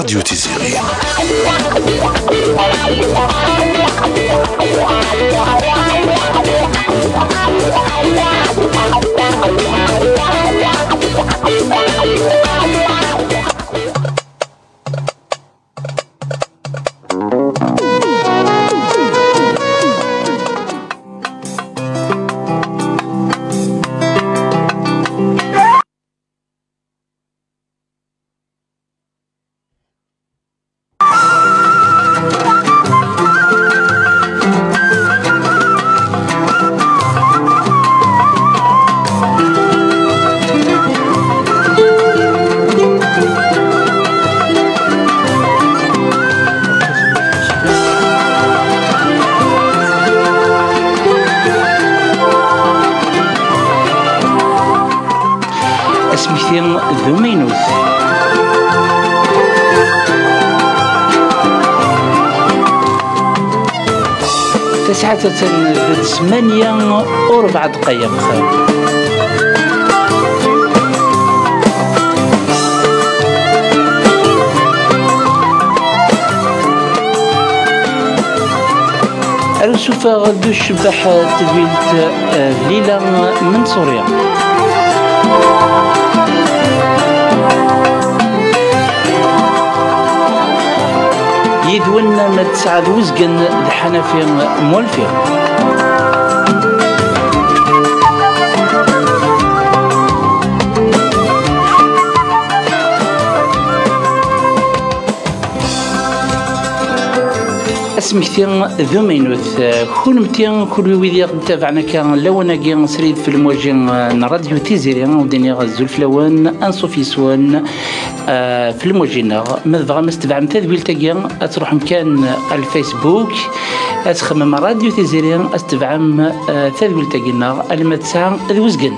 راديو تيزيري. اسميتين ذومينوس تسعة 8:04 دقائق. سوف غدو الشباح تدويلت ليلى من سوريا. يدون ما تسعد وزقن دحنا في مولفي اسمكتين ذومينوث كونمتين كل ويدي تابعنا كان لونا كي سريد في المواجهة راديو تيزيري ودنيا غزو الفلوان انصوفي سوان في المواجهة ماذا مستبعم تذويل تاكيا تروح مكان الفيسبوك تخمم راديو تيزيري استبعم تذويل تاكينا لما تسعى ذوزقن.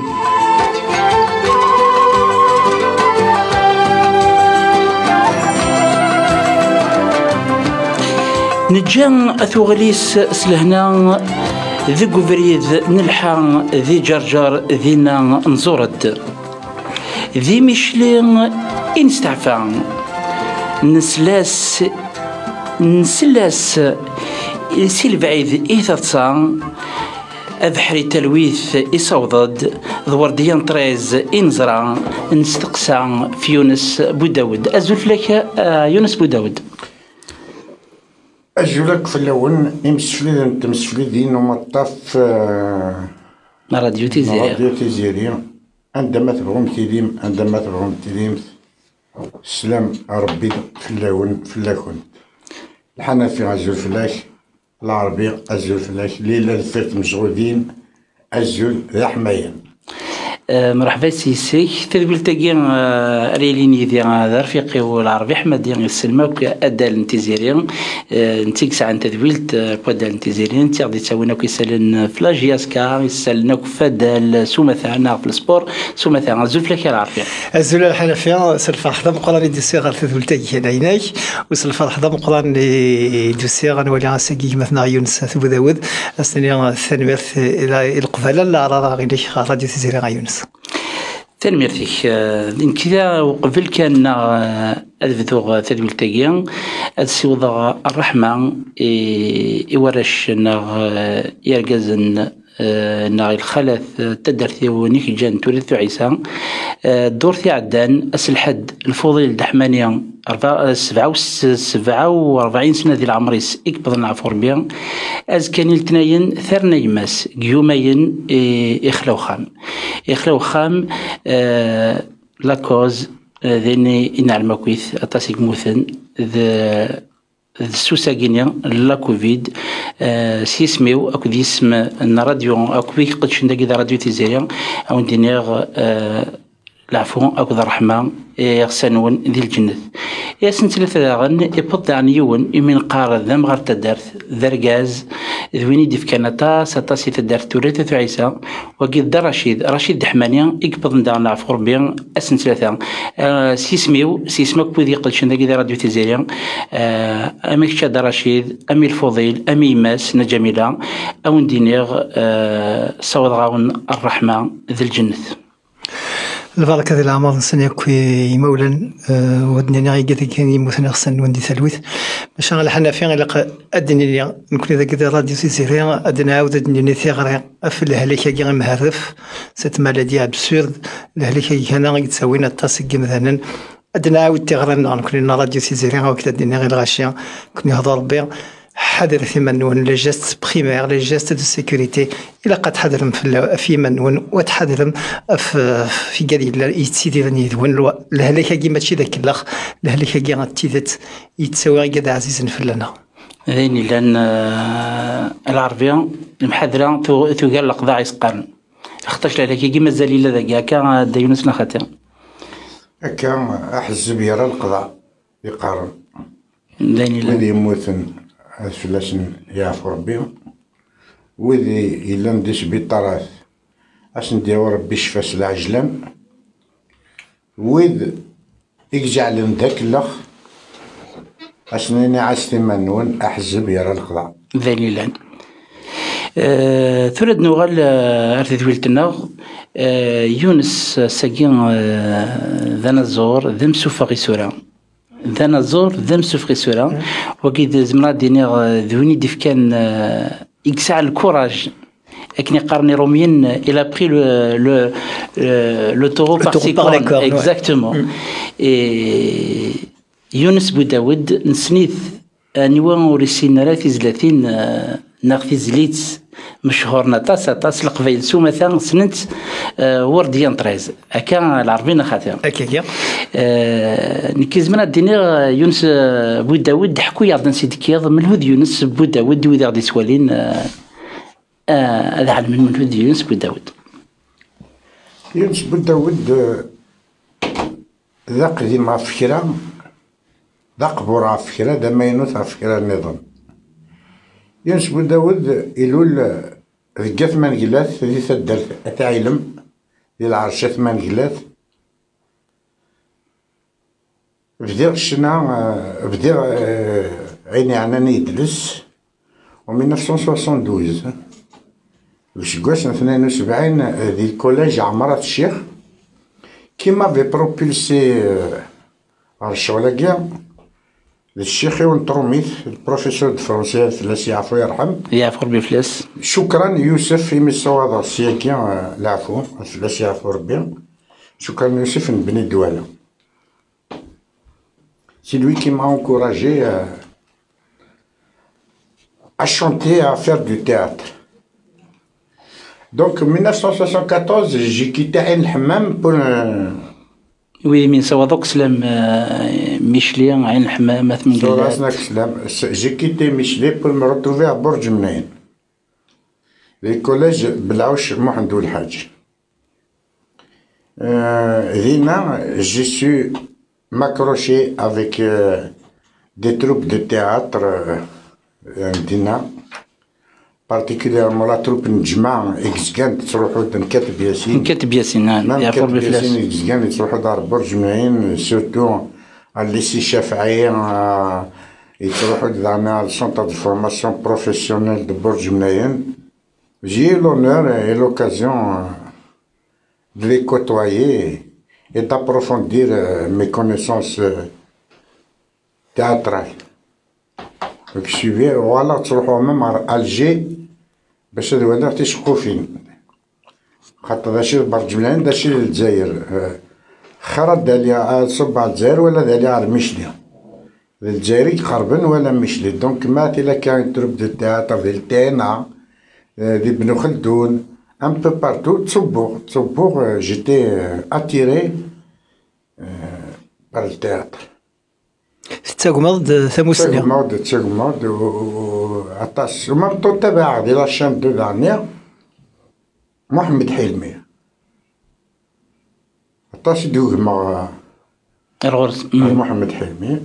نجان أثوغليس سلهنا ذي قفريد نلحى ذي جرجر ذينا نزورد ذي مشلين إنستعفى نسلاس سيل بعيد إيثاتصا أبحري تلويث إصوضد ذورديان طريز إنزرا نستقسى في يونس بوداود. أزول لك يونس بوداود أجولك في الأول تمسفلي دين ومطاف راديو تيزيري عندما تبغون تيليم السلام ربي في الأول في اللاكون الحنفي أزول فلاش العربي أزول فلاش ليلة الفرت مشغولين أزول ذا حماية. مرحبا سيسيك تذبل تاقين ريليني ديال رفيقي والعربي احمد ديال السلمى ادال نتيزيريان نتيك ساعه تذبلت بودال نتيزيريان تي غادي تساوينا كيسالن فلاجياسكا يسالنا فدال سوما تاعنا في السبور سوما تاعنا زول فلاك العربي الزول الحنفيه سلفا مقران دي سيغ تذبل تاقي هنايناك وسلفا حدا مقران دي سيغ نولي ساكي مثنا يونس ثبوداود استني الثانويات القباله لا راه غير راديو تيزيري يونس. تنميرتك كذا وقبل كان أذبذوغ تدويل تاقيا أتسيوض الرحمة يورش يرقزن الخلاث تدرثي ونيك جان تورث عيسى دورثي عدان الحد الفضيل دحمانيا 47 سنة ديال عمريس إكبض نعفور بيان أز كان يلتناين ثرنا يماس قيومين إخلاو خام لاكوز ذيني إن المكويث أتاسيك موثن السوساكينيا لا كوفيد سيسميو اكو ديسم الراديو اكو بيك قدش نداكي راديو تيزيريا او ندينيغ العفو اكو الرحمه يغسنون ذي الجنة ياسن ثلاثة غن يبط عن يون يمين قار ذم غير تدارت ذرقاز ذويني ديف كانتا ستاسي تدارت توريث عيسى وقيد دا رشيد دحمانيا يقبض ندان العفور بين اسن ثلاثة سيسمك بوذي قلشن ذاكي ذا راديو تيزيريا اميك شاد رشيد امي الفضيل امي ماس نجميلة او ندينيغ صوت غاون الرحمة ذي الجنة البركة ديال العمر نسني كوي مولا ودني غيقدر كان يموتنا خصنا وندي ثلوث باش غنحنا فين غلق ادني لي نكون ذاك راديو سيسيري ادنا عاود ادني ثيغري في الهلكه كي غنمهرف سيت مالادي ابسورد الهلكه كان غيتساوينا التاسك مثلا ادنا عاود تيغرنا نكون راديو سيسيري وكذا دينا غير الغاشيه كون يهضر بي حذر في منون لي جيست بريمير لي جيست دو سيكوريتي الا قد حذرهم في منون وتحذرهم في قليل يتسيدي يدون الهلكه كي ماشي ذاك الاخ الهلكه كي غتيدت يتساوي قد عزيز فلنا ذيني لان العربيه المحذره تقال القضاء يسقرن اختش لك كي مازال الا ذاك كان دايونس نخاتم كان احزب يرى القضاء يقارن ذيني اللي يموتن فلاش يعفو ربي وذي إلا نديش بطراث اش نديرو ربي شفاس العجلان وذ يجعل ذاك الاخ اش نيني عاستي منون احزب يرى القضاء ذليلا ثلاث نوغال ارتي ولتنا يونس ساكين ذا الزور ذم سوفا سورا ذا الزور ذم سوفا سورا وكيد زمرا دينيغ ذوني ديف كان يكسع الكوراج لكن يقارني روميين الى بري لو تورو بارسيكون اكزاكتومون يونس بوداود نسنيث نيوان وريسين راه تيزلاتين ناغ زليت مشهور نطاس القبايل سو مثلا سنت ورديان طريز هكا العربيين خاطر هكاكيا نكي زمان ديني يونس بوداود حكوا يعطي سيدي كياض من هود يونس بوداود وذا غادي سوالين هذا علم من هود يونس بوداود بوداود ذا قديم فكرة ذا قبور فكرة ذا ما ينوث فكرة النظام يونس بوداود إلول ذكا ثمان قلات ذي ثدر أتعلم ذي العرشة ثمان قلات بدير الشنا بدير عيني عناني يدلس و 1972 وشكواش 72 ذي الكولاج عمارة الشيخ كيما في بروبولسي الشغلة كاع الشيخ ونطروميث البروفيسور دو فرونسي فلاس يعفو يرحم يعفو ربي فلاس شكرا يوسف في مسواضع السياكيا العفو فلاس يعفو ربي شكرا يوسف نبني الدوالة c'est lui qui m'a encouragé à chanter, à faire du théâtre. Donc en 1974, j'ai quitté Ain el-Hammam pour... Oui, من سوادوك سلام ميشلي عين الحمام ثمن قلات. J'ai quitté Michelet pour me retrouver à Bourj Mnaïn. Le collège Belauch Mohamedou El Hadj. Dina, j'ai su m'accrocher avec des troupes de théâtre Dina. particulièrement la troupe نجمع إكسكان تروحوا نكتب ياسين نكتب ياسين يا نكتب ياسين إكسكان تروحوا دار برج ملايين سورتو الليسي الشافعي يتروحوا دارنا السونتر دو فورماسيون بروفيسيونيل دو برج ملايين j'ai eu l'honneur et l'occasion de les côtoyer et d'approfondir mes connaissances théâtrales. Donc je suis voilà تروحوا même à Alger باش هادو هنا تيشقو فين خاطر داشي برج ملايين داشي للجزائر خرا داليا صب على الجزائر ولا داليا على مشلي الجزائري قربن ولا مشلي دونك مات الا كان تروب دو تياتر ديال تينا دي بنو خلدون ان بو بارتو تصبوغ جيتي اتيري بار التياتر تاغمض ثموسنيا تاغمض عطاس ومام طو تبع ديال لاشين دو دانيير محمد حلمي عطاس دوغما الغرس محمد حلمي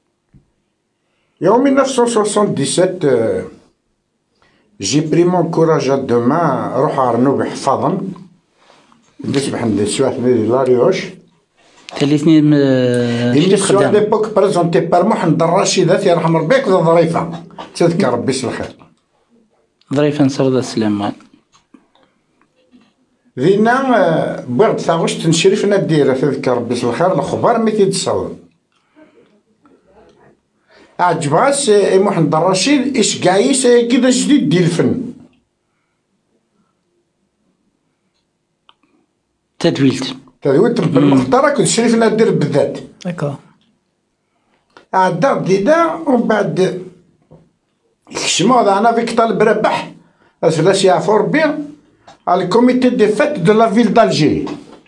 يوم 1977 جي بري مون كوراج ا دو مان روح ارنو بحفاظا ندير بحال سواح لاريوش ثلاثني émission à l'époque présentée par محمد الراشد الله يرحم ربيك ظريفة تذكر ربي الخير ظريفة نصر السلام دينا بغد ثاغوش تنشرفنا الديرة تذكر ربي الخير الخبار مي تيتصور عجباس محمد الرشيد إيش قايس كذا جديد ديال الفن تدويلت بالمختار كنت شريفنا الدير بالذات داكور عدا بدينا ومن بعد كشمو انا فيك طالب ربح فلاش يعرفو ربي على الكوميتي دي فات دو لا فيل دالجي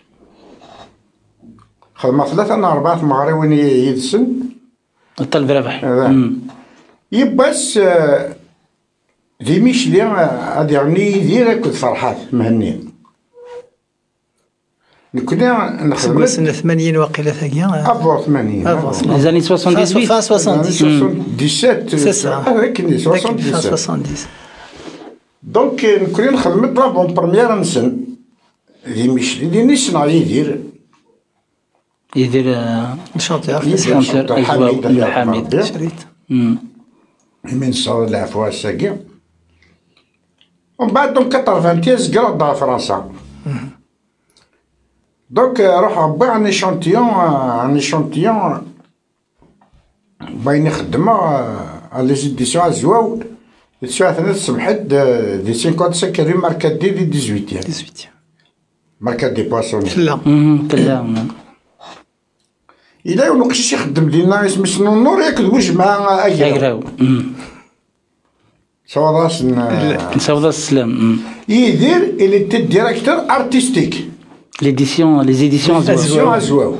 خدمة 3 أنا 4 مغربيين يدسن طالب ربح يباس دي ميشلي هادي يعني يدير كنت فرحات مهني كنا نخدم سنة 80 واقيلا ثاقيا افور 80 زاني 78 fin 77 سي سا هذاك 77 70 دونك كنا نخدم طلابون بروميير نسن دي ميشلي دي نسنا يدير شونتور شونتور أجواء حميد شريت من صار العفو الساقي ومن بعد دونك 80 قرا dans فرنسا دونك روح ربي ان ايشونتيون باين خدمة لي زيديسيون زواو تسعة ثلاث سمحت دي 55 ري ماركات دي 18 ماركات دي بواسون تلا إلا ونقش يخدم لينا اسم النور ياكل جماعة أجراو صوضاس صوضاس السلام يدير إلي تي ديريكتور ارتستيك les éditions Azouaou.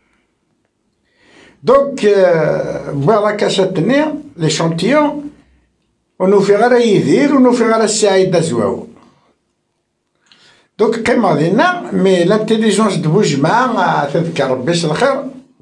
Donc, voilà كاساتني l'échantillon ونوفي غير يدير ونوفي غير السعيد Azouaou. Donc قيمة دينا مي لانتيليجونس دو بوجمع تذكر ربي الخير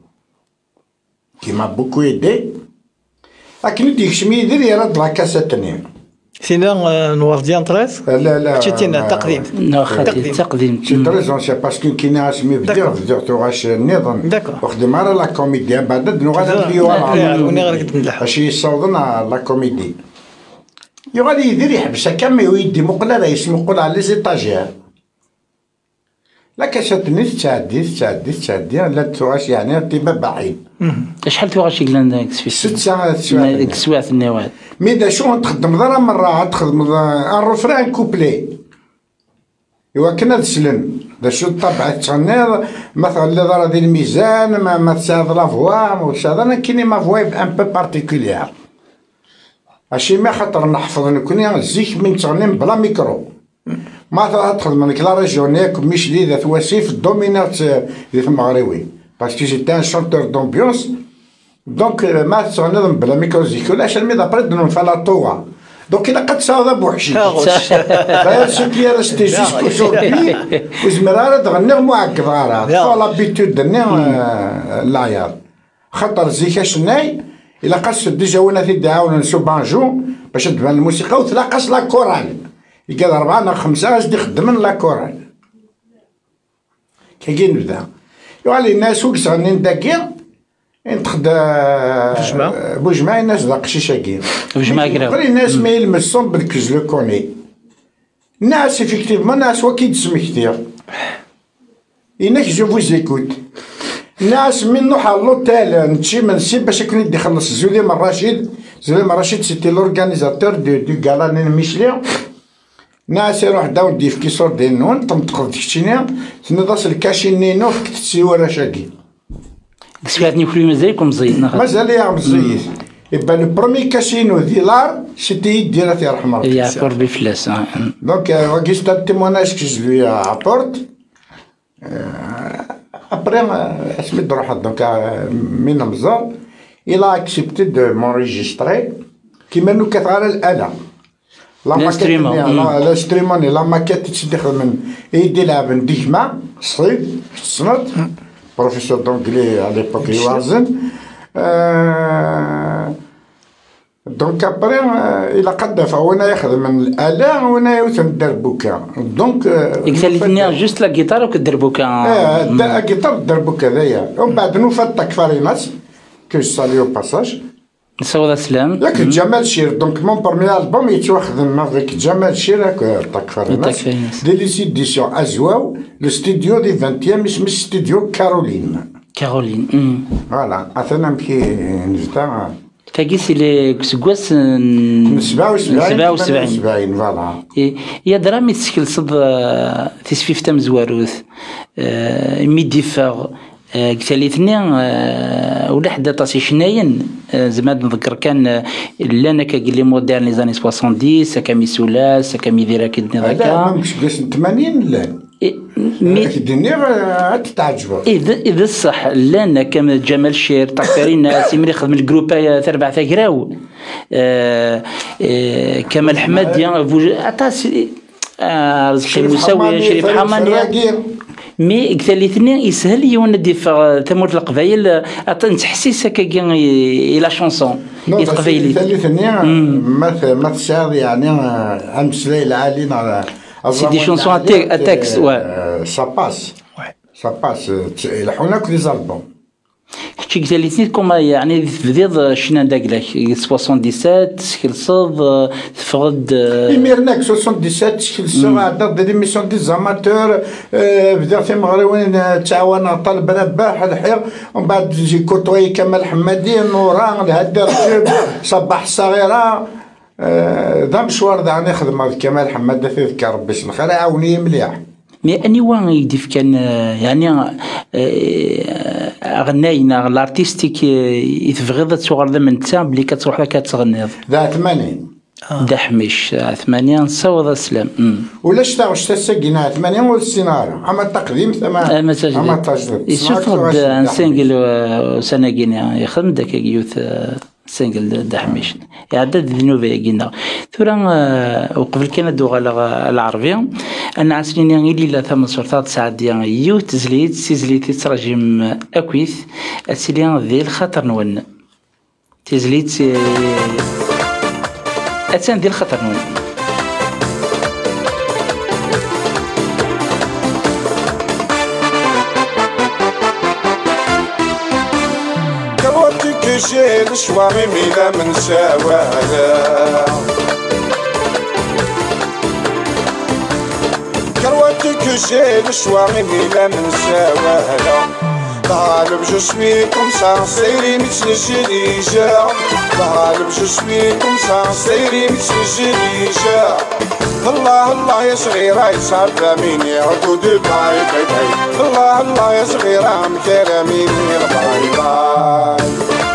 كيما بوكو يدي لكن ديك شمي يدير يرد لا كاساتني سينا نورديان 13 لا تشتينا تقديم تقديم سي تري زونسيان باسكو كي ناس مي بدير تغاش النظام وخدم على لا كوميدي بعد نغادر ديوان اش يصوضنا لا كوميدي يغادي يدير يحبس هكا ما يدي مقله لا يسمو قول على لي زيتاجير لا كاشاتني تعدي لا تغاش يعني تيما بعيد شحال تغاش يقلان داك 6 ساعات سواعث النواد مي دا شو تخدم ضرا مرة تخدم الرفران كوبلي إوا كنا تسلم دا شو طبعا تغني مثلا اللي ضرا ديال الميزان ما تساعد لا فوا واش هذا كايني ما فوا ان بو بارتيكولير ماشي ما خاطر نحفظ نكون زيك من تغني بلا ميكرو ما تخدم لك لا ريجيون ياك ميشلي ذات وسيف دومينات ديال المغربي باسكو جيتي ان شونتور دومبيونس دونك ما تغني بلا ميكرو زيك ولا شال مي دابري نفع لا طوا دونك الا قد صاوب بوحشي غير سو كي رستي جيسكو شوربي وزمراره تغني معك غاره فوا لابيتود دني لاير خاطر زيك شناي الا قاس ديجا وانا تيدعاون نسو بانجو باش تبان الموسيقى وتلاقاش لا كورال يقال 4 ولا 5 غادي يخدم لا كورال كي نبدا يوالي الناس وكس تغني داكيا بوجمع الناس ذا قشيشاكي بوجمع كراو الناس ما يلمسون بالكز لو كوني الناس افيكتيفمون الناس وكي تسمي كثير انك جو فوز ايكوت الناس من نروح على لوتيل نمشي من سي باش يكون يخلص زوليم الرشيد سيتي لورغانيزاتور دو غالا ميشلي ناس يروح داون ديف كيصور ديال نون تمطق ديكشينيا تنضاس الكاشينينو فيك تسيوا رشاكي كسفاتني كل مازالكم مزيد مازال يا مزيد يبقى لو برومي كاسينو ديلار سيتي ديالها يرحم ربي يعفر بفلاس دونك واكيست تيموناج كي جو ابورت ابري اسمي روح دونك من مزار الى اكسبتي دو مونريجستري كيما نو كتغال الاله لاستريمون لا ماكيت تدخل من يدي لعب ديما صيد صنت بروفيسور دونجلي على ليبوك يوازن دونك ابري الى قد فوانا ياخذ من الاله وانا يوثن دربوكا دونك يكتلفني جوست لا جيتار وكدربوكا لا جيتار دربوكا هذايا ومن بعد نوفا التكفارينات كو ساليو باساج نصوض السلام ياك جمال شير دونك مون بروميير البوم يتواخدم هذاك جمال شير هاك طاك دي لي سيديسيون ازواو لو ستوديو دي 20 اسمه ستوديو كارولين فوالا اثنا مكي نجدا تاكي سي لي سكواس 77 فوالا يا درامي تسكل صد تسفيف تام زواروث ميدي فاغ ثالثني ولا حدا طاسي شناين زعما نذكر كان لانا كاكي لي موديرن لي زاني 70 كامي سولاس كامي ديرا كدني ذاك لا مش 80 لا مي الدنيا تتعجبوا اذا الصح لانا كما جمال شير طاكرين سيمري خدم الجروب تربع ثقراو كمال حماد عطاسي رزقي مساوي شريف حماني مي ثالثني يسهل يوندي في ثمور القبايل عطان تحسيس هكاكي الى شونسون القبايلي ثالثني ما تشعر يعني امسلي العالي سي دي شونسون اتاكس سا باس يلحقونا كل زالبوم كي ثالثني كوما يعني بديض شنا داكلاك 77 تكلصد تفقد يميرناك 77 تكلصد عندنا دي ميسيون دي زاماتور بدا في مغرب تعاون طالب رباح الحير ومن بعد تجي كوطوي كمال حمادي نوران هدا رجب صباح الصغيره ذا مشوار ذا نخدم كمال حماد تذكر باش الخير عاوني مليح مي اني وان يديف كان يعني غناينا الارتيستيك يتفغض تصور ذا من تام بلي كتروح لك كتغني ذا 80 دا حميش 80 نصوض السلام ولا شتا ساقينا 80 ولا السيناريو اما التقديم ثمان اما تجديد يشوف ان سينجل سناقين يخدم داك يوث سنجل دا حميش عدد ذنوبة قلنا ثورا وقبل كان الدوغة العربية أنا عسلين يلي لا ثمان صورتات ساعد يو تزليت سيزليت تراجم أكويث أسلين ذي الخطر نون تزليت أتسان ذي الخطر نون جيل شوامي ميلا من سوالا كرواتك جيل شوامي ميلا من سوالا طالب جو سوي كوم سا سيري مثل الجليجة طالب جو سوي كوم سا سيري مثل الجليجة الله الله يا صغيرة يصعب مين يعقود باي باي باي الله الله يا صغيرة مكرمين باي باي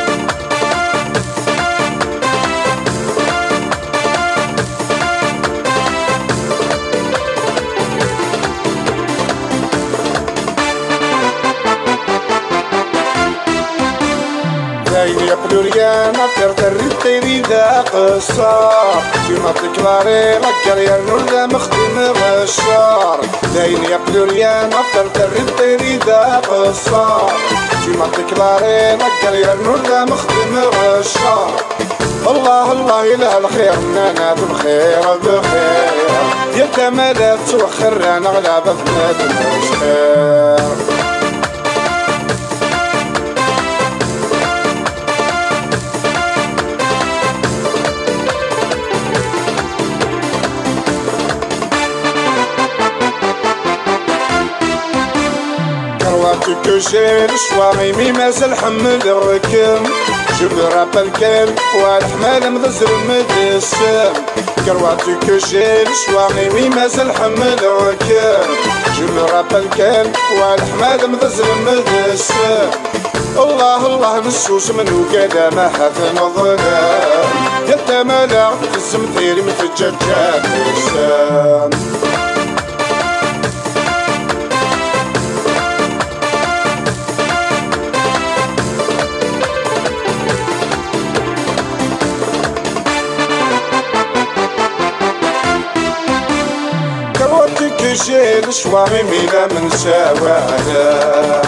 يقولوا لي انا فرت الريتيري ذا قصة كيما تكلاري مكرير ولا مخدم غشار داين يقولوا لي انا فرت الريتيري ذا قصة كيما تكلاري مكرير ولا مخدم غشار الله الله يلها الخير انا بالخير بخير يا تمالات توخر انا غلابة في نادم الخير كوشين شواغي مي مازال حمل الركم جيب راب الكلب والحمال مغزر مدسم كرواتي كوشين شواغي مي مازال حمل الركم جيب راب الكلب والحمال مغزر مدسم الله الله نسوس منو كذا ما حث نظلام يا تمالا تزم ثيري مثل الججات لسان جيل شواغي ميلا من سوالا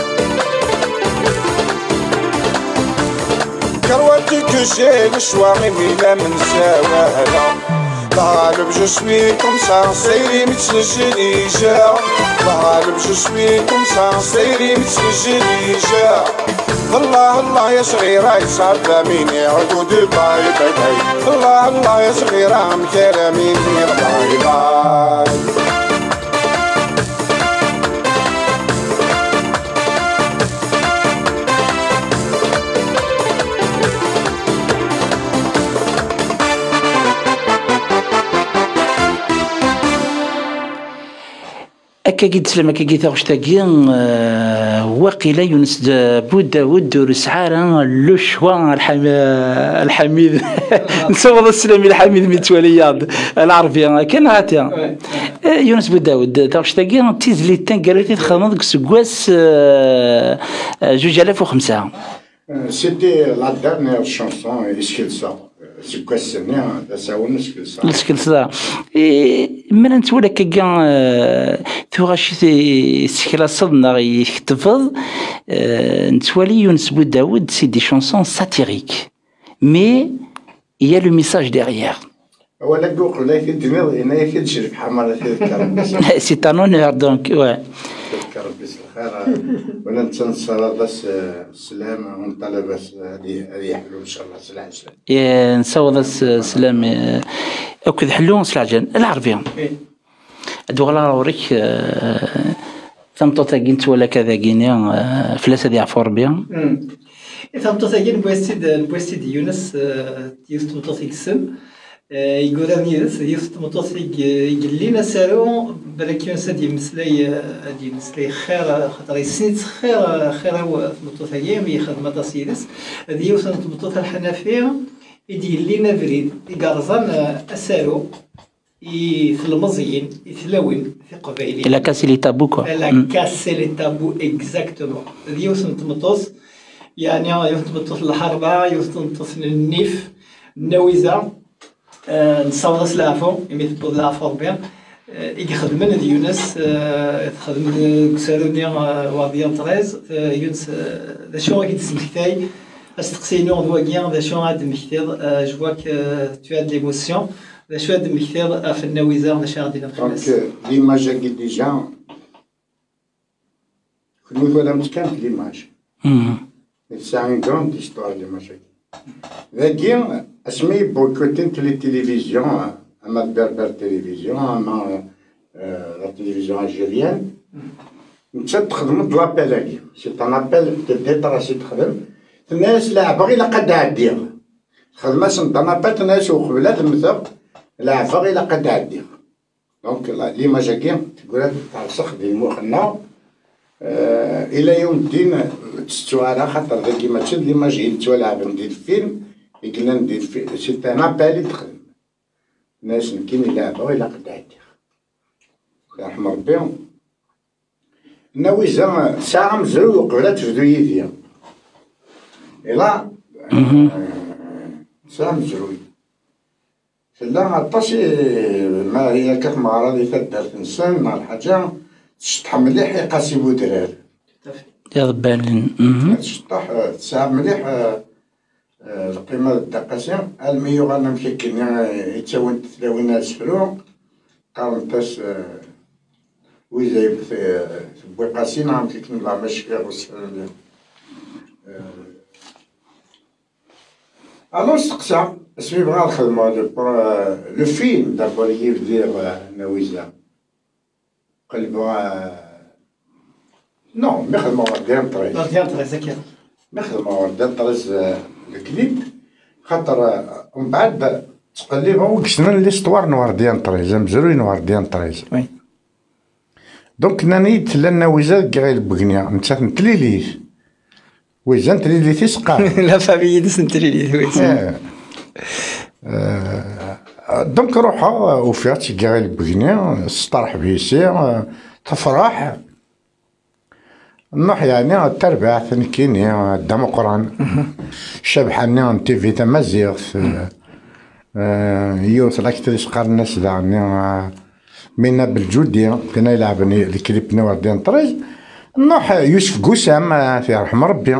كرواتك جيل شواغي ميلا من سوالا طالب جو سوي كوم سا سيري مثل الجليجة طالب جو سوي كوم سا سيري مثل الجليجة الله الله يا صغيرة يصاب ميني عدود باي باي باي الله الله يا صغيرة مكيرة ميني باي باي أكاكيد سلام أكاكيد غشتاكي واقيلا يونس بود داود دورس عارة لو شوا الحميد نصوض السلامي الحميد متولياض العربية كان هاتيا يونس بود داود غشتاكي تيزلي تنقريتي تخدم ديك سكواس 2005. C'était la dernière chanson, Iskilsa. سكواسني تساوي نسكلسا من انت ولا كاع ثوغاشي سكلا صدنا يكتفض نتوالي يونس بوداود سي دي شانسون ساتيريك مي يا لو ميساج ديغيير ولا كوق لا كدمر هنا كتشرب حمار تذكر سي ان اونور دونك وا تذكر بس الخير وانا نتنصر السلام ونطلب هذه حلو ان شاء الله سلعه نصوض السلام اكد حلو سلعجان العربيه دوغلا وريك ثمطو تاكينت ولا كذا كينيا فلاس هذه عفور بها ثمطو تاكين بوستيد يونس يوست مطوطيك السم يقول راني يوست مطوطيك يقول لنا سالو بالك يونس هادي مسلاي خير خاطر يسنيت خير هو مطوطيك يخدم طاسيدس هذه يوست مطوطه الحنفيه يدير لنا بريد يقرزان اسالو في المزيين يتلون في قبائل لا كاسي لي تابو كو لا كاسي لي تابو اكزاكتومون هذه يوست مطوس يعني يوست مطوس الحربه يوست مطوس النيف النويزه نصوص لافو يميت لافو بيان يخدم لنا يونس يخدم كسالوني واديان 13 يونس ذا شو غادي تسمحتاي استقسينو دواكيان ذا شو غادي مختار جو فوا تو اد ليموسيون ذا شو غادي مختار في النويزه ذا شو غادي نفرس دونك ليماج كي ديجا كنت ولا متكانت ليماج سي ان غراند هيستوار ليماج ذاكي اسمي بويكوتين لي تيليفزيون اما بربر تيليفزيون اما لا تيليفزيون الجيريان نتا تخدم د لابيل سي ان ابيل تبدا راسي تخدم الناس لا باغي لا قد عدير خدمه سنطنا بات الناس وقبلات المثق لا باغي لا قد عدير دونك ليماج كي تقول تاع السخ ديال المخنا الى يوم الدين تستوى على خاطر ذاك ماشي ليماج يتولعب ندير الفيلم قلنا ندير في سي ان ابال تخدم الناس كاين يلعبوا الى قد عدير الله يرحم ربي ناويزا ساعه مزروي وقبلات تفدو يديا إلا ساعه مزروي لا عطاشي ما هي كما غادي تدار تنسان مع الحاجه تشطح مليح يقاسي بودرار يا ضبالين تشطح تساع مليح القيمه الدقاسين الميو غانا مشكل يتساوي تلاوينا السفرو قارنتاش ويزايب في بوقاسين عم كيكون لا مشكل والسفر الو استقسى اسمي بغا الخدمه لو فيلم دابور يدير نويزا قلبها نو مخدمه ورديان طريز مخدمه ورديان طريز الكليب خاطر من بعد تقلب وكسنا ليستوار نورديان طريز مزروي نورديان طريز وي دونك نانيت لنا وزاد غير بغنيا نتا نتليليش ويزان تليلي تسقى لا فامي دس نتليلي دونك روحها وفيات كاع البغنيا سطرح بيسير تفرح نروح يعني التربع ثنكيني دام قران شبحني ان تي في تمازيغ يوث لاكتريس قرناس دعني منا بالجودية كنا يلعبني الكليب نوار ديان طريز نروح يوسف قسام في رحم ربي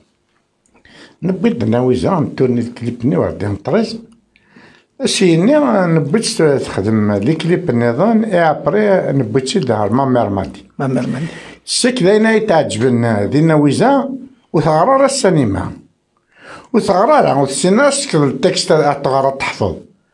نبيت ناويزا نتوني الكليب نوار ديان طريز سيني نبيت تخدم لي كليب النظام اي ابري نبيت دار مامير مادي مامير مادي سيك داينا يتعجبنا ذي ناويزا وتغرى السينما وتغرى وتسنى تكتب التكست تغرى تحفظ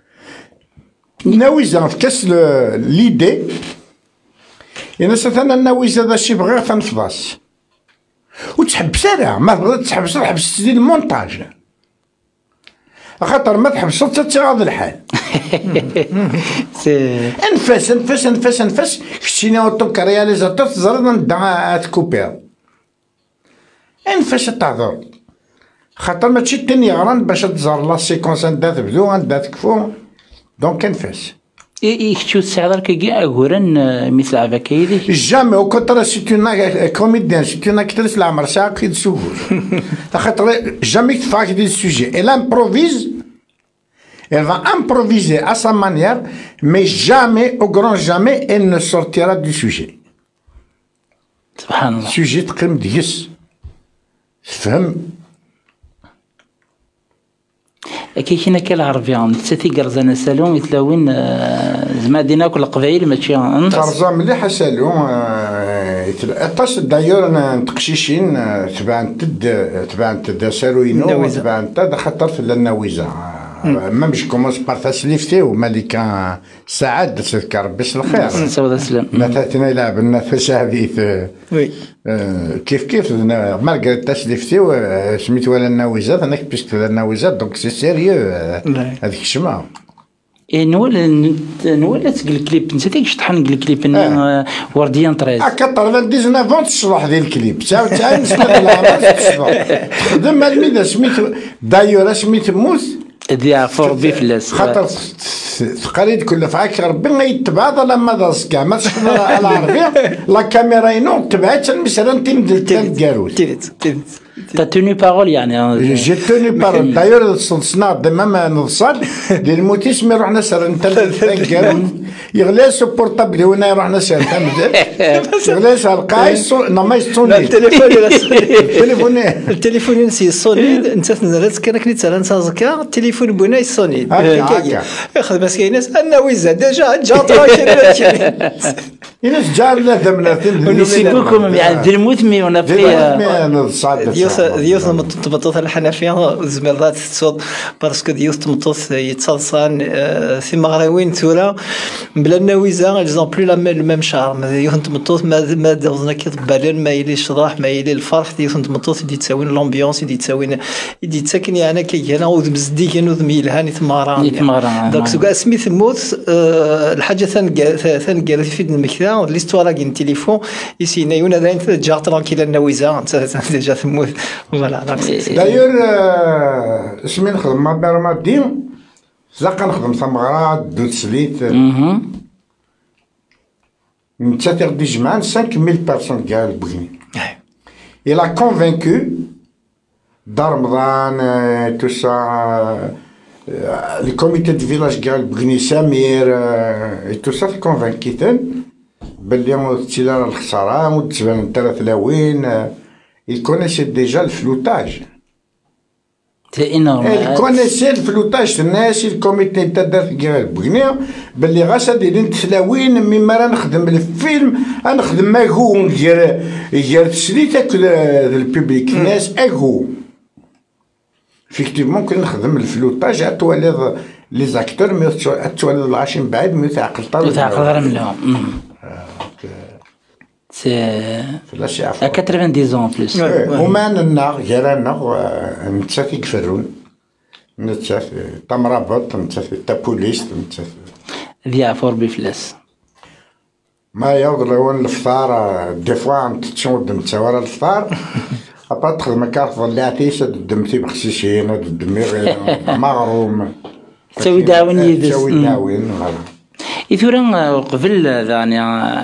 ناويزا في كاس ليدي إلا ستانا الناويزا ذا شي بغير تنفضاس وتحبس أنا ما بغيت تحبس تحبس تزيد المونتاج خاطر ما تحبس تتغاض الحال انفاس انفاس انفاس انفاس كشتينا اوتو كرياليزاتور تزرد ندا تكوبير انفاس تهضر خاطر ماشي تاني غران باش تزار لا سيكونس ندا تبدو غندا تكفو دونك انفاس يكتشو السعر كي أغورن مثل عفاكيدي جامي او كونتر سيتونا كوميديان سيتونا كترس العمر ساعة كي تسوق خاطر جامي تفاك دي السوجي elle improvise elle va improviser à sa manière mais jamais au grand jamais elle ne sortira du sujet سبحان الله sujet تقيم ديس تفهم كيكينا كالعربية نتساتي قرزانا سالون يتلاوين زعما دينا كل القبايل ماشي قرزا مليح سالون اطاش دايور نتقشيشين تبعن تد ساروينو تبعن تد خاطر في النويزة ما مش كومونس بار تسليفتي ومالك سعاد تذكر بس الخير سعود السلام مثلا يلعب لنا في شهديث كيف مالغري تسليفتي سميت ولا النويزات انا كبشت النويزات دونك سي سيريو هذيك الشمع نولات الكليب نسيت شطحن الكليب ورديان 13 كطر 19 تشرح ديال الكليب تعاود نسمع تخدم الميدا سميت دايور سميت موت ديا فور بيفلس خاطر تقريد كل فعاك ربي ما يتبع لما داز كاع ما تشوف العربيه لا كاميرا ينو تبعت مثلا تمدل الكاروت تا توني بارول يعني جي توني بارول دايور صنصنا ديما نوصل ديال الموتيس مي رحنا سر انت الكاروت يغلاس بورطابل هنا رحنا سر يغلاس القايس ما يصوني التليفون نسي الصونيد انت تنزلت كان كنت سالان سازكا التليفون بونا الصونيد ياخذ بس كايناس النويزه ديجا جاطره كاين الناس جارنا ثمنه نسيبوكم يعني المثمي وانا في ديوث تمطوط الحنفيه زمرات تصود باسكو ديوث تمطوط يتصلصان ثم غراوين ثورا بلا النويزه اجزون بلو لا ميم شارم ديوث تمطوط ما دوزنا كي بالين ما يلي الشراح ما يلي الفرح ديوث تمطوط يدي تساوين لومبيونس يدي تسكن يعني كي انا وذمزدي كانوا ذميلهاني ثماران دونك سوكا سميث موت الحاجه ثان قال في المكتاب ليستوار كاين تليفون يسينا يونا داين جا ترانكيل النويزه ديجا ثموت فوالا دايور اسمي نخدم مع برمادين زاقا نخدم ثمغرات دو تسليت نتا غادي يجمعن 5000 بيرسون كاع البغني il a convaincu دار رمضان تو سا لي كوميتي دو فيلاج كاع البغني سمير تو سا كونفانكيتن باللي تيلا الخساره وتبان ثلاث لاوين il connaissait déjà le floutage. C'est énorme. Il connaissait le floutage الناس الكوميتي تاع دارت كاع البغنيه باللي غاس دايرين تلاوين مما راه نخدم الفيلم نخدم ماكو ندير تسليت البوبليك الناس اكو فيكتيفمون كنا نخدم الفلوتاج اتوالي لي زاكتور مي اتوالي العاشين بعد مي تعقل طار منهم فلاش يعرف 90 ans بلوس وما لنا غيرنا نتسافي كفرون نتسافي تمرابط نتسافي تابوليست نتسافي ذي فور بفلس ما يضرون الفطار دي فوا تشود نتساور الفطار ابا تخدم كارت اللي عتيشه دمتي بخشيشين دمي مغروم تسوي داون يدس تسوي داون يثورا قبل يعني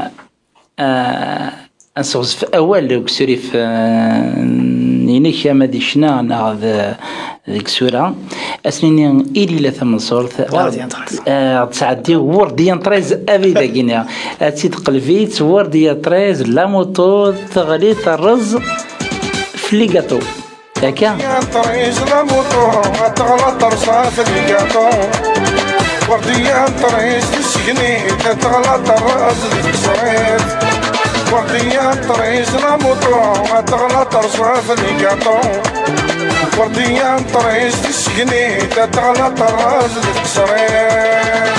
انصوص في اول كسوري في نينيك ما ديشنا ناخذ ديك السوره اسنين الي لا ثمن صورت تعدي ورديان 13 ابيدا كينا تيت قلبيت ورديان 13 لا موطو تغليت الرز في لي غاتو هكا طريز لا موطو تغلط رصا في لي غاتو ورديان طريز تسكني تغلط الرز في الصريف ورديان طريز لا موطون تغلط رصاف الكاطون ورديان طريز تسقني تغلط الراس الكسرين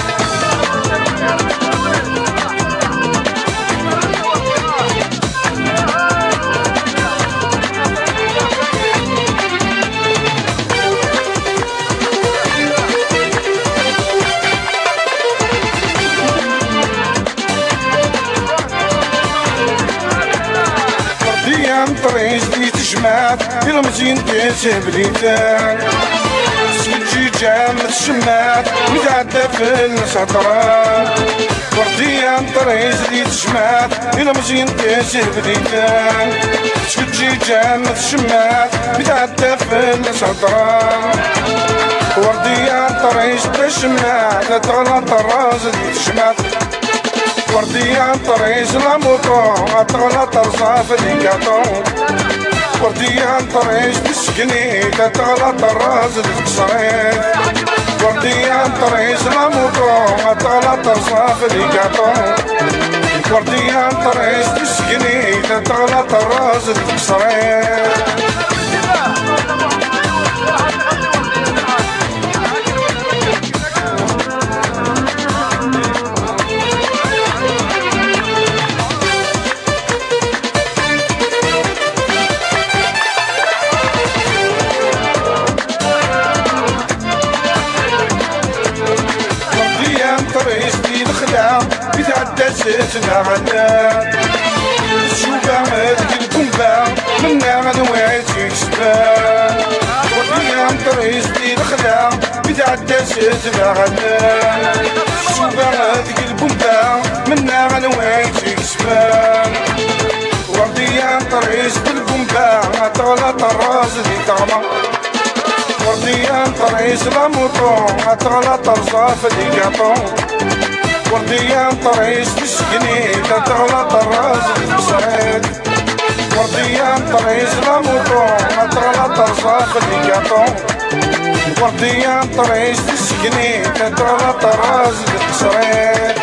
طريز دي تجمعت المزين تنسه بليتان سوتشي جامد الشمات ويتعدى في السطرات ورديان طريز دي تجمعت المزين تنسه بليتان سوتشي جامد الشمات ويتعدى في السطرات ورديان طريز تجمعت تغلط الراس دي تجمعت ورديان طريز لا موطون تغلط رصاف الكاطون ورديان طريز تسقني تغلط الراس الكسرين ورديان طريز لا موطون تغلط رصاف الكاطون ورديان طريز تسقني تغلط الراس الكسرين بتعدى ستنا غدا شوفا هذيك الكومبا منا غنوعد يكسبان ورديان طريز دي الخدا بتعدى ستنا غدا شوفا هذيك الكومبا منا غنوعد يكسبان ورديان طريز بالكومبا تغلط الراس دي طغمة ورديان طريز لا موطون تغلط رصاف دي كاطون ورديان طريز تسقني تغلط الراس الكسرين ورديان طريز لا موطون تغلط رصاف الكاطون ورديان طريز تسقني تغلط الراس الكسرين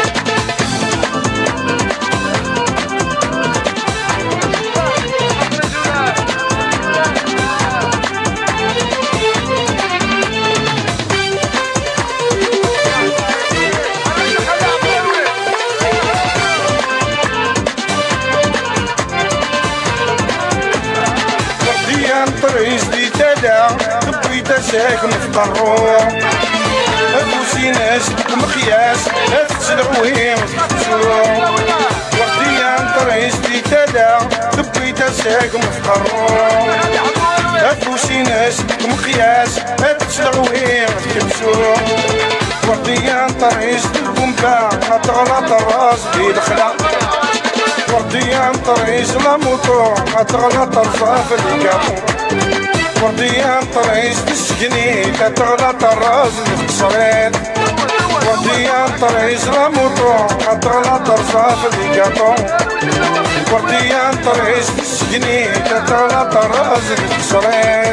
طريز دي تدا بيتا ساكن في قروع ابوسي ناس مخياس تسلعوهم تسوع ورديان طريز دي تدا بيتا ساكن في قروع ابوسي ناس مخياس تسلعوهم تسوع ورديان طريز الكومبا تغلط الراس بالخلا ورديان طريز لا موطون تغلط رصاف الكاطون ورديان طريز تسقني تغلط الراس الكسرين ورديان طريز لا موطون تغلط رصاف الكاطون ورديان طريز تسقني تغلط الراس الكسرين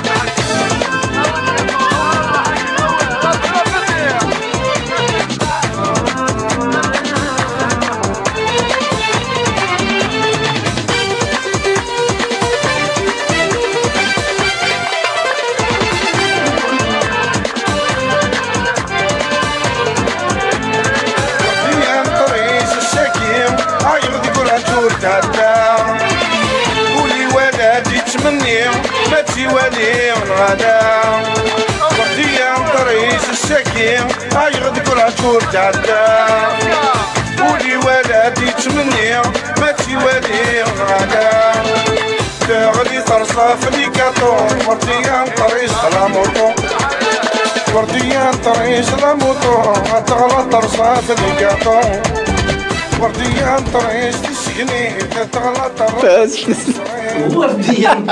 قولي ولادي تمني ما تيوالي الغدا ورديان طريز السكين يغدك العطور تعدى قولي ولادي تمني ما تيوالي الغدا تغلي ترصاف لي كاطون ورديان طريز لا موطون ورديان طريز لا موطون تغلط ترصاف لي كاطون ورديان طريز تسقني تغلط الراس ورديان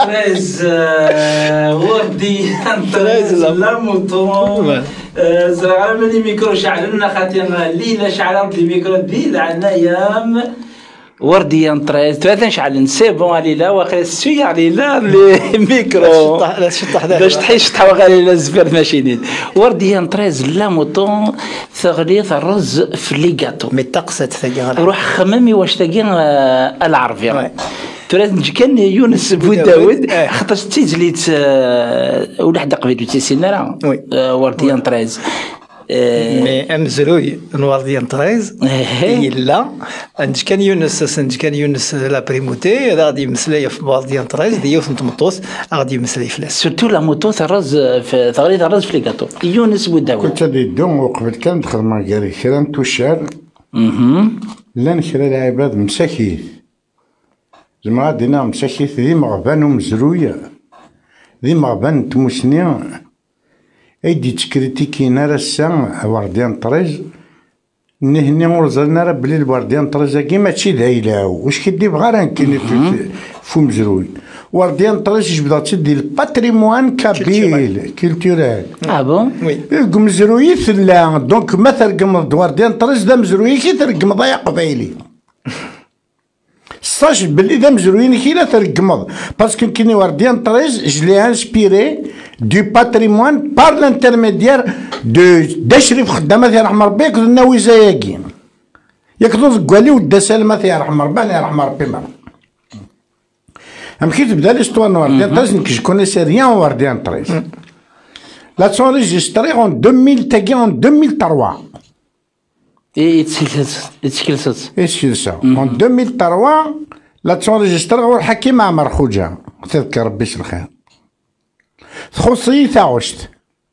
طريز لا موطون زرع لي ميكرو شعلنا خاطر لينا شعلت لي ميكرو ديال عنا ايام ورديان طريز ثلاثة نشعل سيبون عليلا واخا سوي عليلا الميكرو باش تحيش وغالي الزفير ماشينين ورديان طريز لا موطون ثغليث الرز في لي كاطو مي تقصت ثقيل روح خممي واش تاقي العربي ثلاث كان يونس بوداود خاطر تيزليت ولا حدا قبيل تيسينا راه ورديان طريز مي امزروي نوار ديال طريز الا عندك كان يونس لا بريموتي غادي يمسلاي في نوار ديال طريز ديال تمطوس غادي يمسلاي فلاس سورتو لا موتو الرز في ثغريد الرز في لي كاطو يونس بوداود كنت غادي دوم وقبل كان نخدم كاري كرا نتوشار لا نكرا العباد مساكيث زعما غادينا مساكيث ذي مغبان ومزرويه ذي مغبان تموسني ايدي تكريتيكينا راه الساعه ورديان طريز نهني ورزلنا راه بلي الورديان طريز كيما ماشي دايله واش كدير غير نكين في مزروي ورديان طريز جبدها تدي الباتريموان كابيل كولتورال بون وي مزروي لا دونك ما ترقم ورديان طريز دا مزروي كي ترقم ضيع قبايلي صاج بلي دا مزروين كي لا ترقمض باسكو كيني ورديان طريز جلي انسبيري دو باتريموان بار لانترميديير دا شريف خدامه يرحم ربي ياك ناوي زاياكي ياك قالي ودا سلمى يرحم ربي يرحم ربي ما كي تبدا ليستوار ورديان طريز كي كونيسي ريان ورديان طريز لا تونجيستري اون 2000 تاكي اون 2003 يتسكلسات اون 2003 لا تونجيستري هو الحكيم عمر خوجه تذكر ربي الخير تخصي تاعوشت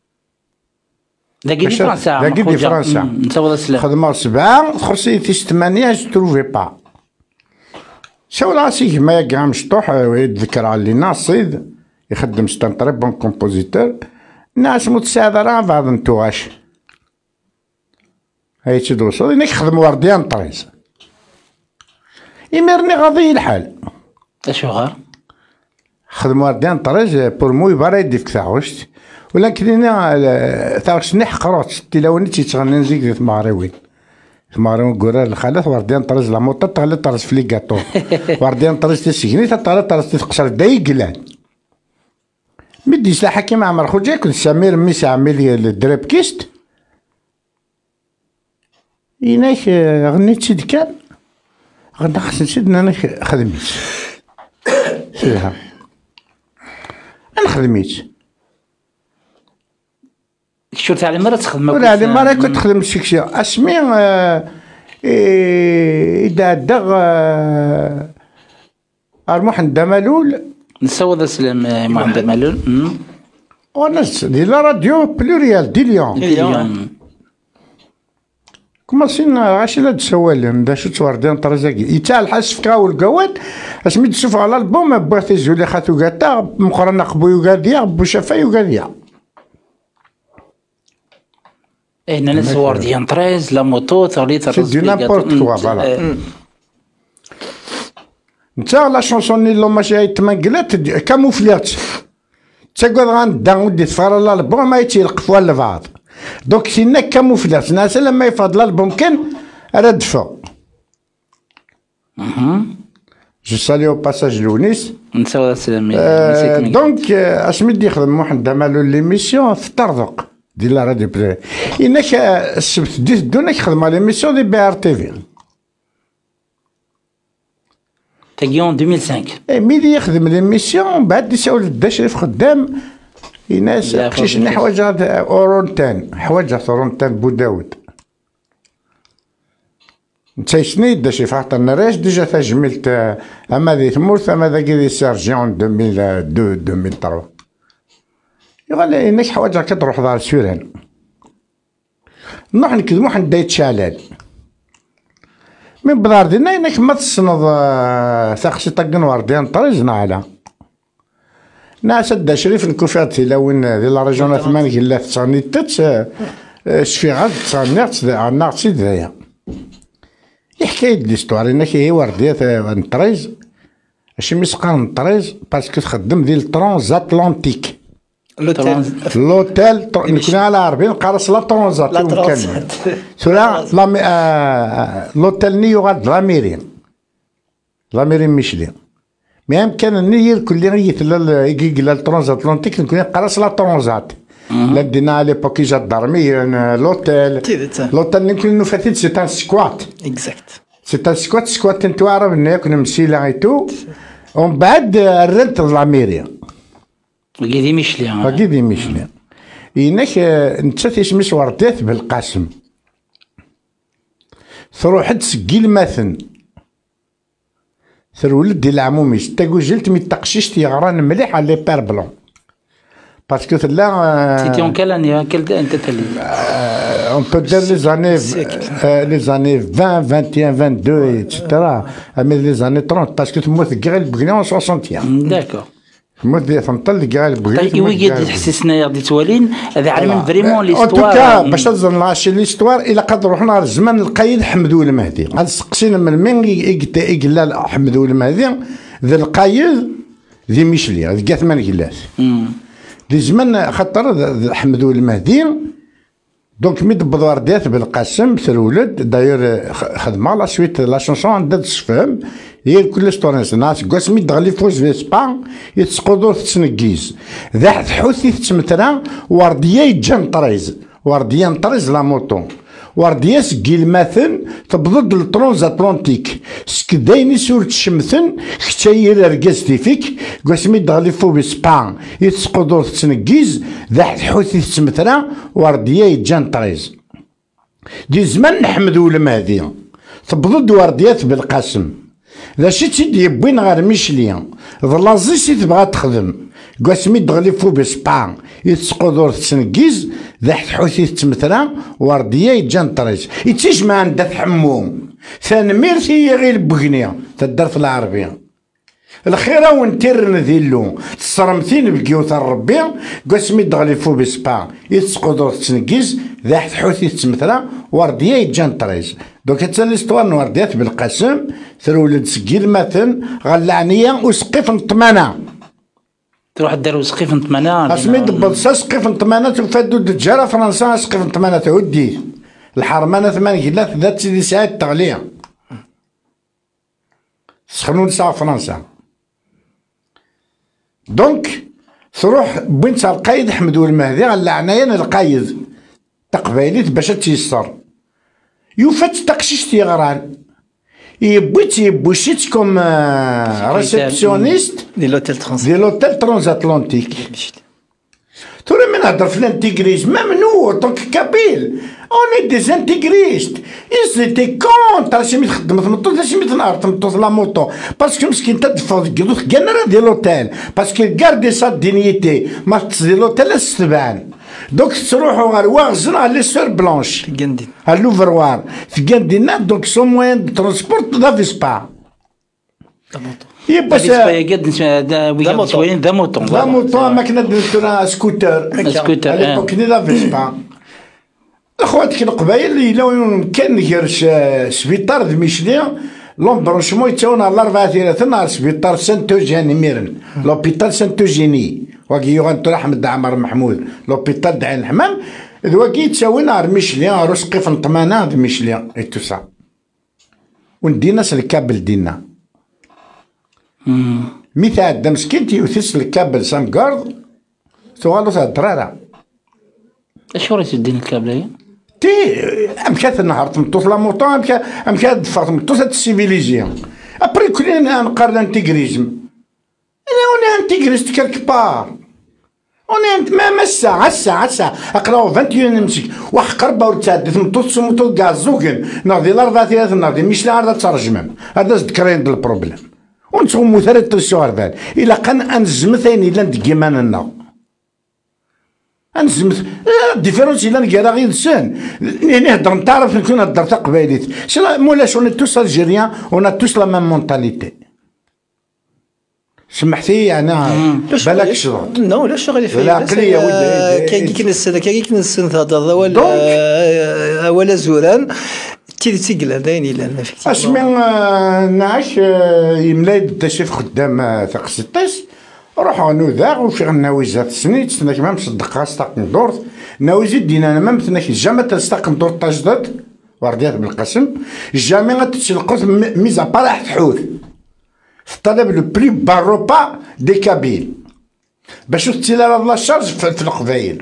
داكي دي فرنسا نتصور خدمه 7 تخصي في 8 جو تروفي با شاو راسي كيما كاع مشطوح يتذكر على ناصيد يخدم ستان طري بون كومبوزيتور ناس متساعدة راه بعض نتواش هاي تدوسو انك خدم ورديان طريز يمرني غاضي الحال اشو غار خدم ورديان طريز بور موي بارا يديك تاعوشت ولكن انا تاعوشت نحقروت تلاوني تيتغني نزيك ثماريوين ثماريوين كورا الخالات ورديان طريز لا موطا تغلي طريز في لي كاطو ورديان طريز تسكني تطلع طريز تقشر دايقلان مدي سلا حكيم عمر خوجا كنت سمير ميسي عملي الدراب كيست إناك غنيت شي دكان غنى خصني نشد أنا خدميت فيها أنا خدميت شو تاع المرة تخدم ولا على مرة كنت خدمت شي اسمي إذا دغ محمد مالول نسوى سلام محمد مالول ونس دي لا راديو بلوريال دي ليون كما سينا عاش لا تسوال دا شو توردين طرزاكي يتاع الحاس في كاو القوات اش مي تشوف على البوم بواتي زولي خاتو كاتا مقرنا قبو غاديا بو شفاي غاديا اين انا ورديان طريز لا موتو ثغليت سي دي نابورت كوا فوالا نتا لا شونسون اللي ماشي تمنقلات كاموفلات تقعد غندا ودي تفار الالبوم ما يتيلقفوا لبعض دونك سينا كاموفلات ناس لما يفضل الالبوم كان ردفا جو سالي او باساج لونيس نساو السلام دونك اسمي دي يخدم محمد مالو ليميسيون في الطرزق ديال لا راديو بلي انك السبت ديت دونك خدم ليميسيون دي بي ار تي في تاكيون 2005 ميدي يخدم ليميسيون بعد يساول دا شريف خدام الناس كيشني حوايج اورونتان حوايج اورونتان بوداود نتايشني دا شي فاحط النراج ديجا تجملت اما ذي ثمورث اما ذاك ذي سيرجيون 2002 2003 يقول لي انك حوايج كتروح دار سوران نروح نكذبو حنا دايت شالال من بدار دينا انك ما تصنض ثاخشي طقن ورديان طريزنا على ناس دا شريف نكوفات الى وين ديال لا ريجون 8 كيلا تصانيتات شفي غاد تصانيت عنا سيد ذايا حكايه ليستوار انك هي ورديات نطريز ماشي مسقان نطريز باسكو تخدم ديال الترونزاتلانتيك لوتيل نكون على عربي نقرص لا ترونزات كان سورا لوتيل نيو غاد لاميرين لاميري ميشلين ما يمكن ان يركل لي يتلا يقيق الترانزاتلانتيك نكون قراص لا ترانزات لا دينا على ليبوك جا الدارمي لوتيل نكون نفاتيت سي ان سكوات اكزاكت سي ان سكوات انت عارف ان يكون مسيلا ايتو ومن بعد الرنت لاميريا كيدي ميشلين كيدي ميشلين إنك انت تسمس وردات بالقاسم تروح تسقي الماثن ترولد ديال العموميس تاكو جلت مي تقشيش تيغران مليح على لي بير بلون باسكو لا سيتي اون كال اني كل انت تلي اون بو دير لي زاني 20 21 22 اكسترا مي لي زاني 30 باسكو تموت كاع البكني 60 داكور تموت تنطل كاع البكني طيب وي قد تحسسنا يا دي توالين هذا علم فريمون ليستوار ان توكا باش نلاشي ليستوار الا قد رحنا للزمن القايد حمدو المهدي غاد سقسينا من مين يقلال حمدو المهدي ذا القايد ذي ميشلي ذي كاثمان قلات دي زمان خاطر حمدو المهدي دونك مي دبضوا ردات بالقاسم ترولد داير خدمه لا سويت لا شونسون عندها تسفهم هي كل ستوريس ناس كواس مي دغلي فوز فيسبا يتسقودور تسنكيز ذا حوثي تسمترا ورديه يجان طريز ورديه نطريز لا موطون ورديه سكي الماثن تبضد الترونز اتلانتيك سكدايني سور تشمثن ختاير ركاز تيفيك كواس مي دغلي فوز فيسبا يتسقودور تسنكيز ذا حوثي تسمترا ورديه يجان طريز دي زمان نحمدو المهدي تبضد ورديات بالقاسم ذا شي تيدي يبوين غير ميشليان ظلازي سي تبغى تخدم كواس مي دغلي فو بسبان يتسقودور تسنكيز ذا حوثي تمثرا ورديه يجان طريز يتيجمع عندها تحموم ثاني ميرتي غير بغنيا تدار في العربيه الخيرة ونتر نذيلو تصرمتين بكيوت ربي كواس مي دغلي فو بسبان يتسقودور تسنكيز ذا حوثي تمثرا ورديه يجان طريز دوك حتى ليستوار نورديات بالقسم ترولد سكي المثل غلعنيا وسقيف نطمانه تروح دار وسقيف نطمانه اسمي دبل سقيف نطمانه تفادو دجاره فرنسا سقيف نطمانه تودي الحرمانه ثمان كيلات ذات سيدي ساعات تغليه سخنون ساعه فرنسا دونك تروح بنت القايد حمدو المهدي غلعنيا القايد تقبايليت باش تيسر يوفات تقشيش تيغران يبوشيت كوم ريسبسيونيست دي لوتيل ترانزاتلانتيك تولي من هضر في الانتيغريزم ممنوع طونك كابيل اوني دي انتيغريست يزيتي كونتر شي تخدم تمطوط شي نهار تمطوط لا موطو باسكو مسكين تدفع كيدوخ كانرا ديال لوتيل باسكو كاردي سا دينيتي ما تزي لوتيل السبعان دوك تروحوا غير واغزن على لي سور بلانش في كاندين على لوفروار في كاندينا دونك سون موان دو ترونسبورت لا فيسبا يبقى قد ذا موطون لا موطون ماكينه درتونا سكوتر على ليبوك لا فيسبا اخواتك القبايل اللي كان غير سبيطار د ميشلين لومبرونشمون يتاونا على 34 نهار سبيطار سانتوجيني ميرن لوبيتال سانتوجيني واكي يغنتو احمد عمر محمود لوبيتال د عين الحمام واكي يتساوي نهار ميشلين رسقي في نطمانه د ميشلين اي تو سا وندينا الكابل دينا مي تعدى مسكين تيوثيس الكابل سام كارد سوالو تاع الدرارة اش وريت دين الكابل هي تي امكات النهار تمطوط لا موطون امكات دفع تمطوط السيفيليزيون ابري كلنا نقارن انتيغريزم انا اوني انتيغريست كالك بار اوني ما الساعه اقراو 21 نمسك واحد قربه وتعدي تمطوط سمطوط كاع زوكن ناضي لا 34 ناضي مش لا هذا ترجمم هذا ذكرين ديال البروبليم ونتوما مثلا السؤال ذا الا كان انزم ثاني الا ندقيماننا انزم الديفيرونس الا نلقى غير سان نهضر نتعرف نكون هضر تقبايليت مولاش اون توس الجيريان اون توس لا ميم مونتاليتي سمحتي انا بالك شرط نو لا شغل في العقليه كي كنسن هذا ولا زوران تيقلا دايني لان اسمي نعيش يملايد تشريف خدام ثق ستاس روحوا نوذاغ وفي غناويزات سنيت سناك ما مصدقها ستاق ندورت ناويزي دينا انا ما مثناك الجامع تستاق ندور تجدد ورديات بالقسم الجامع تتسلقوت ميزا با راح تحوث طلب لو بري باروبا دي كابيل باش تسيلا لا شارج في القبايل.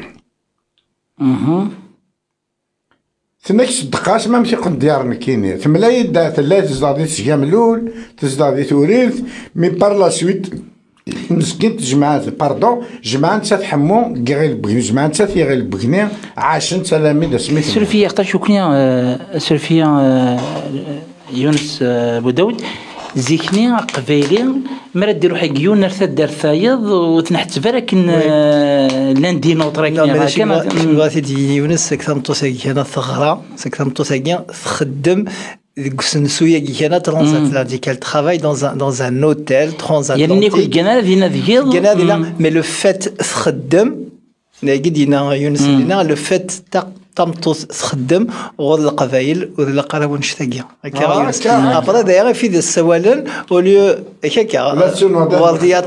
تماك صدقاش ما مشي قد ديارنا كاينين ثملا يدا ثلاث تزدادي تشجام الاول تزدادي توريث مي بار لا سويت مسكين جماعات باردون جماعة تحمو غير البغني جماعة غير البغني عاشن تلاميذ سميت سلفية اختار شكنيا سلفية يونس بوداود زيكني قبايلي مرا ديروا حق يونس دار ثايض وتنحت لكن لاندي نوطريك بغاتي تجي يونس سكتمطو ساكي هنا الثغرة سكتمطو ساكي تخدم سنسويا كي كانت ترانزات qu'elle travaille dans un hôtel transatlantique يعني كل جنال دينا ذيل جنال مي لو فات تخدم قدينا يونس لنا لو فات تمطو تخدم غور القبايل وذ قراب ونشتاقيا هكا يونس ابرا داير في ذا السوالن اوليو هكا وارديا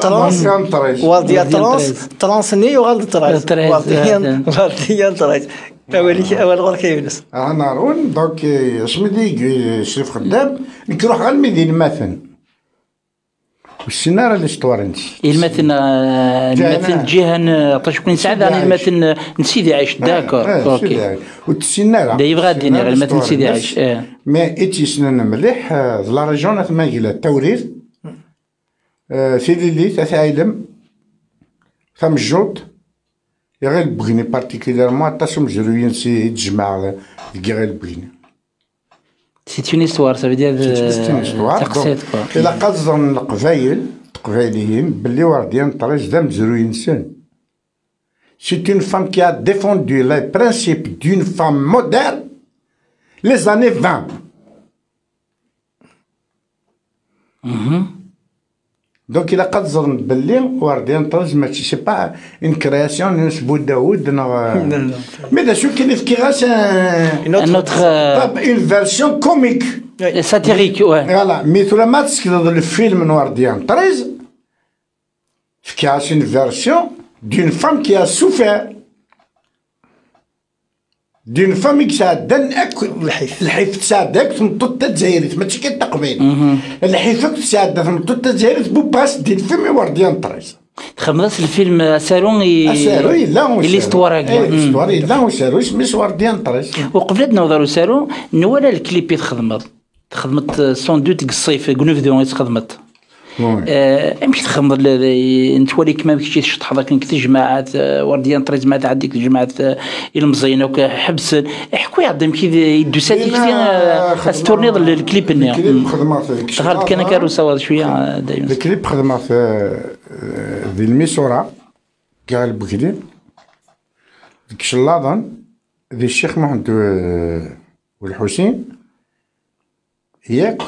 ترانس ني وغالد تراس وارديا تراس اول غير يونس انا رون دونك شمدي شريف خدام نروح على المدينه مثلا والسيناريو الاستوار انت المثل جهه طشكون سعد انا المثل نسيدي عايش داكور اوكي والسيناريو دا يبغى دينير المثل نسيدي عايش ما ايتي سنن مليح لا ريجون ثما قيله التوريث سيدي لي تاعلم ثم الجود غير بغني بارتيكوليرمون تاسم جروين سي تجمع غير بغني سي اون استوار سا فيدير تقصيت الا قصدن القبايليين باللي واردين طريج دام زروين سن سي اون فام كي ا ديفوندو لي برانسيب دون فام مودرن لي زاني 20 دونك إلا قد ظن باللي واردين طرز ماشي سي با اون كرياسيون نسبو داوود مي دا شو كاين في كيغاس اون فيرسيون كوميك ساتيريك فوالا مثل ما تسكت الفيلم واردين طرز في كيغاس اون فيرسيون دون فام كي ا سوفير دون فامي تساعدن الحيف تساعدك تمطط تزايرت ماشي كي تقبيل الحيفك تساعد تمطط تزايرت بوباس ديال الفيلم وارديان طريز خمس الفيلم سارون لا الاستوار الاستوار لا وسارو مش وارديان طريز وقبلتنا وضرو سارو نوالا الكليب تخدمت سون دوت الصيف كنوف دون تخدمت امشي تخمر نتولي كما كيشي تشطح هذاك كنت جماعات ورديان طريز مع عندك الجماعات المزينه وكحبس حكوا يعظم كي يدو سادي خاص تورني الكليب النيا الكليب خدمات غير كان كاروسا شويه دايما الكليب خدمات ذي الميسوره كاع البكري ديك شلاضن ذي الشيخ محمد والحسين ياك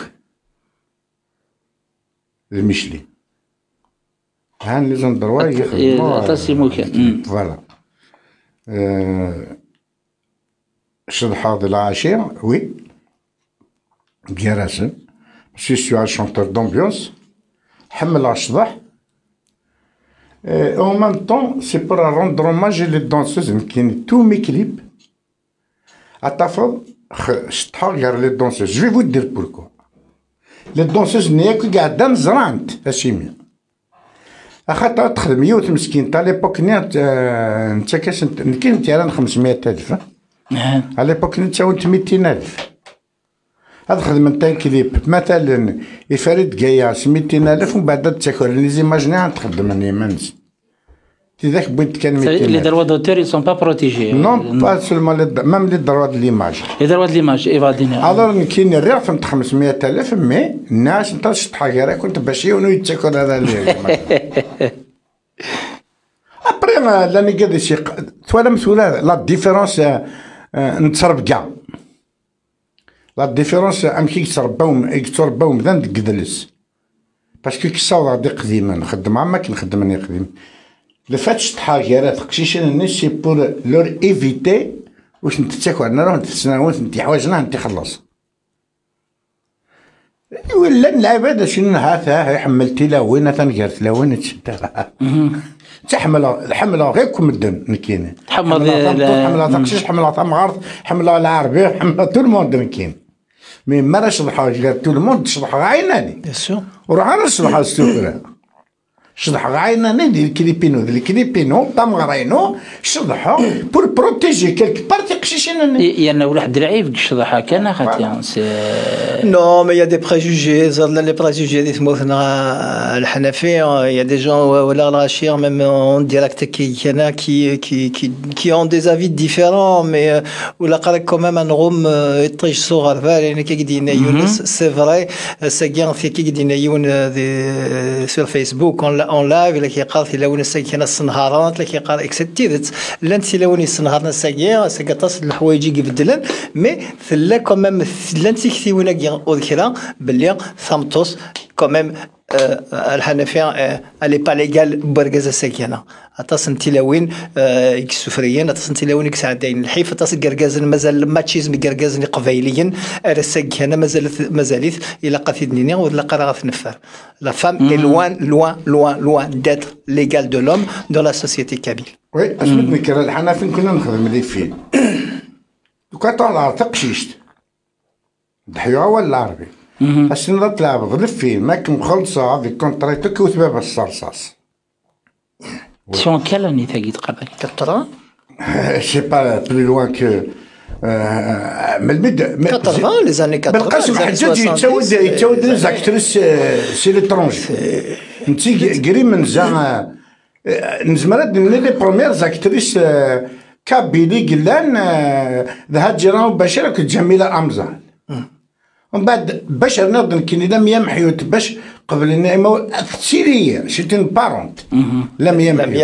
المشلي هان لي زندروا يخدموا تاسيمو كان فوالا شد حاضر العشير وي كيراسن سي سو شونتور دومبيونس حمل الشضح او ميم طون سي بور روندر اوماج لي دونسوز كاين تو مي كليب اتافض شطحا غير لي دونسوز جو في فو دير بوركو لي دونسوز نياك قاعده مزرانت هاشيمي اخاطر تخدم يوت مسكين تاع ليبوك انت كاش كاين تيران 500,000 على ليبوك انت ونت 200,000 هاد خدمة تاع كليب مثلا يفرد كاياس 200,000 ومن بعد تاكل لي زيماجيني تخدم اني منس ذاك بغيت كان 200,000 لي دروا دوتور ils sont pas protégés نون با سولمون ميم لي دروا د ليماج لي دروا د ليماج ايفادينا الوغ كاين الريع فهمت 500,000 مي الناس انت شطحه غير كنت باش يونو يتاكل هذا اللي ابري لاني قاد شي تولا مسوله لا ديفيرونس نترب كاع لا ديفيرونس ام كي يترباو مدان دكدلس باسكو كيصاوب دي قديما نخدم عما كنخدم اني قديم لو فات شطحه غير تقشيشين الناس سي بور لور ايفيتي واش انت تاكل انا راه تسناوات انت حوايجنا انت خلص ولا نلعب هذا شنو هاثا حملتي لا وين تنقرت لا وين تشدها تحمل غير كم الدم نكين تحمل تقشيش حمل طعم غارض حمل العربي حمل تو الموند نكين مي ما راش شطحه غير تو الموند شطحه عيناني بيان سور وروح على الصبح السكرة شضح غاينا ندير الكليبينو طامغرينو شضحو بور بروتيجي كالك بارتي قشيشين يعني واحد العيب شضحها كان خاطي Non, mais il y a des préjugés. Les préjugés des mouvements الحنفي, il y a des gens ولا الغاشير même en direct qui ont des avis différents, mais ولا قالك quand même نغم يطيش صغار فارين كي قدينا يونس c'est vrai ça gagne في كي قدينا يون sur Facebook on live اللي كيقال في لون السكينه السنهارات اللي كيقال اكسبتيت لانت لون السنهارنا السكينه سكتصل الحوايج يبدلن مي ثلا quand même لانت كثيونا وذكرا باللي ثمطوس quand même الحنفيه elle est pas légale برغز السكينه اتصن تلاوين السفريين اتصن تلاوين كسعدين الحيف اتصن قرقازن مازال ماتشيزم قرقازن قبيليا السكينه مازالت الى قثيدني ولا قراغه نفر la femme est loin d'être l'égale de l'homme dans la société kabyle. وي اسمتني كرا الحنفي كنا نخدم لي فين وكطلع تقشيشت دحيوها ولا عربي السنة تلعب غلف فيه ماك مخلصة في كونتريتو كوثبة بالصرصاص. سون كال اني تاقيت قبل كترا سي با بلو لوان كو من المد 80 لي زاني 80 بالقسم حجاج يتعود لي زاكتريس سي ليترونجي نتي قريب من زعما نزمرات من لي بروميير زاكتريس كابيلي قلان ذهب جيران بشيرة كنت جميلة أمزان ومن بعد باش ناض كي لم يمحيوت باش قبل النعمه سيريه شتي بارونت لم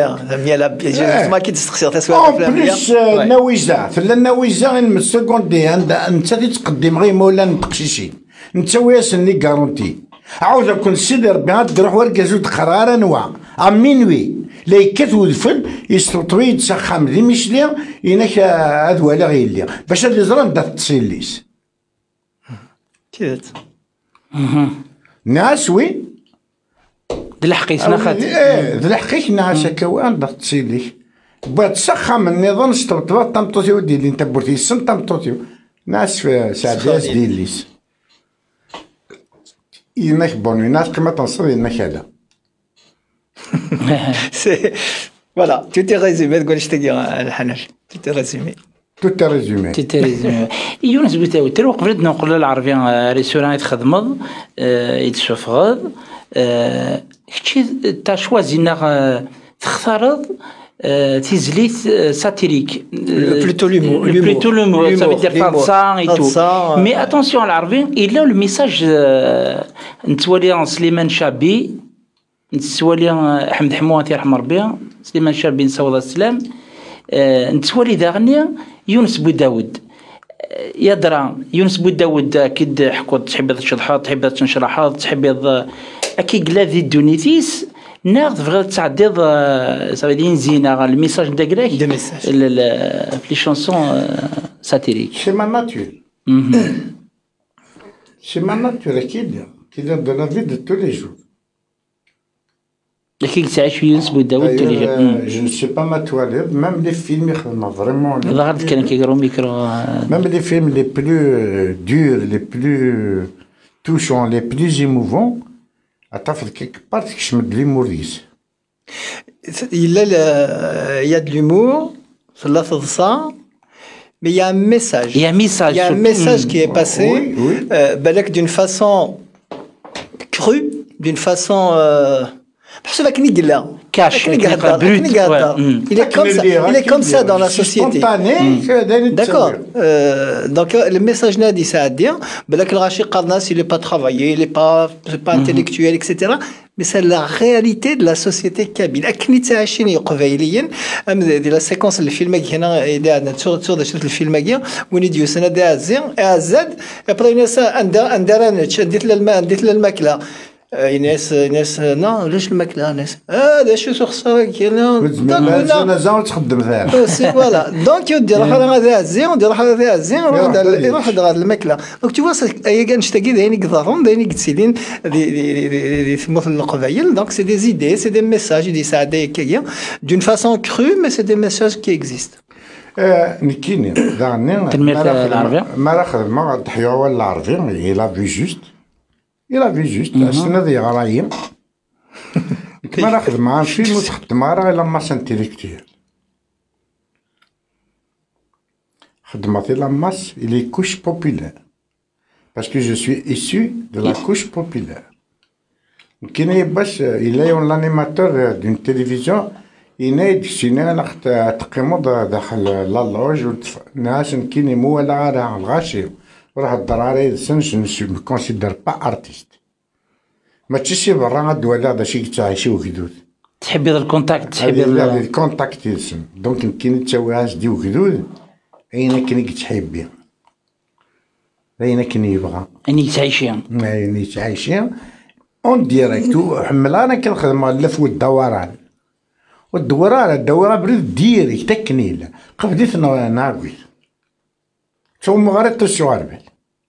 يمحيوت ما كي تستخسر تسوى افلام بليس نويزه في النويزه المسكوندي انت اللي تقدم غير مولا نتقشيشي انت وياسني كارونتي عاود كون سيدي ربي تروح وركزو قرار انواع امينوي لا يكثو الفل يستطوي يتسخم ذي مشلي ينك هذا ولا غير لي باش اللي زران دا تسيليس كيت ناس وي دلحقيتنا خاطر دلحقيت ناس كوان دا تسيلي بغات تسخم النظام استبطبات طمطوتي ودي اللي انت بورتي السن طمطوتي ناس في سعداس ديليس ينك بوني ناس قيمة تنصر ينك هذا Voilà, tout est résumé. تقول ايش تقي الحنف tout est résumé. Tout est résumé. Tout est résumé. يونس بتاوي تروح قبل نقول العربية ريستوران يتخدمض يتشفغض كشي تا شوازينا تختارض تيزليت ساتيريك plutôt l'humour ça veut dire farsa et tout mais attention à l'arabe il a le message نتولي سليمان شابي نتولي حمد حموات يرحم ربي سليمان شابي نسوض السلام نتولي داغنيا يونس بوداود يدرى يونس بوداود اكيد حكوت تحب تشطحات تحب تنشرحات تحب اكيد كلاذي دونيتيس ناخذ فغير تعديض سافيدين زينه الميساج داكراك في لي شونسون ساتيريك سي ما ناتور سي ما ناتور اكيد كي دو لا في دو تو لي جور كي تعيش في يونس بوداود تو لي جور جو نو سي با ما تواليت ميم لي فيلم يخدموا فريمون ظهرت كان كيقراو ميكرو ميم لي فيلم لي بلو دور لي بلو توشون لي بلو ايموفون أتفضل كيك بارت كشمد ليموريس. Il y a de l'humour, cela c'est ça, mais il y a un message. Il y a un message. Il y a un message qui est passé, d'une façon crue, d'une façon. Parce que cash, il est comme ça dans la société. D'accord. Donc le message n'a dit ça à dire. Que le Rachid Qarnas il n'est pas travaillé, il n'est pas intellectuel, etc. Mais c'est la réalité de la société kabyle. أكني تعيشين قبيليا دي لا سيكونس الفيلم هنا إذا تصور شفت الفيلم هنا ونيديو سنة دا زين أزاد أبغى الناس أندران ديت للماء ديت للماكلة ناس لا ليش الماكله ناس هذا شو خساره كاين انا زعما تخدم فيها فوالا دونك يدي روح هذا زين ودير هذا زين روح هذا الماكله دونك تو واس اي كان نشتاقي دايني كضرهم دايني كتسيدين دي ثموث القبائل دونك سي دي زيدي سي دي ميساج دي ساعده كيا دون فاسون كرو مي سي دي ميساج كي اكزيست نكيني دعني العربيه ما خدمه الضحيه ولا العربيه اي لا في جوست إلا في جوست أستنى ذي غرايم كما ناخذ معاه فيلم وتخدم راه إلا ماس انتيليكتويال خدمتي لا ماس إلي كوش بوبيلار باسكو جو سوي إيسو دو لا كوش بوبيلار كاين باش إلا يون لانيماتور دون تيليفزيون ينايد كسينا لخت تقيمو داخل لالوج والناس كاين موالع راه الغاشي وراه الدراري سنش مي كونسيدير با ارتيست ما تشي برا الدوله هذا شي تعيشي وكدود تحبي الكونتاكت تحبي الكونتاكت يسم دونك كاين تساويهاش دي وكدود اين كاين تحبي اين كاين يبغى اني تعيشين اني تعيشين اون ديريكت وحمل انا كنخدم اللف والدوران الدوران بريد ديريكت تكنيل قبديت ناقوي ثم غريت الشوار بال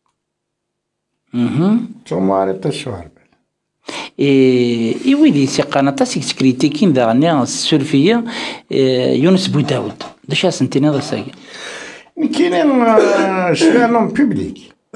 ثم غريت الشوار بال اي ويلي سي قناة تاسيك كريتيكين داغني السلفية يونس بوداود داش سنتيني هذا ساكي كاينين شويه نون بوبليك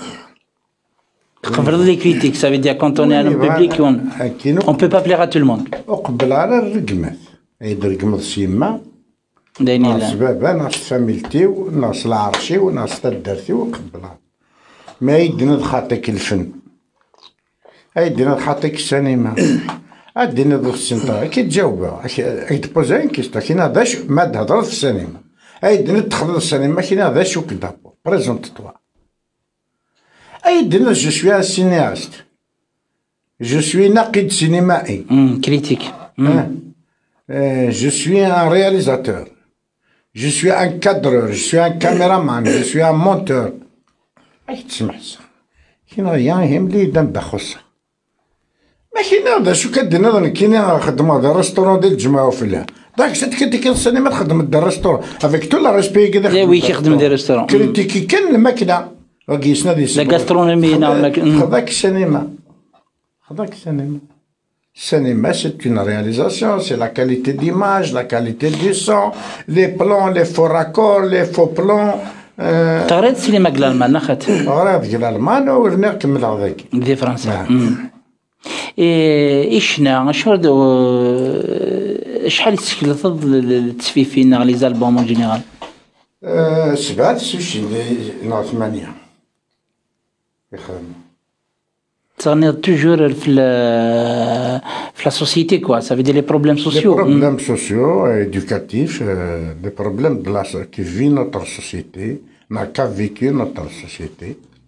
قبل لي كريتيك سافي دير كونت اون ان بوبليك اون بو با بليغ ا تو الموند وقبل على الرقمات عيد رقمة سيما داينين ناس بابا ناس فاميلتي ناس العرشي وناس تدرتي وقبلها ما يدنا دخاتك الفن يدنا دخاتك السينما ادينا دوك السنتر كي تجاوبها كي تبوزا ان كيستو كاين هذاش ما تهضر في السينما يدنا تخلط السينما كاين هذاش وكدابو بريزونت توا يدنا جو سوي ان سينياست جو سوي ناقد سينمائي كريتيك je suis un réalisateur, je suis un cadreur, je suis un caméraman, je suis un monteur. أي تسمع كاين يهم لي دم بخص ما كاين هذا شو كدير كاين خدمة ديال الريستورون ديال الجماعة وفلاه داك شت كنت السينما تخدم ديال الريستورون افيك تو لا ريسبي كذا وي كيخدم ديال الريستورون كريتيكي كان الماكله وكيسنا ديال لا غاسترونومي خذاك السينما خذاك السينما cinéma, c'est une réalisation, c'est la qualité d'image, la qualité du son, les plans, les faux raccords, les faux plans. قريت السينما ديال الالمان اخات قريت ديال الالمان ورنا كمل هذاك ديال فرنسا شنو شحال تشكلت التسفيفين لي زالبوم اون جينيرال 7 8 يخدم تغني توجور في لا سوسيتي كوا ça veut dire les problèmes sociaux les problèmes sociaux éducatifs les problèmes de la qui vit notre société qu'a vécu notre société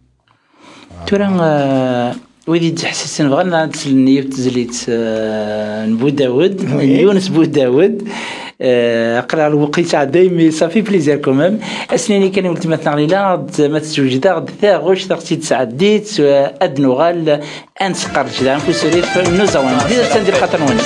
ترى ويدي تحسسن بغينا نتسلني تزليت نبو داود يونس بو داود قرا الوقيته دايما صافي بليزير كومام اسناني كان ولت مثلا ليلا ما تزوج دا ثا غوش تاختي تسعديت ادنو غال انسقر جدا كسري نوزوان دير تندير خاطر وين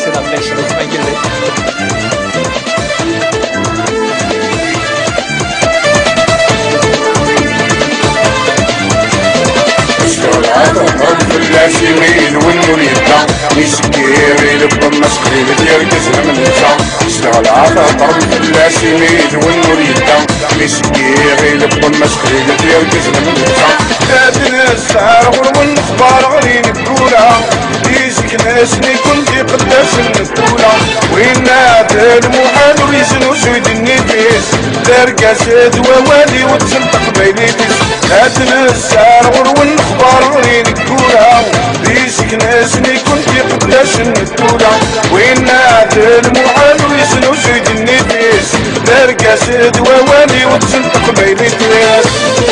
العشرين والمريضة يسكيري لبن مسكين يركز من الجا اشتغل على ضرب العشرين والمريضة يسكيري لبن مسكين يركز من الجا هادنا السعر والنخبار غرين الدولة يجيك ناسني كنت قداش الدولة وين هذا المحال ويزنو سويد النفيس دار كاسد ووالي وتسنطق بينيتيس هادنا السعر والنخبار غرين الدولة يجيك ناسني كنت قداش الدولة وين هذا المحال ويزنو سويد النفيس دار كاسد ووالي وتسنطق بينيتيس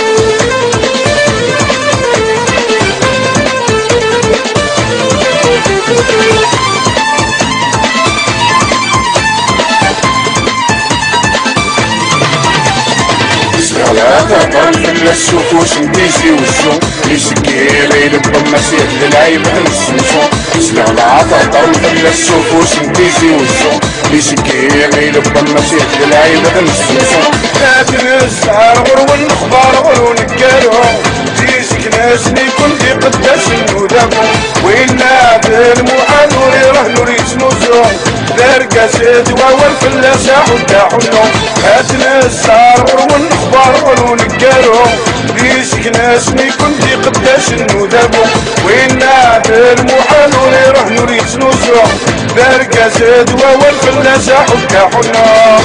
في السوق نديسي وشو يسكيري لبن مسيح للعيب نسوسو سلام عطا في السوق نديسي وشو يسكيري لبن مسيح للعيب نسوسو نادر السعر غرو النخبار غرو نكالو جيسك ناسني كنت قداش النودابو وين نادر المحال وري رهنو ريسنوزو دار كاسد وول فلاسة حدا حنو هاتنا الزهر والنخبار ونقالو ليش ناس مي كنتي قداش نذابو وين هذا المحال ونروح نريد نوزو دارك زدوى والفلاسة حكا حنا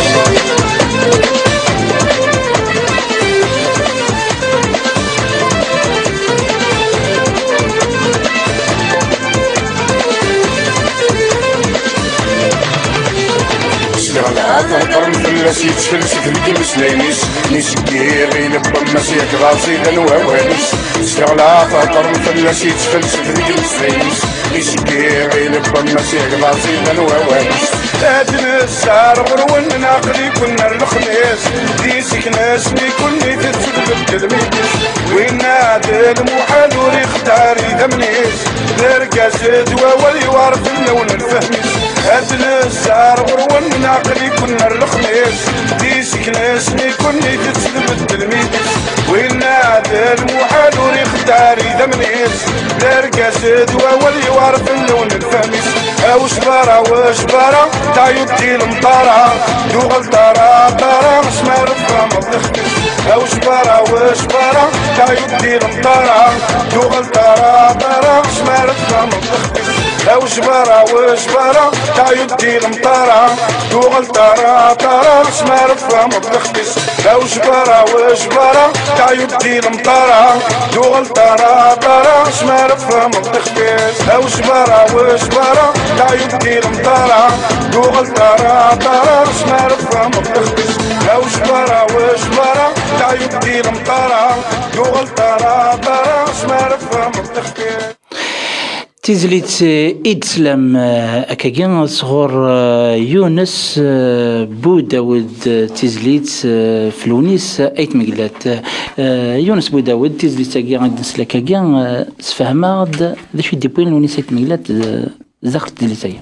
القرن فلاس يتفلسف الكلمس لينيس نسكير غير بمسيك راسي لنواوانيس استغلا القرن فلاس يتفلسف الكلمس لينيس نسكير غير بمسيك راسي لنواوانيس هاتنا السعر غرون ناقلي كنا الخميس ديسك ناس مي كني تتسلب التلميذ وين هذا المحال وريخ داري دمنيس دارك زدوى واليوار في اللون الفهميس هاتنا السعر غرون ناقلي كنا الخميس ديسك ناس مي كني تتسلب التلميذ وين هذا المحال وريخ داري دمنيس دارك زدوى واليوار في اللون الفهميس اوش برا وش برا تعيطي المطارة دوغل طارا طارا مش معرفة ما بنختش اوش برا وش برا تعيطي المطارة دوغل طارا طارا مش معرفة ما بنختش اوش برا وش برا تعيطي المطارة دوغل طارا طارا مش معرفة ما بنختش اوش برا وش برا تعيطي المطارة دوغل طارا طارا مش معرفة ما بنختش اوش برا وش برا تعيطي المطارة دوغل طارا طارا مش معرفة ما بنختش اوش برا وش برا تعيطي المطارة دوغل طارا طارا مش معرفة ما بنختش تيزليت إدسلام أكاكين صغور يونس بو داود تيزليت فلونيس أيت مقلات يونس بو داود تيزليت أكاكين نسلك أكاكين سفهما ذا شي ديبوين لونيس أيت مقلات زاخر تيزليت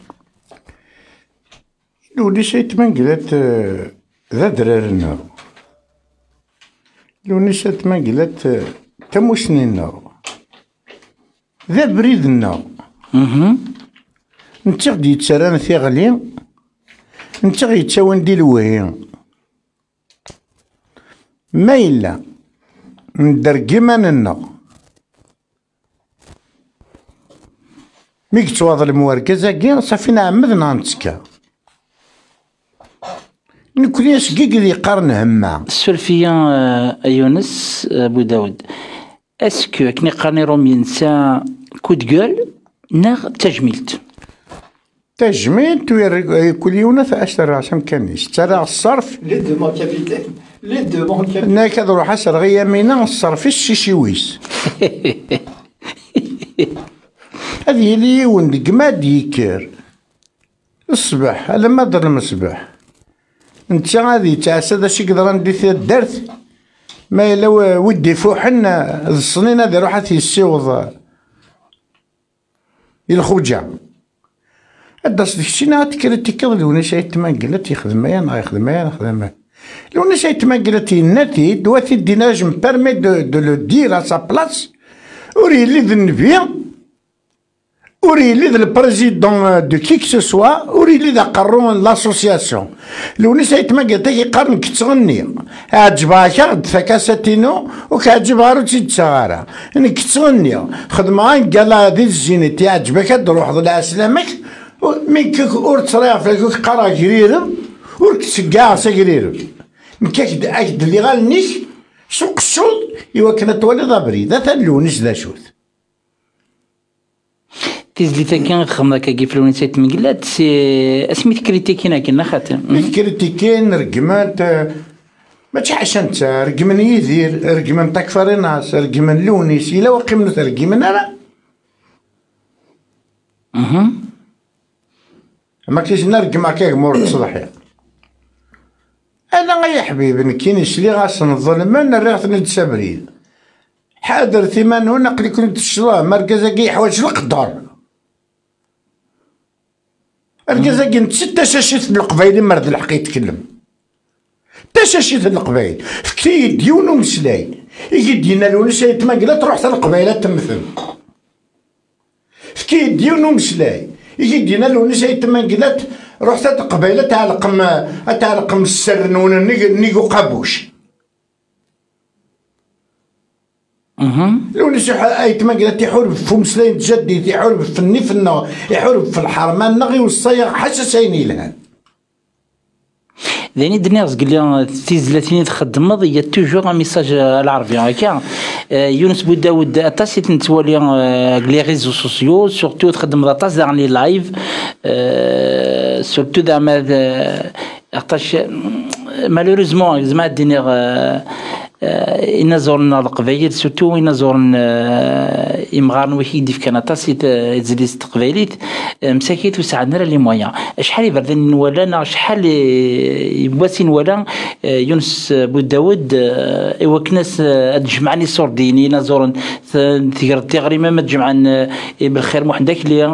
لونيس أيت مقلات ذا درارنا لونيس أيت مقلات تموسنينا ذا بريدنا نتا غدي يتسران ثيغلي نتا غيتساوان دي الوهي ما إلا ندر كيماننا مي كتواض الموركزة كي صافي نعمدنا نتسكا نكوني اسكي كدي قارن هما السلفية يونس بو داود اسكو كني قارني روم ينسى كود جول ناغ تجميلت كل يوم اشترى عشان كانيش ترى الصرف لي دو مون كابيتان لي دو مون كابيتان ناك نروح اسرغ يمينا الصرف الشيشيويس هذه لي وندق ما ديكر الصباح هذا ما در المصباح انت غادي تعسى هذا شي قدر ندير فيها الدرت ما الا ودي فوحن الصنين هذه روحت يسيوض الخوجه هذا شتينا تكرتي كذا لو شي تمنقلت يخدم انا يخدم انا خدم لو شي تمنقلت ناتي دواتي ديناج مبرمي دو لو دير ا سا بلاص وري لي النبي وري لي البريزيدون دو كيك سو سوا وري لي قرون لاسوسياسيون لو شي تمنقلت يقارن كتغني عجباك غد فكاساتينو وكعجبها روتي تسغارا انك كتغني خدمه قال هذه الزينتي عجبك تروح ضل سلامك من اور تصريح فيك قرا كريرم اور كتسقع سكريرم من كاك اكد اللي غالنيش سوق الشوط ايوا كانت تولي ضابري ذا تلونيش ذا شوت تيزلي تاكين خمرا كاكي فلونيسات مقلات سي اسمي كريتيكينا كنا خاطر كريتيكين رقمات ما تحشنت رقمن يدير رقمن تكفريناس رقمن لونيس الا وقمنا رقمن انا ما كاينش نرقم هكاك مور تصلحي انا يا حبيبي نكينيش لي غاصن الظلم انا ريغ نتسابريد حاضر ثمان ونقلي كنت تشراه مركزاكي حوايج القدر مركزاكي نتسد شاشيت بالقبايل مرض الحق يتكلم تشاشيت القبايل فكي ديون ومسلاي يجي دينا لونس يتمقلا تروح حتى القبايلات تمثل فكي ديون ومسلاي يجي دينا لونس يتمقلات رحت هاد القبيله تعلقم السرنون نيقو قابوش لو نسي ايت ما قالت يحارب في مسلين جدي يحارب في النفنا يحارب في الحرمان نغي والصيغ حساسين لها ذاني دنياز قال لي تيزلاتيني تخدم هي توجور ان ميساج العربي هكا يونس بوداود اطاسي تنتولي لي ريزو سوسيو سورتو تخدم اطاس داغ لي لايف سورتو زعما اطاش مالوريزمون زعما الدنيا إنا زورنا القبايل سورتو إنا زورنا إمغارن وحيد في كندا تزليز تقبايليت مساكيت وساعدنا لي مويا شحال يبردن ولا شحال يبواسين ولا يونس بوداود إوا كناس تجمعني سورديني إنا زورن تغري ما تجمعن بالخير محداك لي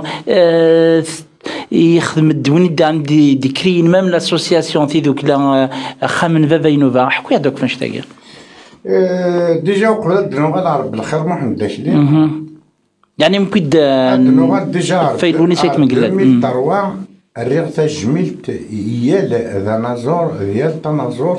يخدم الدوني دي كرين مام لاسوسياسيون في دوك لا خامن فافا ينوفا حكوا يا دوك فاش تاقي ديجا قبل الدنوغا العرب بالخير محمد داكلي يعني ممكن الدنوغا ديجا فايلوني سيك من قلال 2003 الريغ تجملت يال ذا نازور ديال تنازور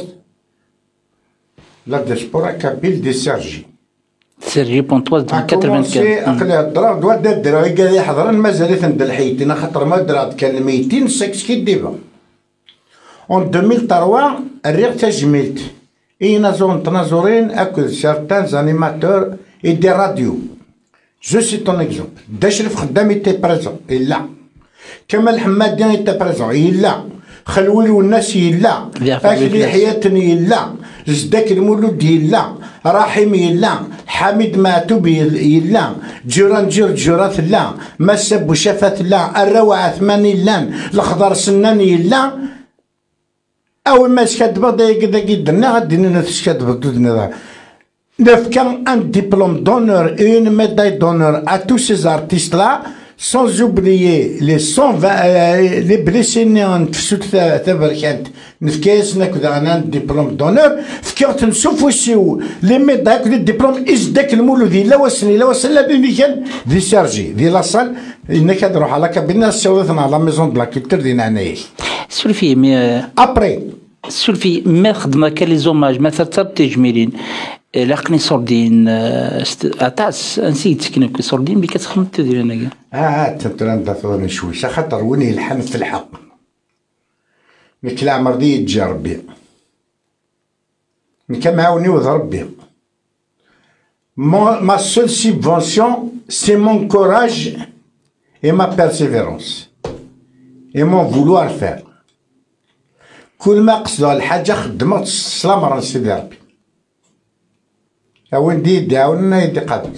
لا ديسبورا كابيل دي سيرجي سيرجي بونطواز دو 84 اقلي الدرا دوا الدرا قال لي حضر مازال تندل حيتنا خاطر ما درات كان 200 سكس كي ديبا اون 2003 الريغ تجملت إينا زون تنازورين أكل سيرتان زانيماتور إي دي راديو جو سي تون إكزومبل داشرف خدام إيتي بريزون إلا كمال حمادين إيتي بريزون إلا خلويل والناس إلا أكلي حياتني إلا زداك المولود إلا رحيم إلا حميد ماتوب إلا جيران جيرات لا مسب وشافات لا الروعة ثماني لا الخضر سناني إلا أول ما سكتبغ دا قدرنا غادي نسكتبغ دودنا neuf qu'un diplôme d'honneur et une médaille d'honneur à tous ces artistes-là, sans oublier les 120 les blessés néant في تبركات نفكاس ناكل عن diplôme d'honneur فكرت نسوفوسيو لي ميداي كل ديبلوم ازداك المولود لا وصلني لا وصل لا كان دي سيرجي دي لاصال انك تروح على كابينه سويتنا على ميزون بلا كولتور ديال عنايش سولفي مي ابري سولفي ما خدمه كان لي زوماج ما ثرت تجميلين لاقني صوردين اتاس نسيت كنا صوردين بك تخدم تدير انا تتران دافون شوي خاطر وين يلحن في الحق نكلا مرضي يتجارب بيه نكمعوني وضرب بيه ma seule subvention c'est mon courage et ma persévérance et mon vouloir faire كل ما قصدوا الحاجه خدمت السلام على سيدي ربي أوين دي داونا يدي قادر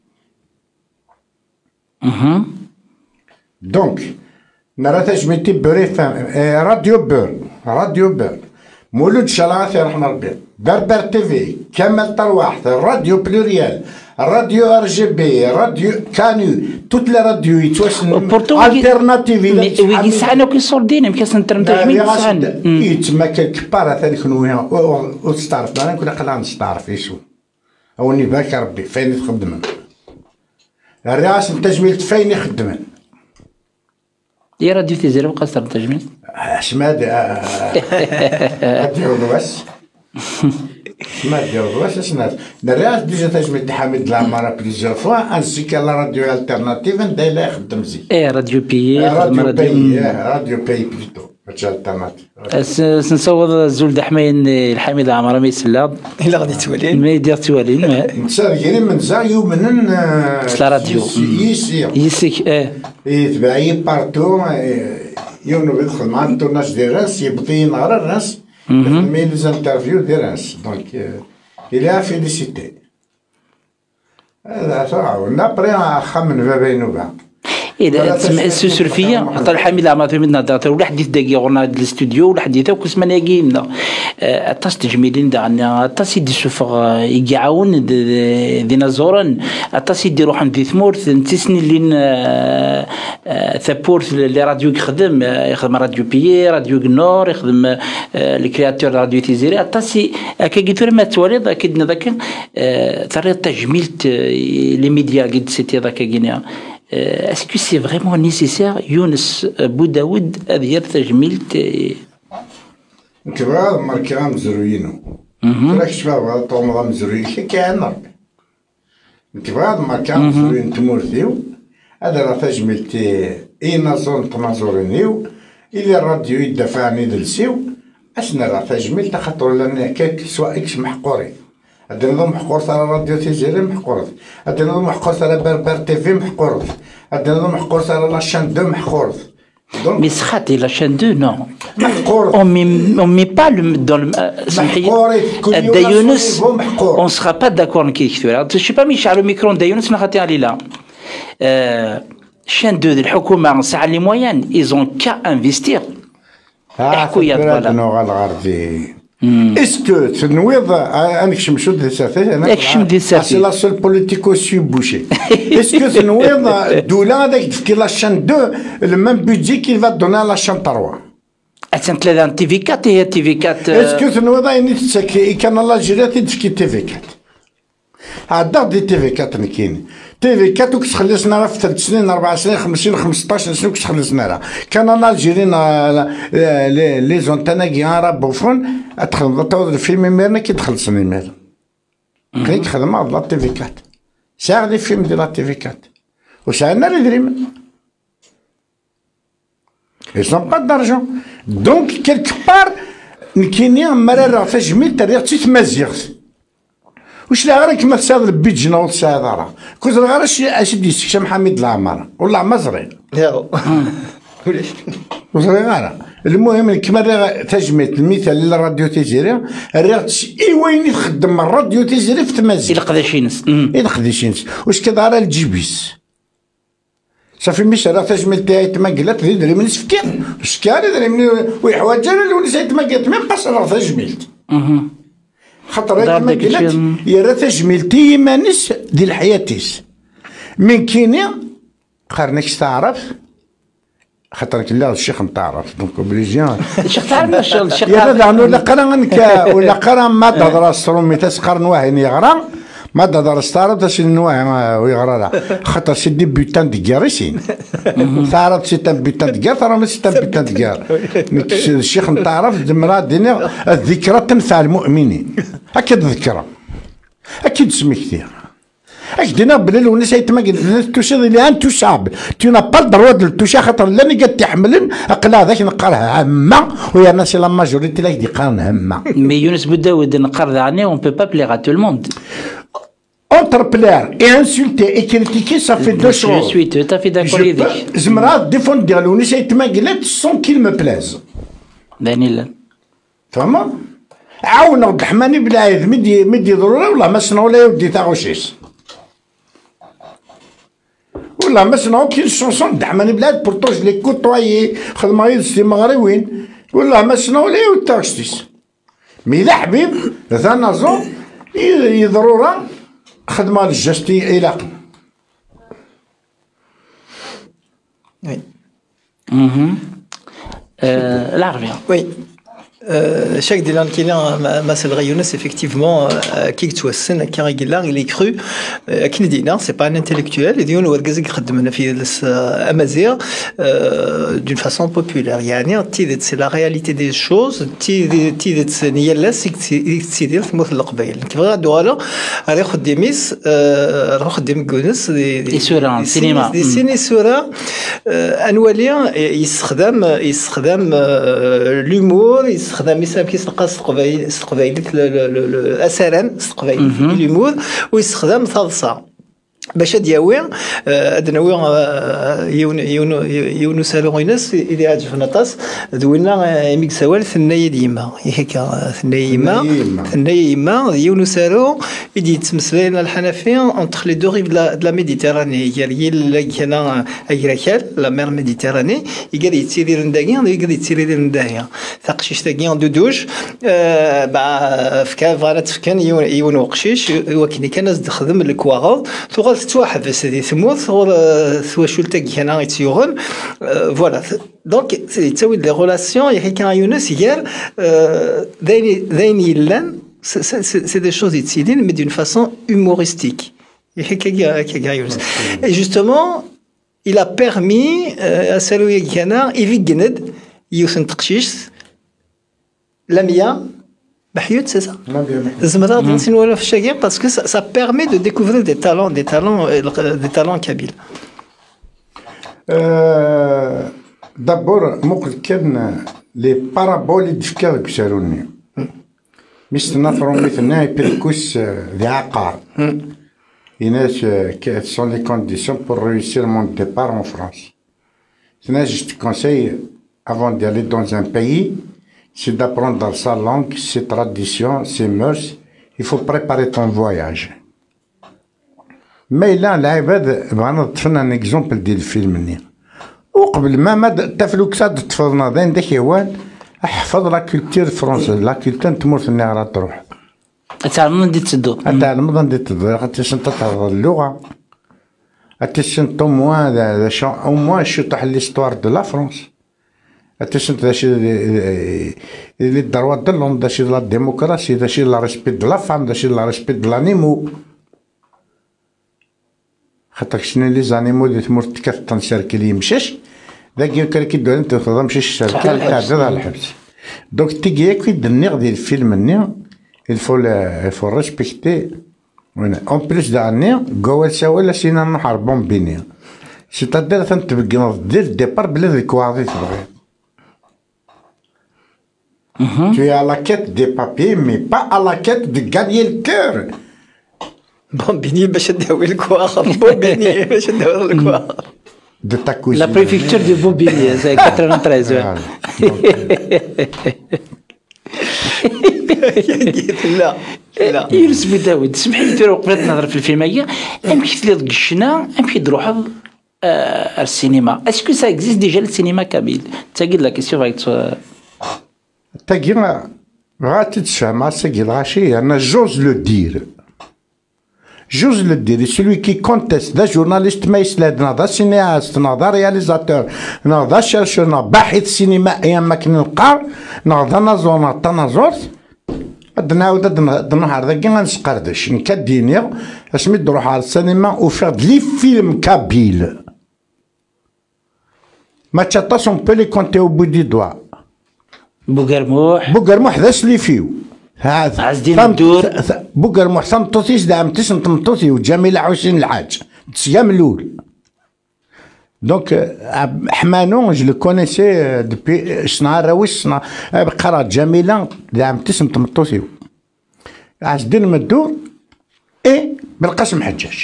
دونك نرى تجميتي بوري فهم راديو بور مولود شلاغاتي رحمة ربي بربر تيفي كمال طرواحت راديو بلوريال راديو ار جي بي راديو كانو توت لي راديو يتوسن التيرناتيفي ويجي ساعنا كي صوردين يمكن نترم تجميل ساعنا يتما كبار ثاني كنويا وستعرف انا كنا قلنا نستعرف يشو أوني باك ربي فين تخدمن الرئاسة التجميل فين يخدمن يا راديو تيزير وقصر التجميل اسمها ديرو الواس اسمها ديرو الواس اسمها الرئاسة ديجا تجميل حميد العمارة بليزيور فوا انسي كان راديو الترناتيف دايلا يخدم زين راديو بي راديو بي بليتو سنصوض زول دحمين الحميد العمارة ما يسلا إلا غادي توالين ما يدير توالين نتسالي من زايو منن لا راديو يسيك يتبعي بارتو يونو يدخل مع التورناج ديال راس يبطي نهار الراس مي لي زانترفيو ديال راس دونك إلا فيليسيتي هذا تعاون ابري خمن بابينو بعد إذا تسمع السوسر فيا حتى الحميد العمارة في مدنا دكتور ولا حديث دقيقة غورنا الاستوديو ولا حديثة وكس ما ناقي منا التاس تجميلين دعنا التاس يدي سوفر يقعون ديناصورا التاس يدي روح عند ثمورث نتسني لين ثابورث اللي راديو يخدم راديو بيي راديو نور يخدم الكرياتور راديو تيزيري التاس كيقول ما تواليد اكيد ذاك ثري تجميلت لي ميديا قد سيتي ذاك كينيا est-ce que c'est vraiment nécessaire Younes Boudaoud à dire تجميلت كبار مركا مزروينو راك شباب طوم مزروين كان ربي كبار مركا مزروين تمورثيو هذا راه تجميلتي اين زون تمازورينيو الى الراديو يدفعني دلسيو اشنا راه تجميلت خاطر لنا كاك سواء اكش محقوري هذا النظام محقور تاع الراديو تيجيري محقور هذا النظام محقور تاع بربر تي في محقور هذا النظام محقور تاع لاشين 2 محقور. Mais Srat et la chaîne 2, non. On ne met pas dans le. Dayounous, on ne sera pas d'accord avec ce que je ne sais pas, Michel, le micro Dayounous, on a été là. Chaîne 2 de l'Houkouma, ça a les moyens, ils ont qu'à investir. Est-ce que tu nous c'est la seule politique aussi bouchée. Est-ce que tu nous d'où avec la chaîne 2 le même budget qu'il va donner à la chaîne 3 أنت لا TV4 هي TV4 Est-ce que tu nous as كان الله جراتي تفكي TV4 هذا دي TV4 نكين TV4 وكش خلصنا راه في 3 سنين 4 سنين 50 15 سنه وكش خلصنا راه كان انا الجيرين لي زونتانا كيان راه بوفون ادخل طول الفيلم ميرنا كي دخل سنين مير كاين خدمه على TV4 ساعه لي فيلم ديال TV4 وساعنا لي دريم ils n'ont pas d'argent donc quelque part نكيني مرة تجميل تاريخ تمازيغ واش لا غير كما تساعد البيتجنا وتساعد راه كنت غير اش ديسك محمد العمر ولا مزري وزري غير المهم كما تجميت المثال للراديو تيجيري الريغ اي وين تخدم الراديو تيجيري في تمازيغ الى قداشينس واش كدار الجيبيس صافي مش راه تجميل تاعي تماقلات دري من السفكير السكاري دري من ويحواج انا اللي نسيت تماقلات ما بقاش راه تجميلت خاطر كما قلت يا تجميلتي مانيس ديال حياتيس من كيني قرنكش تعرف خاطر لا الشيخ متعرف دونك اوبليجيان الشيخ تعرف الشيخ يا دانو لا قرا ولا قرا ما تهضر الصرومي تسقر نواهي يغرا ما تهضر استعرض تاش نواهي ويغرا لا خاطر سي دي بوتان دي كاريسين تعرف سي تان بوتان دي كار ترى ماشي تان بوتان دي كار الشيخ متعرف دمرا دينا الذكرى تنفع المؤمنين اكيد ذكرى اكيد سميكتي اكدنا بلا وناس يتماكن توشي اللي انت صعب تو نا با الدروا ديال التوشا خاطر لاني قد تحملن اقلا هذاك نقرها عامه ويا ناس لا ماجوريتي لا يقرن عامه مي يونس بوداود نقر عني اون بو با بليغ ا تو الموند entre plaire et insulter et critiquer ça fait deux choses. Je suis tout à fait d'accord avec toi. Je me défendre dire le وناس يتماكلات sans qu'il me plaise. دانيلا فهمت؟ عاون عبد الرحمن بن عايد مدي ضروره ولا ما سنو ولا يودي تاع غشيش ولا ما سنو كاين شونسون د الرحمن بن عايد بورتو جو لي كوتوايي خدمه غير سي مغربيين ولا ما سنو ولا يودي تاع غشيش مي ذا حبيب ذا نازون ضروره خدمه للجاستي الى العربيه وي chaque des langues qu'il a Marcel Rayonnes effectivement qui tu as sen il est cru Knedina c'est pas un intellectuel et on voit que خدمنا في Amazir d'une façon populaire يعني c'est la réalité des choses تيدت نيلا سيدير في مثل القبائل كيف غادو على راه خديميس راه خديم كونس دي سورة سينما دي سيني سورة انواليا يستخدم l'humour يستخدم مثلا كيسقى قبايلك الاسران قبايل اليمود ويستخدم ثالثه باش دياوي ادناوي يونس لونيس اللي عجبنا طاس دوينا ميك سوال ثنايا ديما هكا ثنايا يونس يدي تمثلين الحنفيه اونتر لي دو ريف د لا ميديتيراني اللي كان اغراكال لا مير ميديتيراني يقدر يتيري لنداكيا يقدر يتيري لنداهيا ثقشيش تاكيا دو دوش فكا فالات فكان يون وقشيش وكني كان تخدم الكواغ تواحد هذه ثمور ثوا شولتك هنا يتيوغن فوالا دونك تسوي دي ريلاسيون يحكي يونس يقال داين يلان سي دي شوز يتسيدين مي دون فاسون هوموريستيك يحكي يونس اي جوستومون il a permis à Saloui Gana, Ivigend, Youssent Tqshis, Lamia, Bahyout, c'est ça? Zmada, c'est une Chagir, parce que ça permet de découvrir des talents kabyles. D'abord, les paraboles de Fkar Ksaroni. مش نفرم مثلنا يبريكوس ذي عقار. Quelles sont les conditions pour réussir mon départ en France? Je te conseille, avant d'aller dans un pays, c'est d'apprendre sa langue, ses traditions, ses mœurs. Il faut préparer ton voyage. Mais là, on a un exemple du film. وقبل ما تفلوك صاد تفضنا ذا ذاك يوان احفظ لا كولتور فرونسيز لا كولتور تمورثني راه تروح تعلم ندي تسدو تعلم ندي تسدو خاطرش انت تهضر اللغه اتش انت او موان شطح ليستوار دو لا فرونس اتش انت داشي لي دروات دو لوم داشي لا ديموكراسي داشي لا ريسبي دو لا فام داشي لا ريسبي دو لانيمو خاطر شنو لي زانيمو اللي تمر تكثر سيركل يمشيش ذاك كان كيدير انت تخدم شي السيركل تعدد على الحبس دونك تيجي كيدني ديال الفيلم ني il faut respecter en plus d'année قوال سوالا سينا نحاربون بيني سيتادير تنتبقى دير الديبار بلا ذيك واضي تبغي tu es à la quête des papiers mais pas à la quête de gagner le cœur. Bombini باش نداوي الكواخ Bombini باش نداوي الكواخ de ta cousine. La préfecture de Bobigny, c'est 93. لا لا يرسم داود سمح لي تروح قبل نهضر في الفيلم هي امشي تلي قشنا امشي تروح السينما اسكو سا اكزيست ديجا السينما كابيل تاقي لا كيسيون فايت تاقي غاتي تفهم ساقي الغاشي انا جوز لو دير J'ose le dire, celui qui conteste, le journaliste, mais le cinéaste, le réalisateur, le chercheur, le باحث cinéma et un maquin قار, le نازور, التنازور, نعاود هاد النهار ذاك غنسقردش نكديني اسميت نروح على السينما وفيغ لي فيلم كابيل ما تشطاش اون بو لي كونتي او بو دي دوا بوغرموح ذاش لي فيو هذا عز دين الدور بوغرموح تمطوطيش دام تسن تمطوطي وجميلة عوشين الحاج تسيام الاول دونك حمانون جو لو كونيسي دوبي شنا راويش شنا قرا جميلة دام تسن تمطوطي عز دين الدور اي بالقاسم حجاج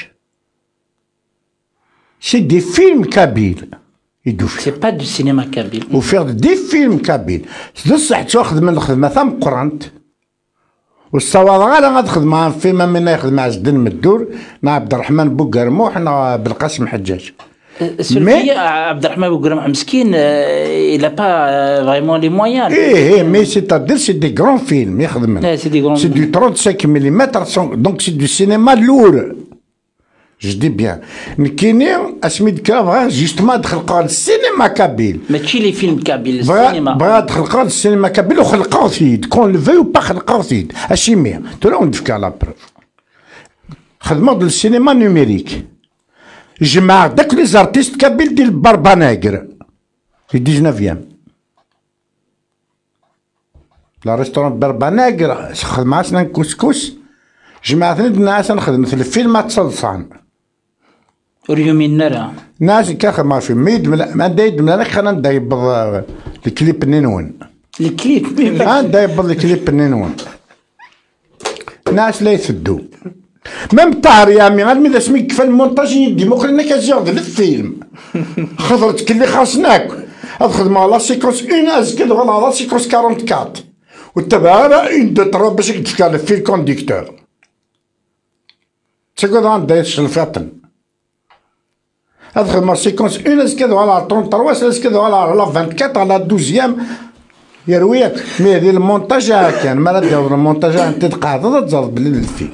سي دي فيلم كابيل سي با دو سينما كابيل وفيغ دي فيلم كابيل بصح تاخذ من الخدمه ثم قرنت والصوالغه انا غتخدم فيما من يخدم عز الدين مدور مع عبد الرحمن بوغرموح مع بالقاسم حجاج مي عبد الرحمن بوغرموح مسكين il a pas vraiment les moyens ايه مي c'est-à-dire c'est des grands films يخدم c'est du 35 mm donc c'est du cinéma lourd. Je dis bien. كاينين اسميت كافا جوستومون تخلقوا السينما كابيل ماشي لي فيلم كابيل السينما بغا تخلقوا السينما كابيل وخلقوا سيد كون لو فيو با خلقوا سيد اشي مي ترى ندفك على بروف خدموا ديال السينما نيميريك جمع داك لي زارتيست كابيل ديال برباناكر في 19 لا ريستورون برباناكر خدم معنا كسكس جمعتني الناس نخدم في الفيلم تصلصان وريومين نرى ناس كاخدم في ميد ما دايد من انا خلينا ندايبض الكليب نينون الكليب ندايبض الكليب نينون ناس لا يسدوا ميم طار يا مي غير ملي سمي كيف المونتاج يدي مخلينا كنجاوب الفيلم خضرتك اللي خاصناك خدم على سيكونس اون از كده ولا على سيكونس 44 وتبع على اون دو ترو باش تفكر في الكونديكتور تقول عندها الفاتن هذا ما سيكونس اون اسكدو على 33 اسكدو على 24 على 12 يا رويك مي هذه المونتاج كان ما داور المونتاج انت تقعد تزرب بالفيلم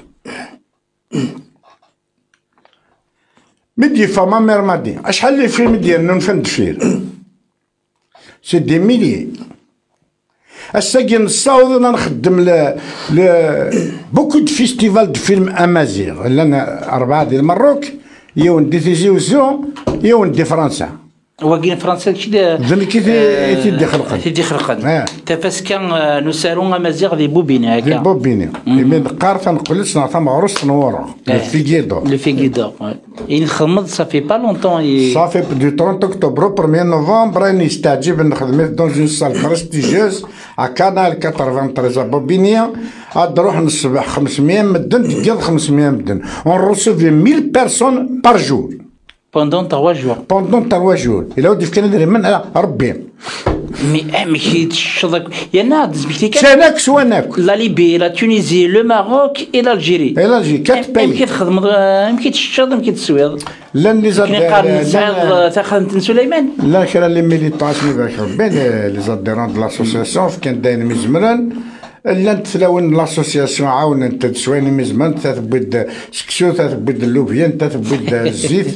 مدي فما ميرمادي شحال لي فيلم ديالنا نفند فيه سي دي ميلي الساقي نصاوض انا نخدم بوكو دو فيستيفال دو فيلم امازيغ لنا 4 ديال المروك يوندي تيجي وزو يوندي فرنسا وكاين فرنسا كي ذن كي تيدي خلقا تيدي خلقا تفاس كان نسالون امازيغ دي بوبيني هكا دي بوبيني من قارفه نقول لك نعطى مغروس نورا الفيغيدو لو فيغيدو يعني خدمت صافي با لونطون صافي دو 30 اكتوبر 1 نوفمبر راني استعجب نخدم دون اون سال بريستيجيوز ا كانال 93 بوبينيا نروح نصبح 500 مدن تجي 500 مدن اون روسوفي 1000 بيرسون بار جور بوندون 3 جور بوندون 3 جور الا ودي في كندا من ربي ماشي تشرك يا ناض بيتي شانك سوانك لا ليبي لا تونيزي لو ماروك اي الجيري كات باي يمكن تخدم يمكن تشرد يمكن تسويض لا اللي زاد قال سعد تاخذ سليمان لا كرا لي ميليطاسيون باش بين لي زاديرون دو لاسوسياسيون كان داين مزمران لا نتلاون لاسوسياسيون عاون انت تسويني مزمان تثبت سكسو تثبت اللوبيان تثبت الزيت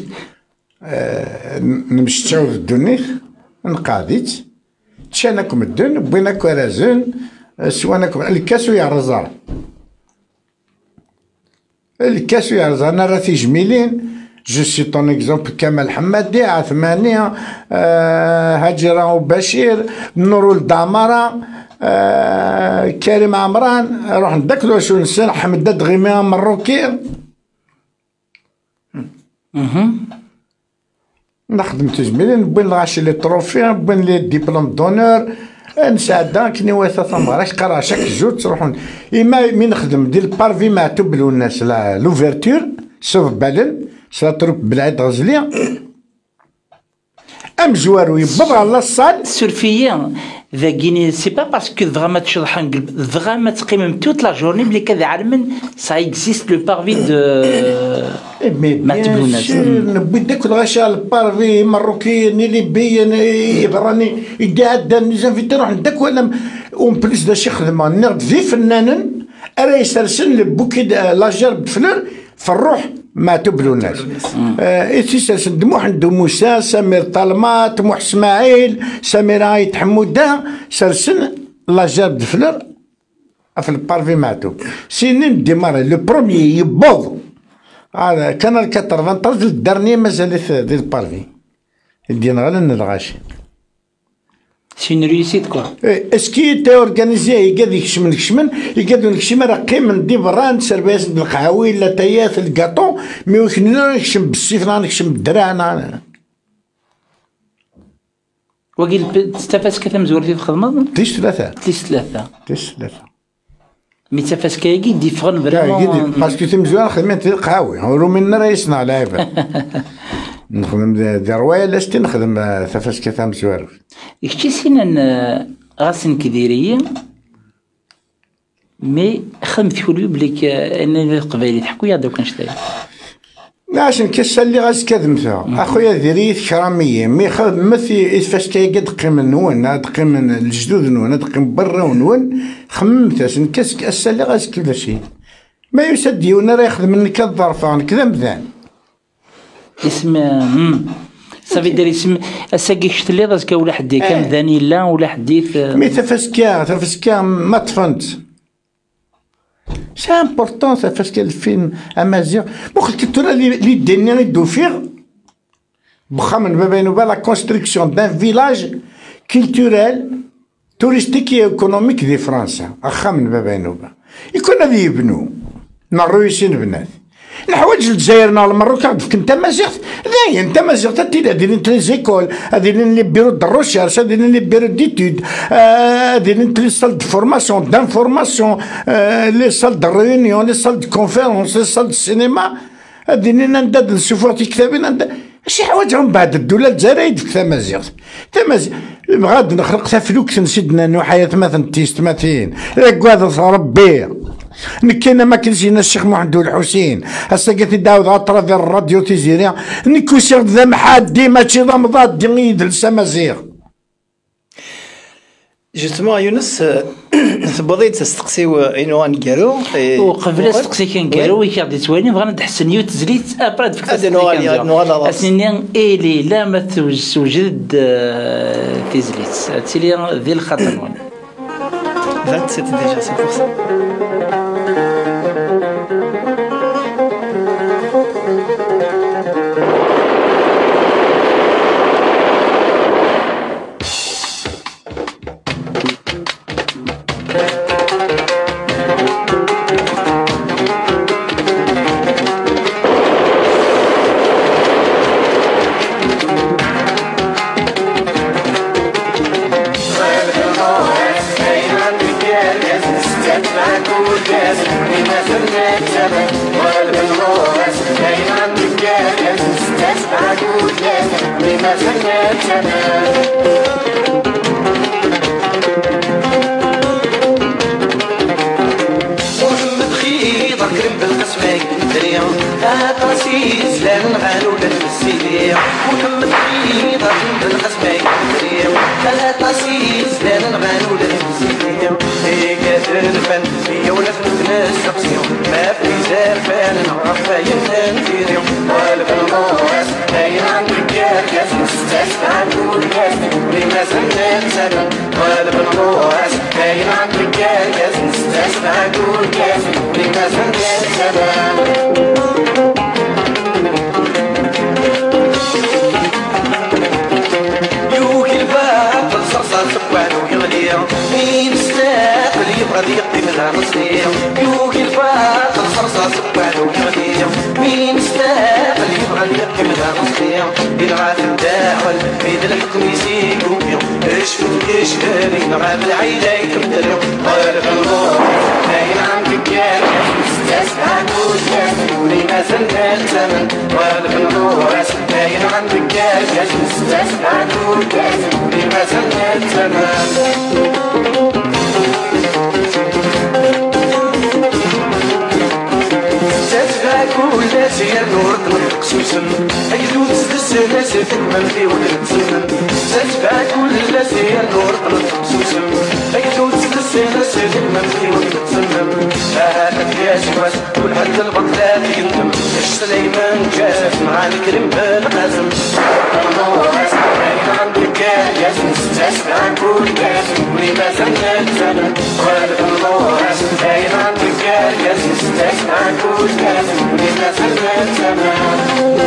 نمشيو الدنيا نقاديت تشانكم الدن بينك رازن سوانكم الكاسو يا رزار الكاسو يا رزار انا راه جميلين جو سي طون اكزومبل كمال حمادي عثماني هاجره وبشير نور الدعمره كريم عمران روح ندكلو شو نسال حمد دغيمه مروكي نخدم تجميلين بين الغاشي لي تروفي بين لي ديبلوم دونور نساعدها كني واثا ثمراش قرا شاك جوج تروحون اما من نخدم ديال البارفي مع تبلو الناس لوفرتور سوف بالن ساتروب بالعيد غزليه ام زوارو يبغى على الصال سورفيا ذا كيني سي با باسكو فغاما تشرح نقلب فغاما تقيم توت لا جورني بلي كذا علمن سا اكزيست لو بارفي دو ما تبلوناش نبي داك الغاشا البارفي مروكي ليبي يبراني قاعد نجم في تروح داك ولا اون بليس دا شي خدمه نقد في فنانا راه يسرسن لبوكي لاجير بفلور في الروح ما تبلو الناس يسرسن دموح عندو موسى سمير طلمات موح اسماعيل سمير عايد حموده سرسن لاجير بفلور في البارفي ماتو سينين ديمار لو بروميي يبوظ هذا كان الكتر طرد الدرني مازال ديال البارفي دينا غير الغاشي سي اون ريسيت كوا اسكي تي اورغانيزي يقاد يكشمن يقادو نكشم راه قيم دي بران سيرفيس القهاوي لا تايات الكاطو مي وكنا نكشم بالسيف نكشم بالدراع وقيل تستفاس كثا مزورتي في الخدمه تيش ثلاثه مي تفاس كايكي ديفرون فريمون باسكو تمزوار خدمت القهاوي رومينا راه يصنع لعيبه نخدم دي روايه لاستي نخدم تفاس كثا مزوار كشتي سينا غاسن كديريه مي خدمت كل بليك ان القبائل يضحكوا يا دوك نشتاي عشان كاس اللي غاز كذمتها اخويا ذريت كراميه مي مثي فاش كيقد قيم نون قيم الجدود نون قيم برا ونون خممت عشان كاس اللي غاز كل شيء ما يسدي وانا راه يخدم منك الظرفان كذا مذان اسم صافي دير اسم اساكي شت لي راسك ولا حدي كان ذاني لا ولا حديث مي تفسكا ما تفنت سي امبورطون فاش كاين الفيلم امازيغ بوخ كتورا لي ديني دوفيغ بخا من بابينوبا لا كونستركسيون دان فيلاج كولتوريل توريستيك اي ايكونوميك دي فرنسا اخا من بابينوبا يكون غادي يبنوا نرويسين بنات الحوايج الجزائر نهار المروك كنت مازيغ ذايا انت مازيغ تي هادين لي زيكول هادين لي بيرو د الريشيرش هادين لي بيرو ديتود هادين لي سال دو فورماسيون دانفورماسيون لي سال دو ريونيون لي سال دو كونفيرونس لي سال دو سينما هادين نداد نشوفو في كتابين شي حوايج من بعد الدوله الجزائريه في تمازيغ غاد نخلق تفلوك نسيدنا نو حياه مثلا تيستماتين كواد ربي نكينا ما كنجينا الشيخ محمد الحسين هسا قالت داود غطرة في الراديو تيزيريا نكو سير ذا محادي ماشي ضمضات دي يدلس مزيغ جوستومون يونس تبغي تستقسيو عنوان كارو وقبل استقسي كان كارو يكاد تواني بغينا نحسن يو تزليت ابرد فيك اسنين الي لا ما توجد تزليت تيلي ذي الخطر 27 déjà c'est pour ça الكركس نستدفع كل كاس لما زلنا الزمن والب الراس كاين عند الكركس نستدفع كل كاس لما زلنا الزمن كرم بالقسمك الدنيا أقاسيس لا نغالو للسيدية محمد خيضة كرم بالقسمك الدنيا أقاسيس لا نغالو للسيدية هيك تنفن هي ولا تنسقسيو ما في زرفان نعرف فاين نتيريو والب الراس كاين عندك كركس نستشفع كل كاس لما زلنا نسلم والب الراس كاين عندك كركس نستشفع كل كاس لما زلنا يوكي الباب الصرصار سبان ويغليا مين استاقل يبغى يقدم لها نصير يوكي الباب الصرصار سبان ويغليا مين استاقل يبغى يقدم لها نصير ينعاد الداخل بيد الحكم يسيقو اشفت يشهري نعاد العيدين تبدلو قالب الروح كاين عندك كارثة نستسمع كل كاس ولما زلنا الزمن والب الراس كاين عندك كارثة نستسمع كل كاس ولما زلنا الزمن كل شيء نور طلق سوسن أيدو تستسل سيفك من في ولد سنن تتبع كل شيء نور طلق سوسن أيدو تستسل سيفك من في ولد سنن هاك يا شواس كل حد البطلات يندم السليمان جاف مع الكريم بالقاسم الراس كاين عندك كاس نستسمع كل كاس ولما زلنا الزمن والب الراس كاين عندك كاس نستسمع كل كاس ولما زلنا الزمن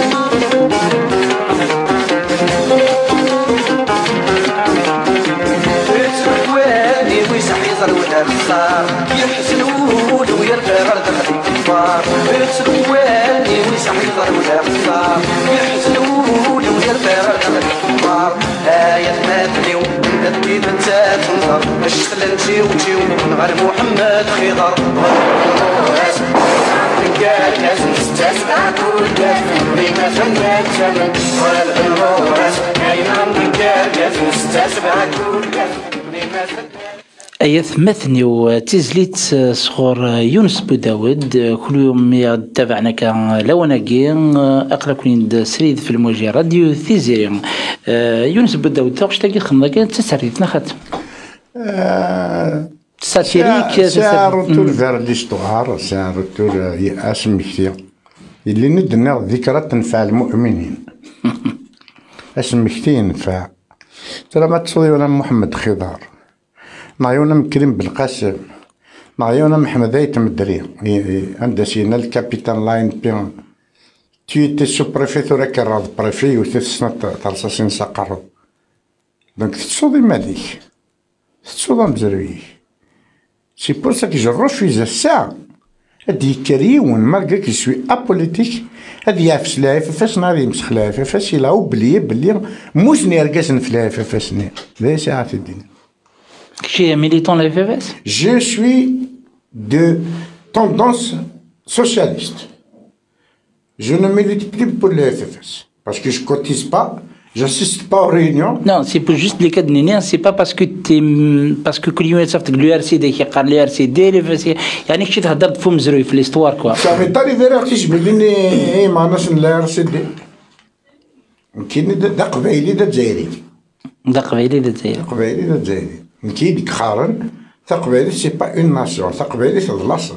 وادي ويسح يزر ولا خسار يحسن ولو ويرفع غرد خليك كبار وادي ويسح يزر ولا خسار يحسن ولو ويرفع غرد خليك كبار آية ماتني وندي تنسات تنظر الشتل نجي وجيو من غير محمد خضر كاس نستسمع كل كاس لما زلنا الزمن والب الراس كاين عندك كاس نستسمع كل كاس لما زلنا أيث مثني وتزليت صغور يونس بوداود كل يوم يتابعنا كان لوناكي أقرأ كنين سريد في الموجة راديو ثيزيريا يونس بوداود تاقش تاقي خمضا كانت تسريتنا خاتم ساتيريك سي ان روتور فير ليستوار سي ان روتور اسمكتي اللي ندنا ذكرى تنفع المؤمنين اسمكتي ينفع ترى ما تصلي ولا محمد خضار معيونا مكريم بالقاسم معيونا محمد ايتم الدري عند سينا الكابيتان لاين بيان تي سو بريفي ثورا كراد بريفي وتسنة ترصاصين ساقرو دونك تتصودي ماليك تتصودا مزروي سي بور سا كي جو روفيز الساعة هادي كريون مالغا كي سوي ابوليتيك هادي يعفس لايف فاش نهار يمسخ لايف فاش يلاو بلي موزني رقاسن في لايف فاسني لا ساعة في الدنيا. Tu es militant de la FFS? Je suis de tendance socialiste. Je ne milite plus pour le FFS parce que je cotise pas, j'assiste pas aux réunions. Non, c'est pour juste les cas de Néné, c'est pas parce que كل يوم يتصيفط l'URCD qui قال l'URCD يعني كشي تهضر تفهم مزروي في l'histoire quoi. Ça m'est arrivé راه تجبدني ما ناش l'URCD. كاين دا قبايلي دا جزائري. دا قبايلي دا جزائري. قبايلي دا جزائري. كي ديك خارن تقبايلي سي با اون ناسيون تقبايلي في اللاصق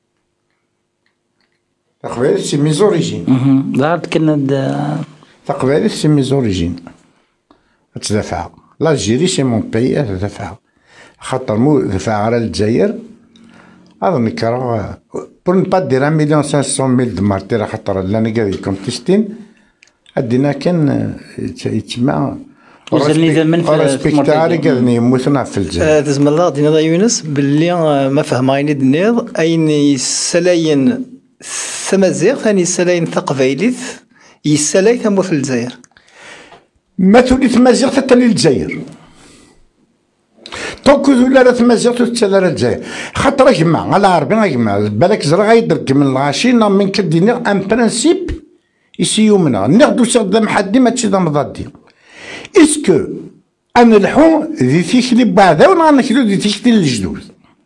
تقبايلي سي مي زوريجين ظهرت كنا تقبايلي سي مي زوريجين تدافع لاجيري سي مون باي تدافع خاطر مو دفع على الجزائر اظن كرا بور با دير 1,500,000 دمار تيرا خاطر لانا كاع كونتيستين ادينا كان يتسمى ريسبكتاري كذني يموتنا في الجزائر. تزم الله دينا يونس باللي ما فهم غيني دنيض أين يسلاين ثمازيغ ثاني يسلاين ثقبايليت يسلاي ثمو في الجزائر. ما تولي ثمازيغ ثتلي الجزائر. طوكو ولا راه تمازيغ تتسالى راه الجزائر خاطر كما على عربي كما بالك زرا غيدرك من الغاشين من كديني ان برانسيب يسيومنا ناخدو سردم حدي ماشي دا مضادي اسكو انا نلحو ذي تيكلي بعدا ولا نكلو ذي تيكلي الجدود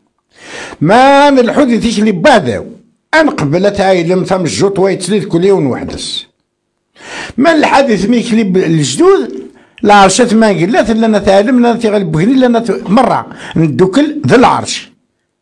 ما نلحو ذي تيكلي بعدا انقبل تعايلم ثم الجوط ويتسليد كل يوم وحدس ما الحديث ميكلي الجدود لا عرشات ما قلات لنا تعلم لنا تيغلب بغني لنا مرة ندوكل ذا العرش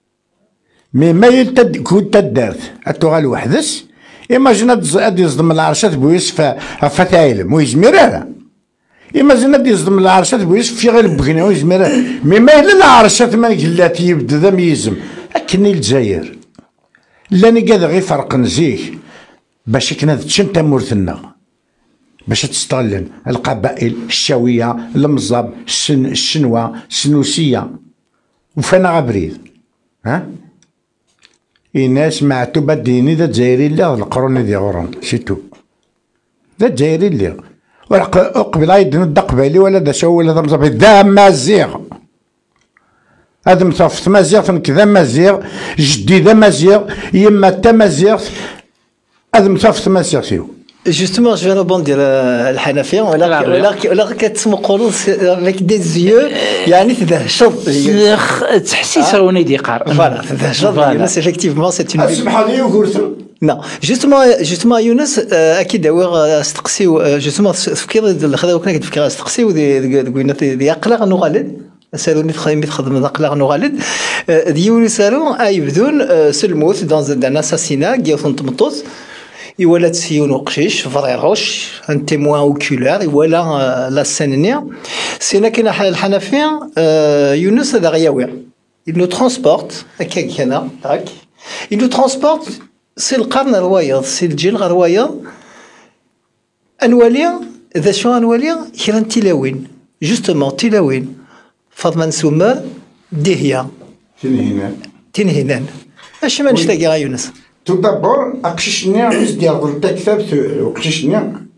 ما يلتد كون تدارت اتوغال وحدس ايماجينا ادي يصدم العرشات بويس فتعلم ويزميرها ايماجينا ادي يصدم العرشات بويس في غير بغني ويزميرها ما يلا العرشات ما قلات يبدا ذا ميزم اكني الجزائر لاني قاعد غير فرق نزيه باش كنا تشنت مورثنا باش تستغلن القبائل الشاويه المزاب الشنوه السنوسيه وفانا غبريد ها الناس معتوبه ديني ذا الجزائري اللي القرون دي غورون سيتو ذا الجزائري اللي اقبل ايضا دا قبالي ولا دا شو ولا دا مزاب ذا مازيغ هذا مصفت مازيغ كذا مازيغ جدي ذا مازيغ يما تا مازيغ هذا مصفت مازيغ فيو Justement, je vais rebondir الحنفية ولا كتسمقوا avec des yeux يعني تدهشط تحسيس روني ديقار فوالا تدهشط يونس effectivement c'est une اسمح لي وقلت non justement يونس اكيد داوي استقسيو justement تفكير الخدمه كنا كتفكر استقسيو قلنا دي اقلاق نغالد سالوني تخدم اقلاق نغالد ديولي سالون اي بدون سلموت دان اساسينا كيوثن تمطوط يولات سيون وقشيش فريروش ان تيموان اوكولار ولا لا سينيا سينا كاين الحنفيه يونس هذا غياوي il nous transporte هكا كان راك il nous transporte سي القرن الروايض سي الجيل الروايض انواليا ذا شو انواليا كيران تلاوين جوستومون تلاوين فاطمه سمر دهيا تنهنان اش ما نشتاقي يونس tout d'abord اقششني عز ديال الكتاب وقششني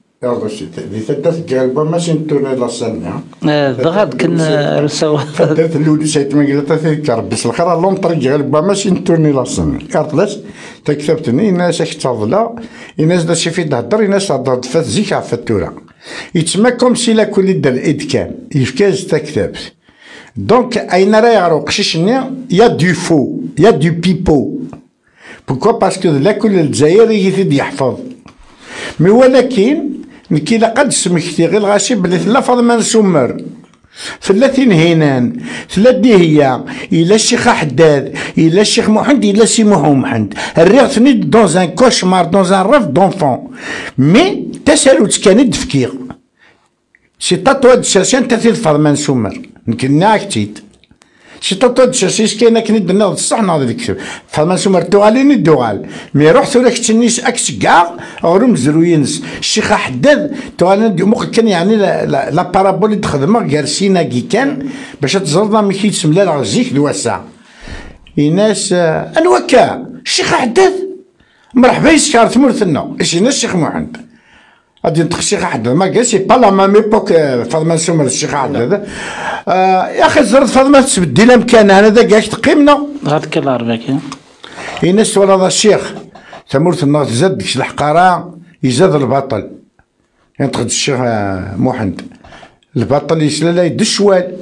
دي ثلاث قلبه ماشي نتورني لا سنه ضغط كنا رسوا درت الاولى سيت ما قلت تذكر بس الاخرى لون طريق قلبه ماشي نتورني لا سنه كارتلاش تكتبتني ناس اختضلا الناس دا شي في تهضر الناس هضرت فات زيك عفتوره يتسمى كوم سي لا كل دال الادكان يفكاز تكتبت دونك اين راه يعرف قششني يا دو فو يا دو بيبو بوكوا باسكو لا كل الجزائري يزيد يحفظ مي ولكن كي لقد سمكتي غير الغاشي بلي لا فاطمه نسمر ثلاثين هينان ثلاث هي الى الشيخ حداد الى الشيخ محمد الى سي محمد الريغتني دون ان كوشمار دون ان ريف دونفون مي تسالو تكاني تفكير سي تاتو هاد الشاشان تاثير فاطمه نسمر يمكن ناكتيت شي طوطو شي كاينه كنيد ناض الصح ناض ديك فما سمر توغاليني دوغال مي روحت ولا كتنيش اكس كاع غروم زروينس الشيخ حداد توغاليني مخ كان يعني لا بارابول اللي تخدمها كارسينا كي كان باش تزرنا مي كيتسمى لا غزيك دواسا الناس الوكا الشيخ حداد مرحبا يسكر ثمرتنا اش هنا الشيخ محمد غادي نطق الشيخ حداد ما قالش با لا مام ايبوك فاطمه سمر الشيخ حداد يا اخي زرت فاطمه تبدل مكان هذا كاع تقيمنا هذاك كلا ربك الناس ولا الشيخ ثمرت النار زاد ديك الحقاره يزاد البطل ينتقد الشيخ محمد البطل يسلا لا يد الشوال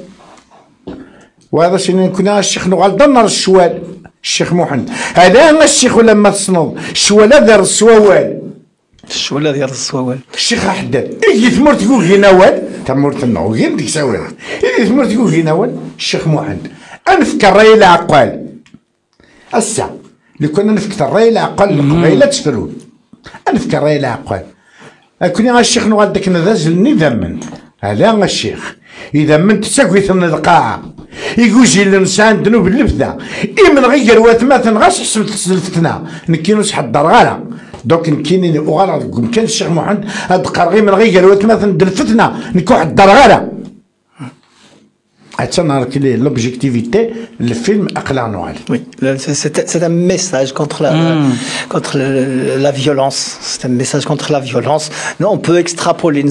وهذا شنو كنا الشيخ نغلط نار الشوال الشيخ محمد هذا الشيخ ولما تصنض الشوال دار السوال الشوال ديال الصوال الشيخ حداد إيه ثمر تقول هنا وال ثمرت النو غير ديك سوال إيه ثمر تقول هنا وال الشيخ محمد أنفكر راي العقال السا اللي كنا نفكر راي العقال القبيلة تفرون أنفكر راي العقال كنا الشيخ نوال داك نذازلني ذمن هذا الشيخ إذا من تساكوي ثمن القاعة يقول جي الإنسان دنوب اللفذة إيه من غير وثمات غاش حسب الفتنة نكينو شحال درغالة دوك نكيني وغالط كان الشيخ محمد هاد قرغي من غير وثمات الفتنة نكو حد درغالة l'objectivité, le film أقلع نوال. Oui, c'est un message contre la violence. C'est un message contre la violence. Non, on peut extrapoler.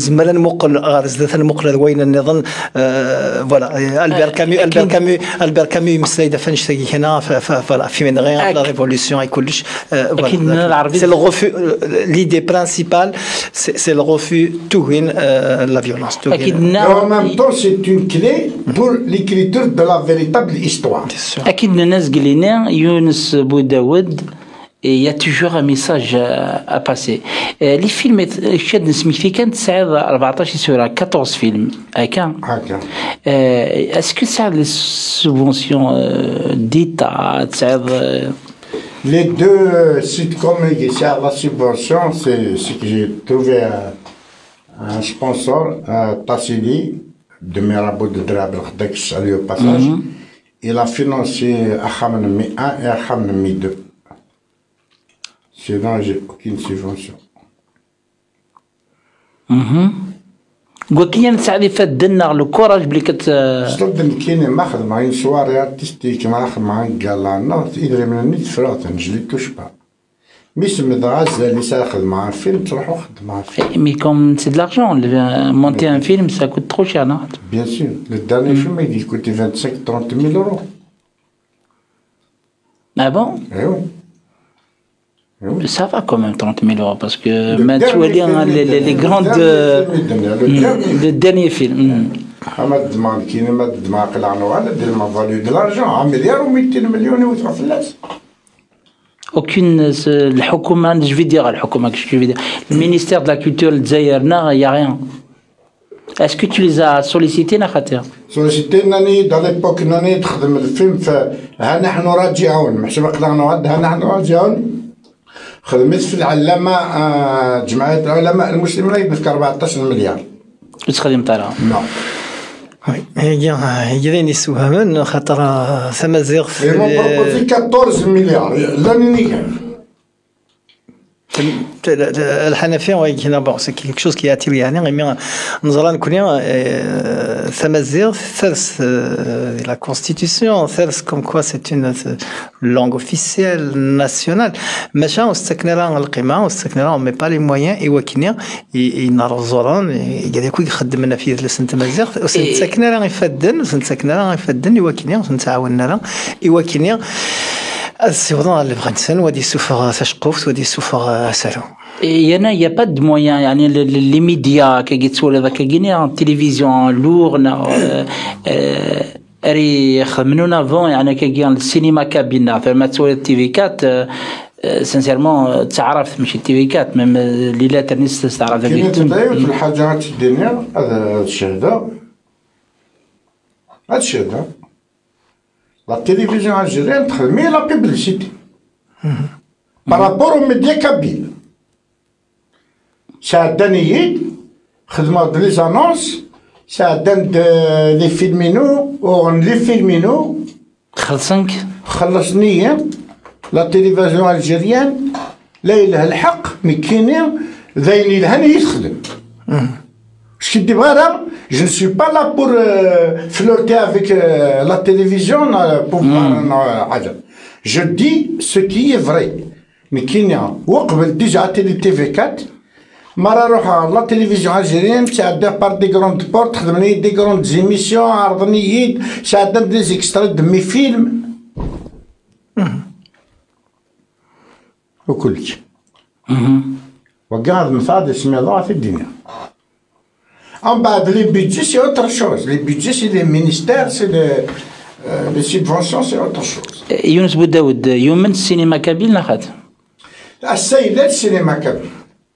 Voilà, Albert Camus يمثل إذا فنش هنا في من غير la révolution et كلش. C'est le refus. L'idée principale, c'est le refus توهين la violence. En même temps, c'est une clé pour l'écriture de la véritable histoire. أكيد الناس قلنا يونس بوداود il y a toujours un message à passer. Les films شاد نسميك كانت تساعد 14 سورة 14 فيلم هكا. Est-ce que ça les subventions d'État تساعد Les deux sitcoms qui servent la subvention, c'est que j'ai trouvé un sponsor, Tassili, de Mirabeau de Drab al-Khdek, salut au passage. Il a financé Akhamnami 1 et Akhamnami 2. Sinon, j'ai aucune subvention. وكي نساعد فدنا الكوراج بلي استبدل كيني ماخذ معين سواري ارتستيك ماخذ معين قال لا يدري من النيت فرات نجلي توشبا ميسم دغازة اللي ساخذ مع الفيلم تروح واخد مع الفيلم مي كوم سي دو لارجون مونتي ان فيلم سا كوت ترو شير نو بيان سور لو داني فيلم يدي كوتي 25 30 ميل يورو اه بون ايوا Ça va quand même 30 000 euros parce que maintenant les grandes le dernier film. ما تضمن كاين ما تضمن قلع نوال دير ما فاليو دو لارجون مليار و200 مليون يوثق في الناس. Aucune الحكومة je vais dire الحكومة je vais dire le ministère de la culture الجزائرنا y a rien. Est-ce que tu les as sollicités نخاطر؟ سوليسيتي ناني dans l'époque ناني تخدم الفيلم ها نحن راجعون محسب قلع نوال ها نحن راجعون. خدمت في العلامة جمعية العلماء المسلمين يدفك 14 مليار. واش خدمت عليها؟ نعم. هي نسوها خاطر ثم زيغ في بروبوزي 14 مليار لاني الحنفيه وكنا بون سي كيلك شوز كي اتير يعني نظرا كنا ثمازيغ ثالث لا كونستيتيسيون ثالث كوم كوا سي اون لونغ اوفيسيال ناسيونال ماشا واستكنا القيمه واستكنا مي با لي مويان ايوا كنا ينرزورون قال لك يخدم لنا في لسن تمازيغ وسنتسكنا يفدن وسنتسكنا يفدن ايوا كنا ونتعاوننا ايوا كنا السيوطان اللي بغا نسال ودي سوفر تشقوف ودي سوفر سالو يانا يا با دو مويان يعني لي ميديا كي تسول هذاك كاينين التلفزيون لورنا اري خمنونا فون يعني كاين السينما كابينا فما تسول تي في 4 سانسيرمون تعرف ماشي تي في 4 ميم ليلات الناس تعرف هذيك كاين الحاجات الدنيا هذا الشهاده هذا الشهاده La télévision algérienne met la publicité par rapport aux médias kabyles. Ça donne les annonces, ça donne les filminos, ou les filminos. خلصني la télévision algérienne لا إله الحق مكينين ذاين لها يخدم. Je dis voilà, je ne suis pas là pour flirter avec la télévision pour je dis ce qui est vrai. Mais qu'il y a déjà à télé TV4 la télévision algérienne ça donne par des grandes portes des grandes émissions عرضنيين ça donne des extraits de mes films وكل شيء وقاعد مصادر اسمي الله في الدنيا. En bas, les budgets, c'est autre chose. Les budgets, c'est les ministères, c'est les subventions, c'est autre chose. يونس بوداود يومن السينما كابيل نخات السيدات السينما كابيل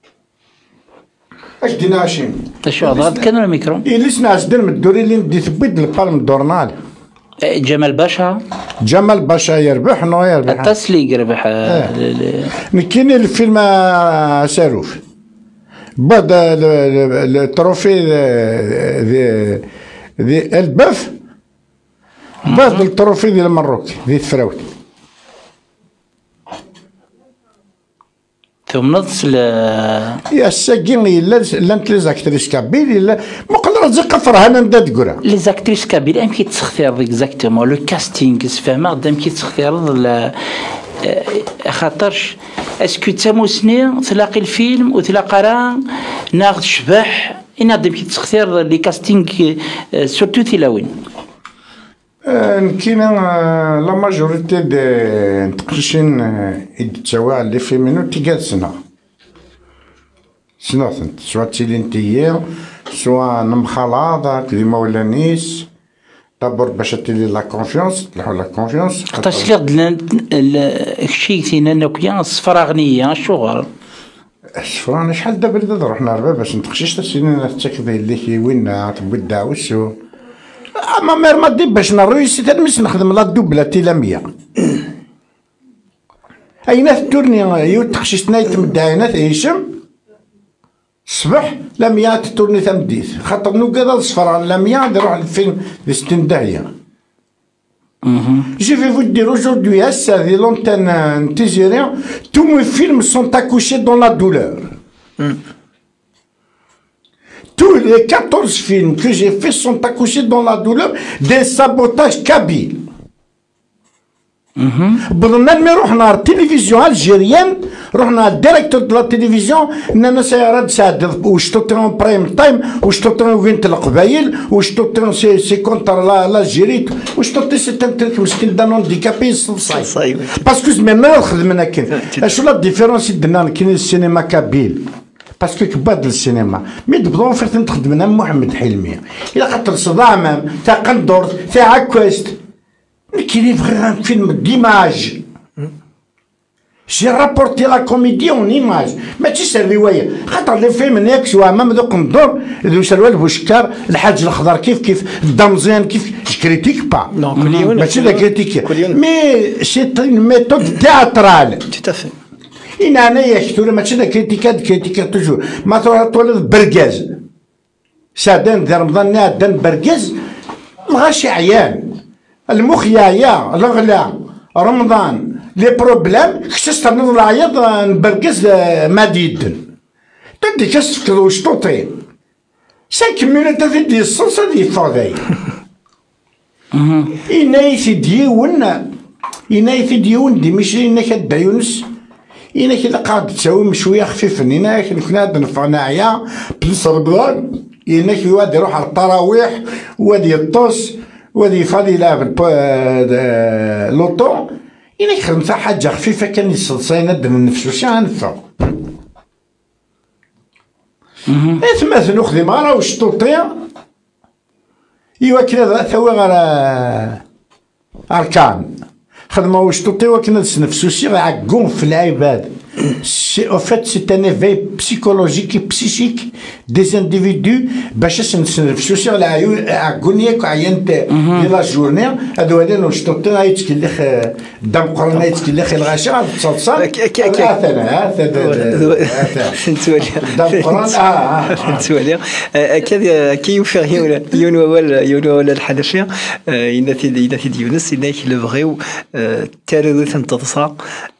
اش دينا عشين شو هضرت كان الميكرو لسنا عشدين من الدوري اللي ندي تبيد البالم دورنال جمال باشا يربح نو يربح التسليق يربح كاين الفيلم ساروف بعد التروفي ذي البف بعد التروفي ديال المروك ذي الفراوتي ثم نص يا الساكين إلا أنت لي زاكتريس كابيل إلا مقدر زق فرهان أنت تقرا لي زاكتريس كابيل أم كي تختار اكزاكتومون لو كاستينغ فهمت دام كي تختار خاطرش اسكو تموسني تلاقي الفيلم وتلاقى راه ناخذ شبح انا دام كي تختار لي كاستينغ سورتو تلاوين كاين لا ماجوريتي دي نتقلشين يتساوى لي فيمينو تيقاد سنة سوا تيلينتيير سوا نمخلاض كيما ولا نيس دابور باش تولي لا كونفيونس تلحو لا كونفيونس خاطرش الشيء ثينا نوكيا الصفرا غنية شغل الصفرا انا شحال دابا رحنا ربا باش نتقشيش تسيني تاكدي اللي كي وين تبوي الدعوس اما مير ما دي باش نرويسي تلمس نخدم لا دوبلا تيلامية اينات تورني يو تخشيش نايت مداينات هشام الصبح لم يات تورني تمديت خاطر نوكا الصفرا لم يات نروح للفيلم دي 60 داهية Je vais vous dire aujourd'hui, ça fait longtemps Tizérien, tous mes films sont accouchés dans la douleur. Tous les 14 films que j'ai faits sont accouchés dans la douleur des sabotages kabyles. بدنا نروحنا التلفزيون الجيريان رحنا الديريكتور دو لا تلفزيون اننا سيارات سعد وشطوطون برايم تايم وشطوطون وين القبايل وشطوطون سي كونتر لا جيريت وشطوطي سي تمتلك مسكين دانون ديكابي صاي باسكو زعما خدمنا كاين اشو لا ديفيرونس درنا كاين السينما كابيل باسكو كباد السينما مي دبضون فرت نخدمنا محمد حلمي الى خاطر صدامم تاع قندور تاع عكاست كاين فغير فيلم ديماج جي رابورتي لا كوميدي اون ايماج ماشي سير روايه خاطر لي فيلم نيكس وامام ذوك الدور ذو سروال بوشكار الحاج الخضر كيف الدمزين كيف كريتيك با ماشي لا كريتيك مي سي اون ميثود تياترال تتفق إن أنا يكتور ماشي لا كريتيكا توجور ما تولد برقاز سادان ذا رمضان نادان برقاز الغاشي عيان المخ يا الغلا رمضان لي بروبلام كشست نضل العياط نبرقز مديد تدي كشف واش توطي 5 مينوت تدي الصلصه دي فاضي إنا يديون دي ماشي إنا كدا يونس إنا كي قاعد تساوي شويه خفيفا إنا كنا نفعنا عيا بلس رمضان إنا كي واد يروح على التراويح واد يطوس واد يفادي يلعب لوطو إنا يخدم فيها حاجة خفيفة كان يصلصين ندن نفسو شا نفع تماثل نخدم راه واش توطيع إيوا كنا ثوا غير أركان خدمة واش توطيع كنا نفسو شي عقون في العباد En fait, c'est un éveil psychologique et psychique des individus. باش نفسو شي عقونية كعينت ديال لا جورني هادو هادي نشطوطين يتكلخ دم قرن يتكلخ الغاشا تصلصال دم قرن نتوالي كي يوفر يون ولا الحنفية يناتي يونس يناك لبغيو تاريخ تنتصا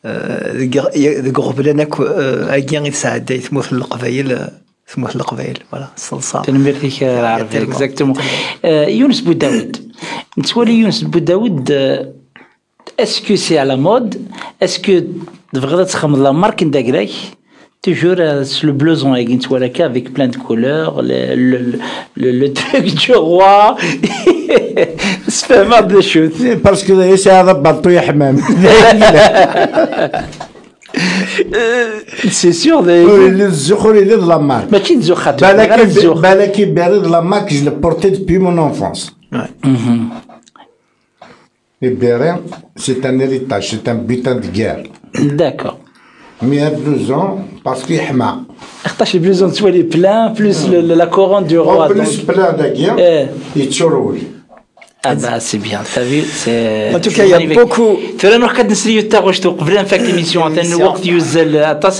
قبل انك اجيان يساعد يثمث القبائل فوالا الصلصه تنمير فيك العربي اكزاكتومون يونس بوداود نتولي يونس بوداود اسكو سي على مود اسكو تبغي تخمم لا مارك نداكراك toujours le blouson avec une toile avec plein de couleurs le truc du roi c'est pas mal de choses parce que c'est هذا بطو يا حمام c'est sûr الزخور اللي د لا مارك ماشي نزوخ خاطر بالك بارد لا مارك جو بورتي depuis mon enfance et Bérin c'est un héritage c'est un butin de guerre d'accord mais à 12 ans parce qu'il حما اختاش البلوزون تولي بلان بلوس لا كورون دو روا بلوس بلان داكيا يتشرول Ah bah c'est bien, t'as vu, c'est... En tout cas, il y a beaucoup... فعلا نروح كاد نسريو تا واش قبل نفاك ليميسيون تاع الوقت يوزل اطاس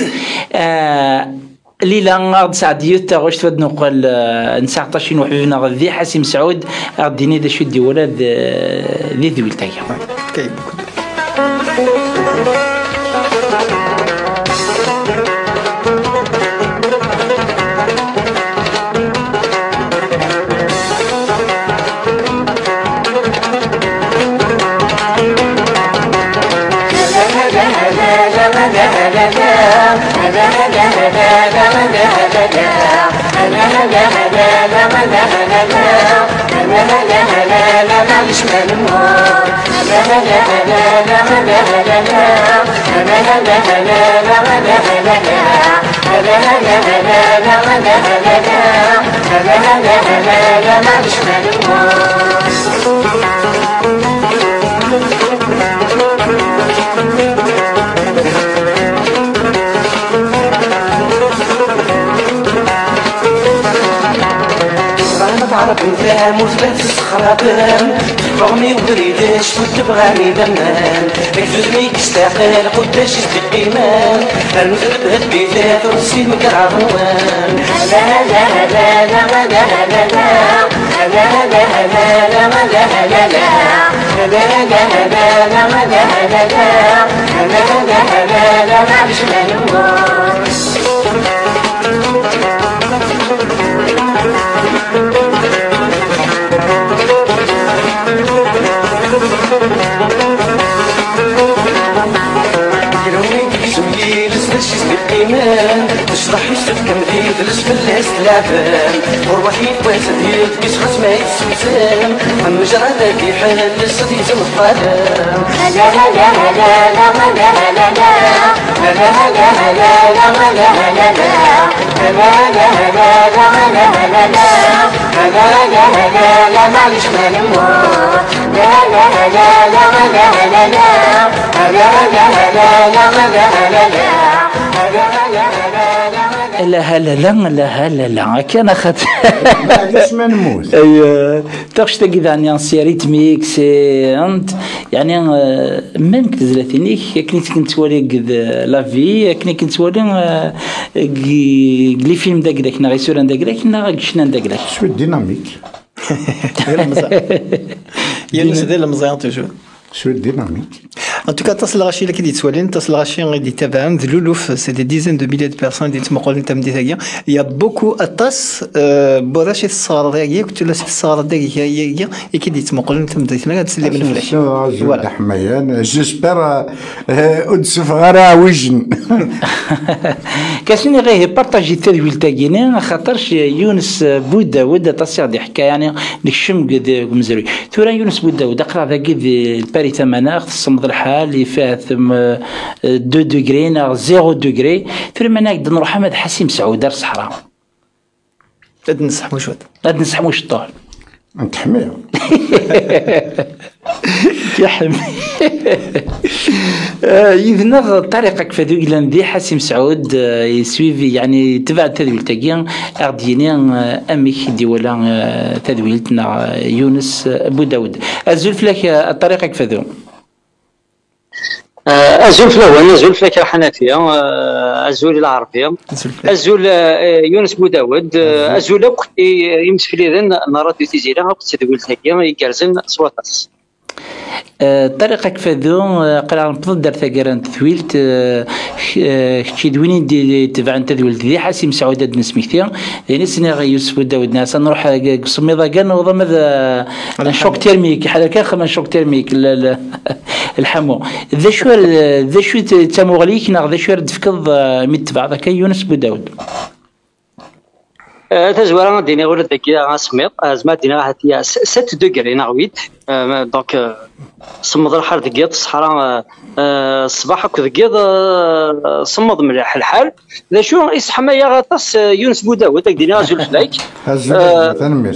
ليلة غاد سعديو تا واش تود نقول نساعطاش نوحبنا غادي حسيم سعود غاديني دا شو ديولا ذي ذويل تاعي. تعرف انت مثبت الصخرابان رغمي وبريدش وتبغاني دمان اكذبني تستاهل قداش يصدق ايمان المثل بهالبيتات ورسي مقرع ضوان لا لا لا لا لا لا لا لا لا لا لا لا تشرح يوسف كمديد الاسفل لعبان وروحي واسد يلبس خصمه يتسمسام عم جرى ذاك يحل الصديق القدم لا لا لا لا لا لا لا لا لا لا لا لا لا لا لا كان اخذ علاش ما نموت اي تاخش تاكيد عن سيريت ميكس انت يعني من كتزلاتينيك كنت تولي لا في كنت تولي لي فيلم داك نا غيسوران داك نا شنان داك شو الديناميك يونس ديال المزيان توجور شو الديناميك En tout cas, tas l'arachi là qui dit Swalin, tas l'arachi en dit Tavam, Loulouf, c'est des dizaines de milliers de personnes qui sont mortes tam dit. Il y a beaucoup à tas bodash الصارداغي كنت لا الصارداغي et qui dit mortes tam dit. Là c'est les mêmes flèches. Voilà. J'espère أدسف غير وجن. كاسين غير بارطاجي تدويل تاعينا خاطرش يونس بوداود تصير دي حكايه يعني نكشم قد مزروي. ثورا يونس بوداود اقرا ذاك الباري ثماناخ الصمد الحال اللي فيها 2 دوغري 0 دوغري ثم نقدر نروح احمد حسيم سعود دار الصحراء غاد نصح واش غاد نصح واش الطول انت حمير يا حمي يذنغ طريقك في ذوك لاندي حسيم سعود يسويفي يعني تبع التدويل تاعي ارديني امي دي ولا تدويلتنا يونس بوداود ازول لك طريقك في ذوك أزول فلوان أزول فلك حنفية أزول العربية أزول يونس بوداود أزول يمسك لي ذن نراد تيزيرا وقت تدويل تاعي يكرزن صواتاس طريقك فذو قرا نفضل دار ثقران تثويلت كي دويني دي تبع تذويلت ذي حاسم سعود نسميتيا يعني سنة يوسف داود ناس نروح قسمي ضاقان وضم هذا شوك تيرميك حدا كان خمن شوك تيرميك الحمو ذا شو تموغليك ناخ ذا شو تفكض متبع ذاك يونس بوداود تزوارا دينا غير ذاكيا سميط زعما دينا هاتيا 7 دوغري ناغويت دونك صمد الحر دقيق الصحراء الصباح هكا دقيق صمد مليح الحال ذا شو يصحى يا غطاس يونس بوداود دينا زول فلايك تنمير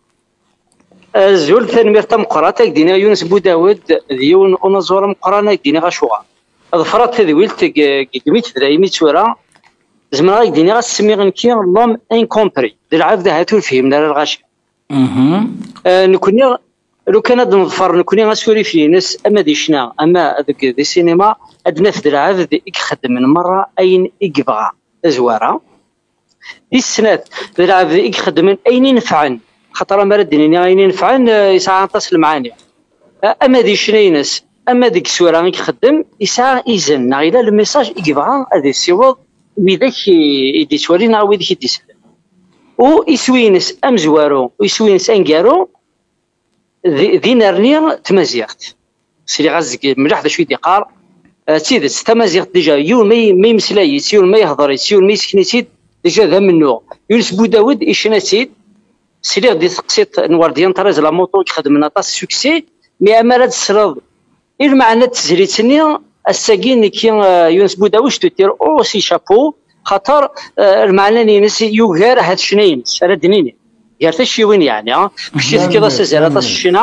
زول تنمير تم قراتك دينا يونس بوداود ديون ونزور مقرانا دينا غشوا ظفرات تذويلت قميت درايميت سورا زعما غادي غاسمي غنكي لوم انكومبري العاب ذا هاتو فهمنا الغاشي نكوني لو كان هاد نظفر نكوني غاسوري في ناس اما ديشنا اما هذوك دي سينما ادنا في العاب ذي يخدم من مره اين يبغى زواره دي السنات العاب ذي يخدم من اين ينفعن خاطر ما ردني اين ينفعن يسعى تصل معاني اما ديشنا ناس اما ديك السوره اللي كيخدم يسعى اذن نا الى الميساج يبغى هذا يسيوض وذاك يدي تورينا وذاك يدي سلم ويسوينس امزوارو ويسوينس انكارو دينارني تمازيغت سيري غازك ملاح ذا شويه ديقار تيدت تمازيغت ديجا يون ما يمسلاي يون ما يهضر يون ما يسكنيتيد ديجا ذا منو يونس بوداود يشناتيد سيري غادي تقسيط نوار ديال طريز لا موطو كيخدم لنا طاس سوكسي مي امال هاد السرد المعنى التزريتني الساكين كي يونس بوداوش تدير او سي شابو خاطر المعنى نينس يوغار هاد الشنين راه دنيني غير حتى شي وين يعني مشيت كذا سزاله طاس الشنا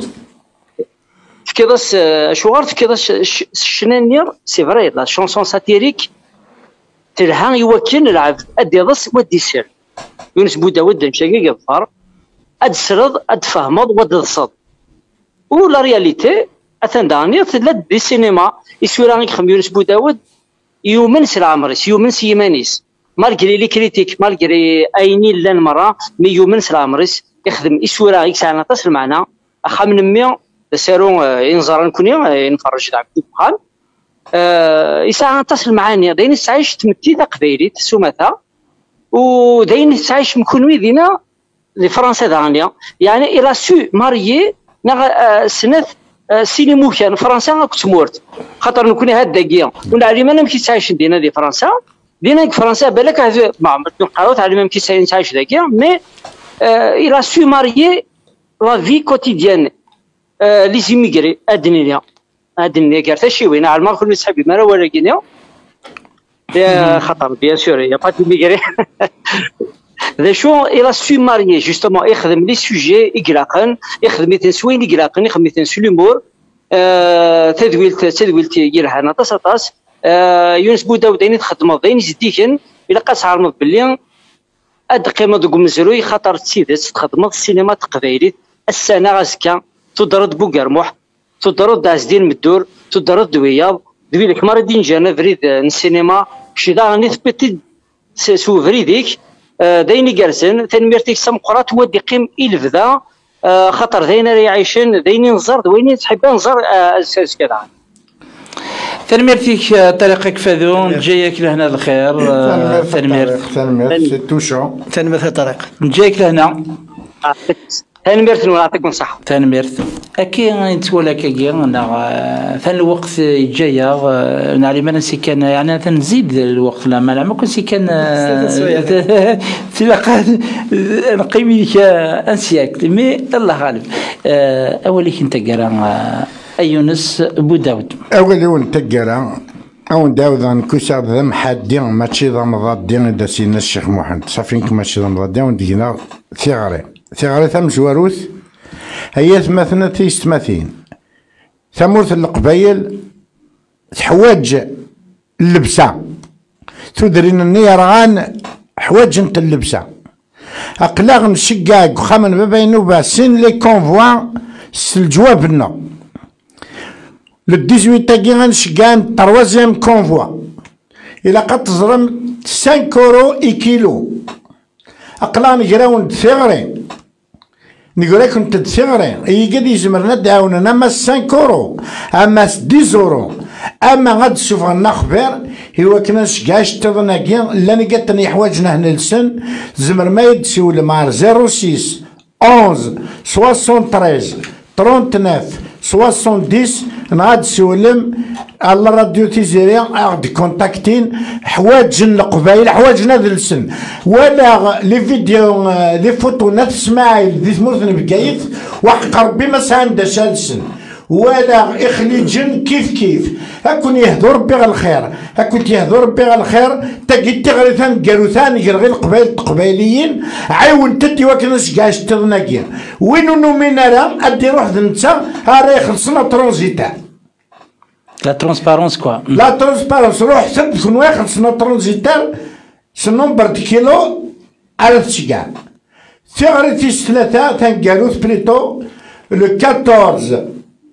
كذا شوغارت كذا الشنانير سي فري لا شونسون ساتيريك تلها يوكل العب ادي ضس ودي سير يونس بوداود نشاكي قفار اد سرد اد فهمض ود الصد ولا رياليتي اثن دانير تلد دي سينما يسوي خم يونس بوداود يومنس العمرس يومنس يمانيس مالغري لي كريتيك مالغري ايني لان مره مي يومنس العمرس يخدم يسوي راهي ساعه تصل معنا اخا من 100 سارو ينظر نكوني نفرج داك الدخان يساعه تصل معاني داين تعيش تمتي قبيلي تسومتها وداين تعيش مكونوي دينا لفرنسا دانيا يعني الى سو ماريي سنه سينيمو كان فرنسا كنت مورت خاطر نكوني هاد داكيا ولا علي ما نمشي تعيش دينا دي فرنسا دينا فرنسا بالك ما نقراو على ما نمشي تعيش داكيا مي الى سو ماريي لا في كوتيديان لي زيميغري ادنيا كاع حتى شي وين على ما كل صحابي ما راه ولا كينيا خطر بيان سور يا با ديميغري ذا شو الى سو ماريي جوستومون يخدم لي سوجي يقلاقن يخدم تنسوين يقلاقن يخدم تنسو لومور تدويلت يرهنا طاس يونس بوداود داين تخدم داين زديكن الى قاس عارمض بلي اد قيمه دوك مزروي خاطر تسيدات تخدم السينما القبايلي السنه غازكا تدرد بوكرموح تدرد دازدين مدور تدرد دوياض دويلك مردين جانا فريد السينما شي دا راني ثبتي سو فريديك دايني جالسين تنميرتيك سمقرات ودي قيم الفدا خاطر داينا راه عايشين دايني نزر دويني تحب نزر اساس كذا تنميرتيك طريقك فذون جايك لهنا الخير تنميرت توشو تنميرت الطريق جايك لهنا تنميرت نعطيك نصح تنميرت اكيد نتولى كي انا ثان الوقت جايه نعلم انا سي كان يعني تنزيد الوقت لا ما كنت سي كان تلقى نقيم لك ان سياكل مي الله غالب اولي كنت قرا يونس بوداود اولي ونت قرا او داود نكوسا ذم حادين ماشي ذم ضادين دا سينا الشيخ محمد صافينك ماشي ذم ضادين وندينا ثغري ثم جواروث هي ثمثنا تيستماثين ثمورث القبايل تحواج اللبسة تدرين النيران حواج انت اللبسة اقلاغ نشقاق وخامن بابين وباسين لي كونفوا الجواب لنا للديزويت تاكي غنشقان تروازيام كونفوا الى قد تزرم 5 اورو اي كيلو اقلاغ نقراون ثغري نقول لك انت تثغري يقدر يزمرنا داونا اما 5 اورو اما 10 اورو اما غاد تشوف النخبر هو كنا شكاش تظناكي لا نقدر حوايجنا هنا لسن زمر ما يدسول مع 06 11 73 39 70 نغاد سولم على راديو تيزيريا غادي كونتاكتين حوايج القبايل حوايجنا ذا السن ولا لي فيديو لي فوتو نفس اسماعيل دي ثمورث بكايت وحق ربي ما سانداش السن ولا اخليجن كيف هاكون يهدو ربي غير الخير هاكون يهدو ربي غير الخير تاكي تغرثان قالوثان غير القبايل القبايليين عاون تدي وكناش كاع تظناكي وينو نومينا راه ادي روح نتا راه يخلصنا ترونزيتا لا ترونسبارونس كوا لا ترونسبارونس روح سد شنو يخلصنا ترونزيتا سنومبر دي كيلو على تشكا ثغرتي ثلاثة تنقالوث بليتو لو 14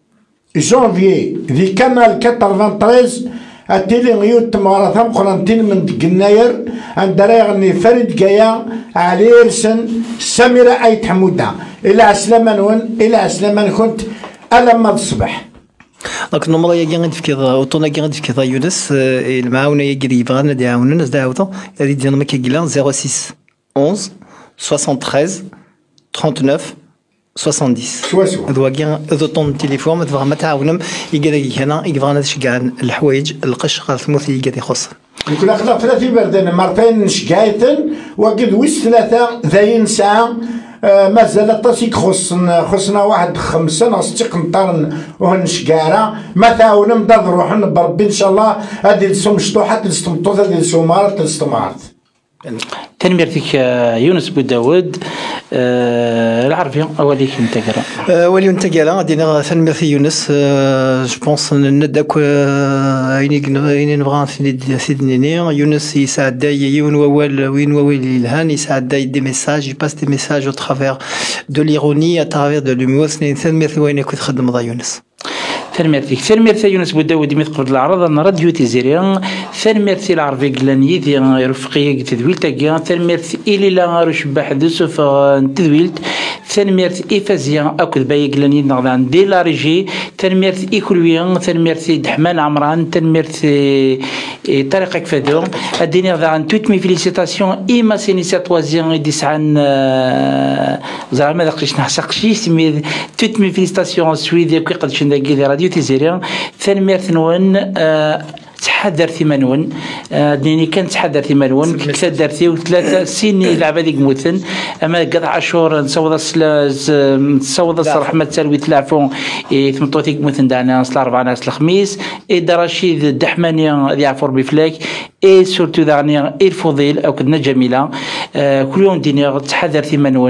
جانفيي ذي كانال 93 التيلي غيوت تمارا ثم قرنتين من دقناير عند راغني فريد قايا علي رسن سميرة أيت حمودة إلى عسلامة نون إلى عسلامة كنت ألم الصبح دونك النمرة يا غادي في كذا وطونا غادي في كذا يونس المعاونة يا غادي يبغانا يعاوننا الناس داعوتو غادي ديالنا ما كيقلا 06 11 73 39 70 هذا كاع هذا طون التليفون ما تبغى ما تعاونهم يقدر هنا يبغانا كاع الحوايج القش خاص ثموث اللي قاعد يخص نقول لك 30 بردان مرتين شقايتن وقد ويس 3 ذاين ساعه مازال طاسيك خصنا واحد 5 ناقص 6 قنطار وهنشكارا ما تعاون نبدا نروح بربي ان شاء الله هادي السوم مشطوحات تستمطوط هادي السومارات تستمارت تنميرتك يونس بوداود العربية أوليك انت قرا ولي انت قرا دينا تنميرتي يونس جو بونس نداك عيني نبغى سيدني يونس يساعد يون وين الهان يساعد دي ميساج يباس دي ميساج او ترافير دو ليروني ا ترافير دو لومور تنميرتي وين كنت خدم يونس ثلميرتي يونس بوداود ميت قبل العرض أنا راديو تيزيريان ثلميرتي العربي قلاني ذي رفقي تدويلت كيا ثلميرتي إلي لا رش بحد سوف تدويلت ثلميرتي إفازيان أكل باي قلاني نغدان دي لا ريجي ثلميرتي إيكولويان ثلميرتي دحمان عمران ثلميرتي طريقك فادو الدنيا غدان توت مي فيليسيتاسيون إما سينيسياتوازيان ديسعان زعما داقشي نحسقشي سمي توت مي فيليسيتاسيون سويدي كي قد شنداكي راديو تيزيريان ثلميرتي نون تحذر ثمانون ديني كان تحذر ثمانون كتدرتي وثلاثة سنين لعبة ديك موثن أما قطع عشور نصوض الصراحة تسالوي تلعفون ثمطوتيك موثن دعنا نصل 4 ناس الخميس إدا رشيد الدحمانية ذي عفور بفلاك إي سورتو دغنيا الفضيل أو كدنا جميلة كل يوم ديني تحذر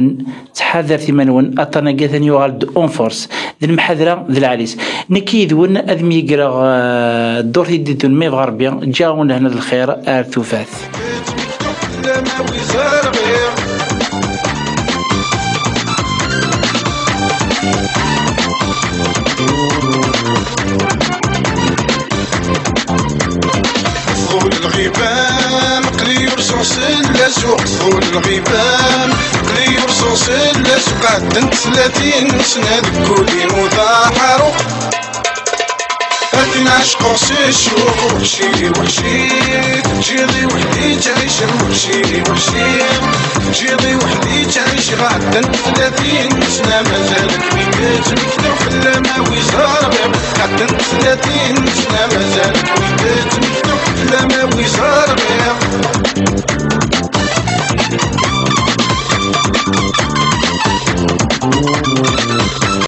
ثمانون أطنا قاثن يوغال اون فورس ذي المحاذرة ذي العريس نكيدون أذمي يقرا الدور يديدون مي غربيا جاونا هنا الخير ارتوفات طول الغيبان قلي يرصوص اللاسوق طول الغيبان قلي يرصوص اللاسوق عدن 30 سنة كولي مضاحرو هاتي نعشقو سيشوق وحشي جيضي وحدي تعيش وحشي جيضي وحدي تعيش غدا 30 سنة مازالك ويبات مكتوب لما وزار غدا 30 سنة مازالك ويبات مكتوب لما وزار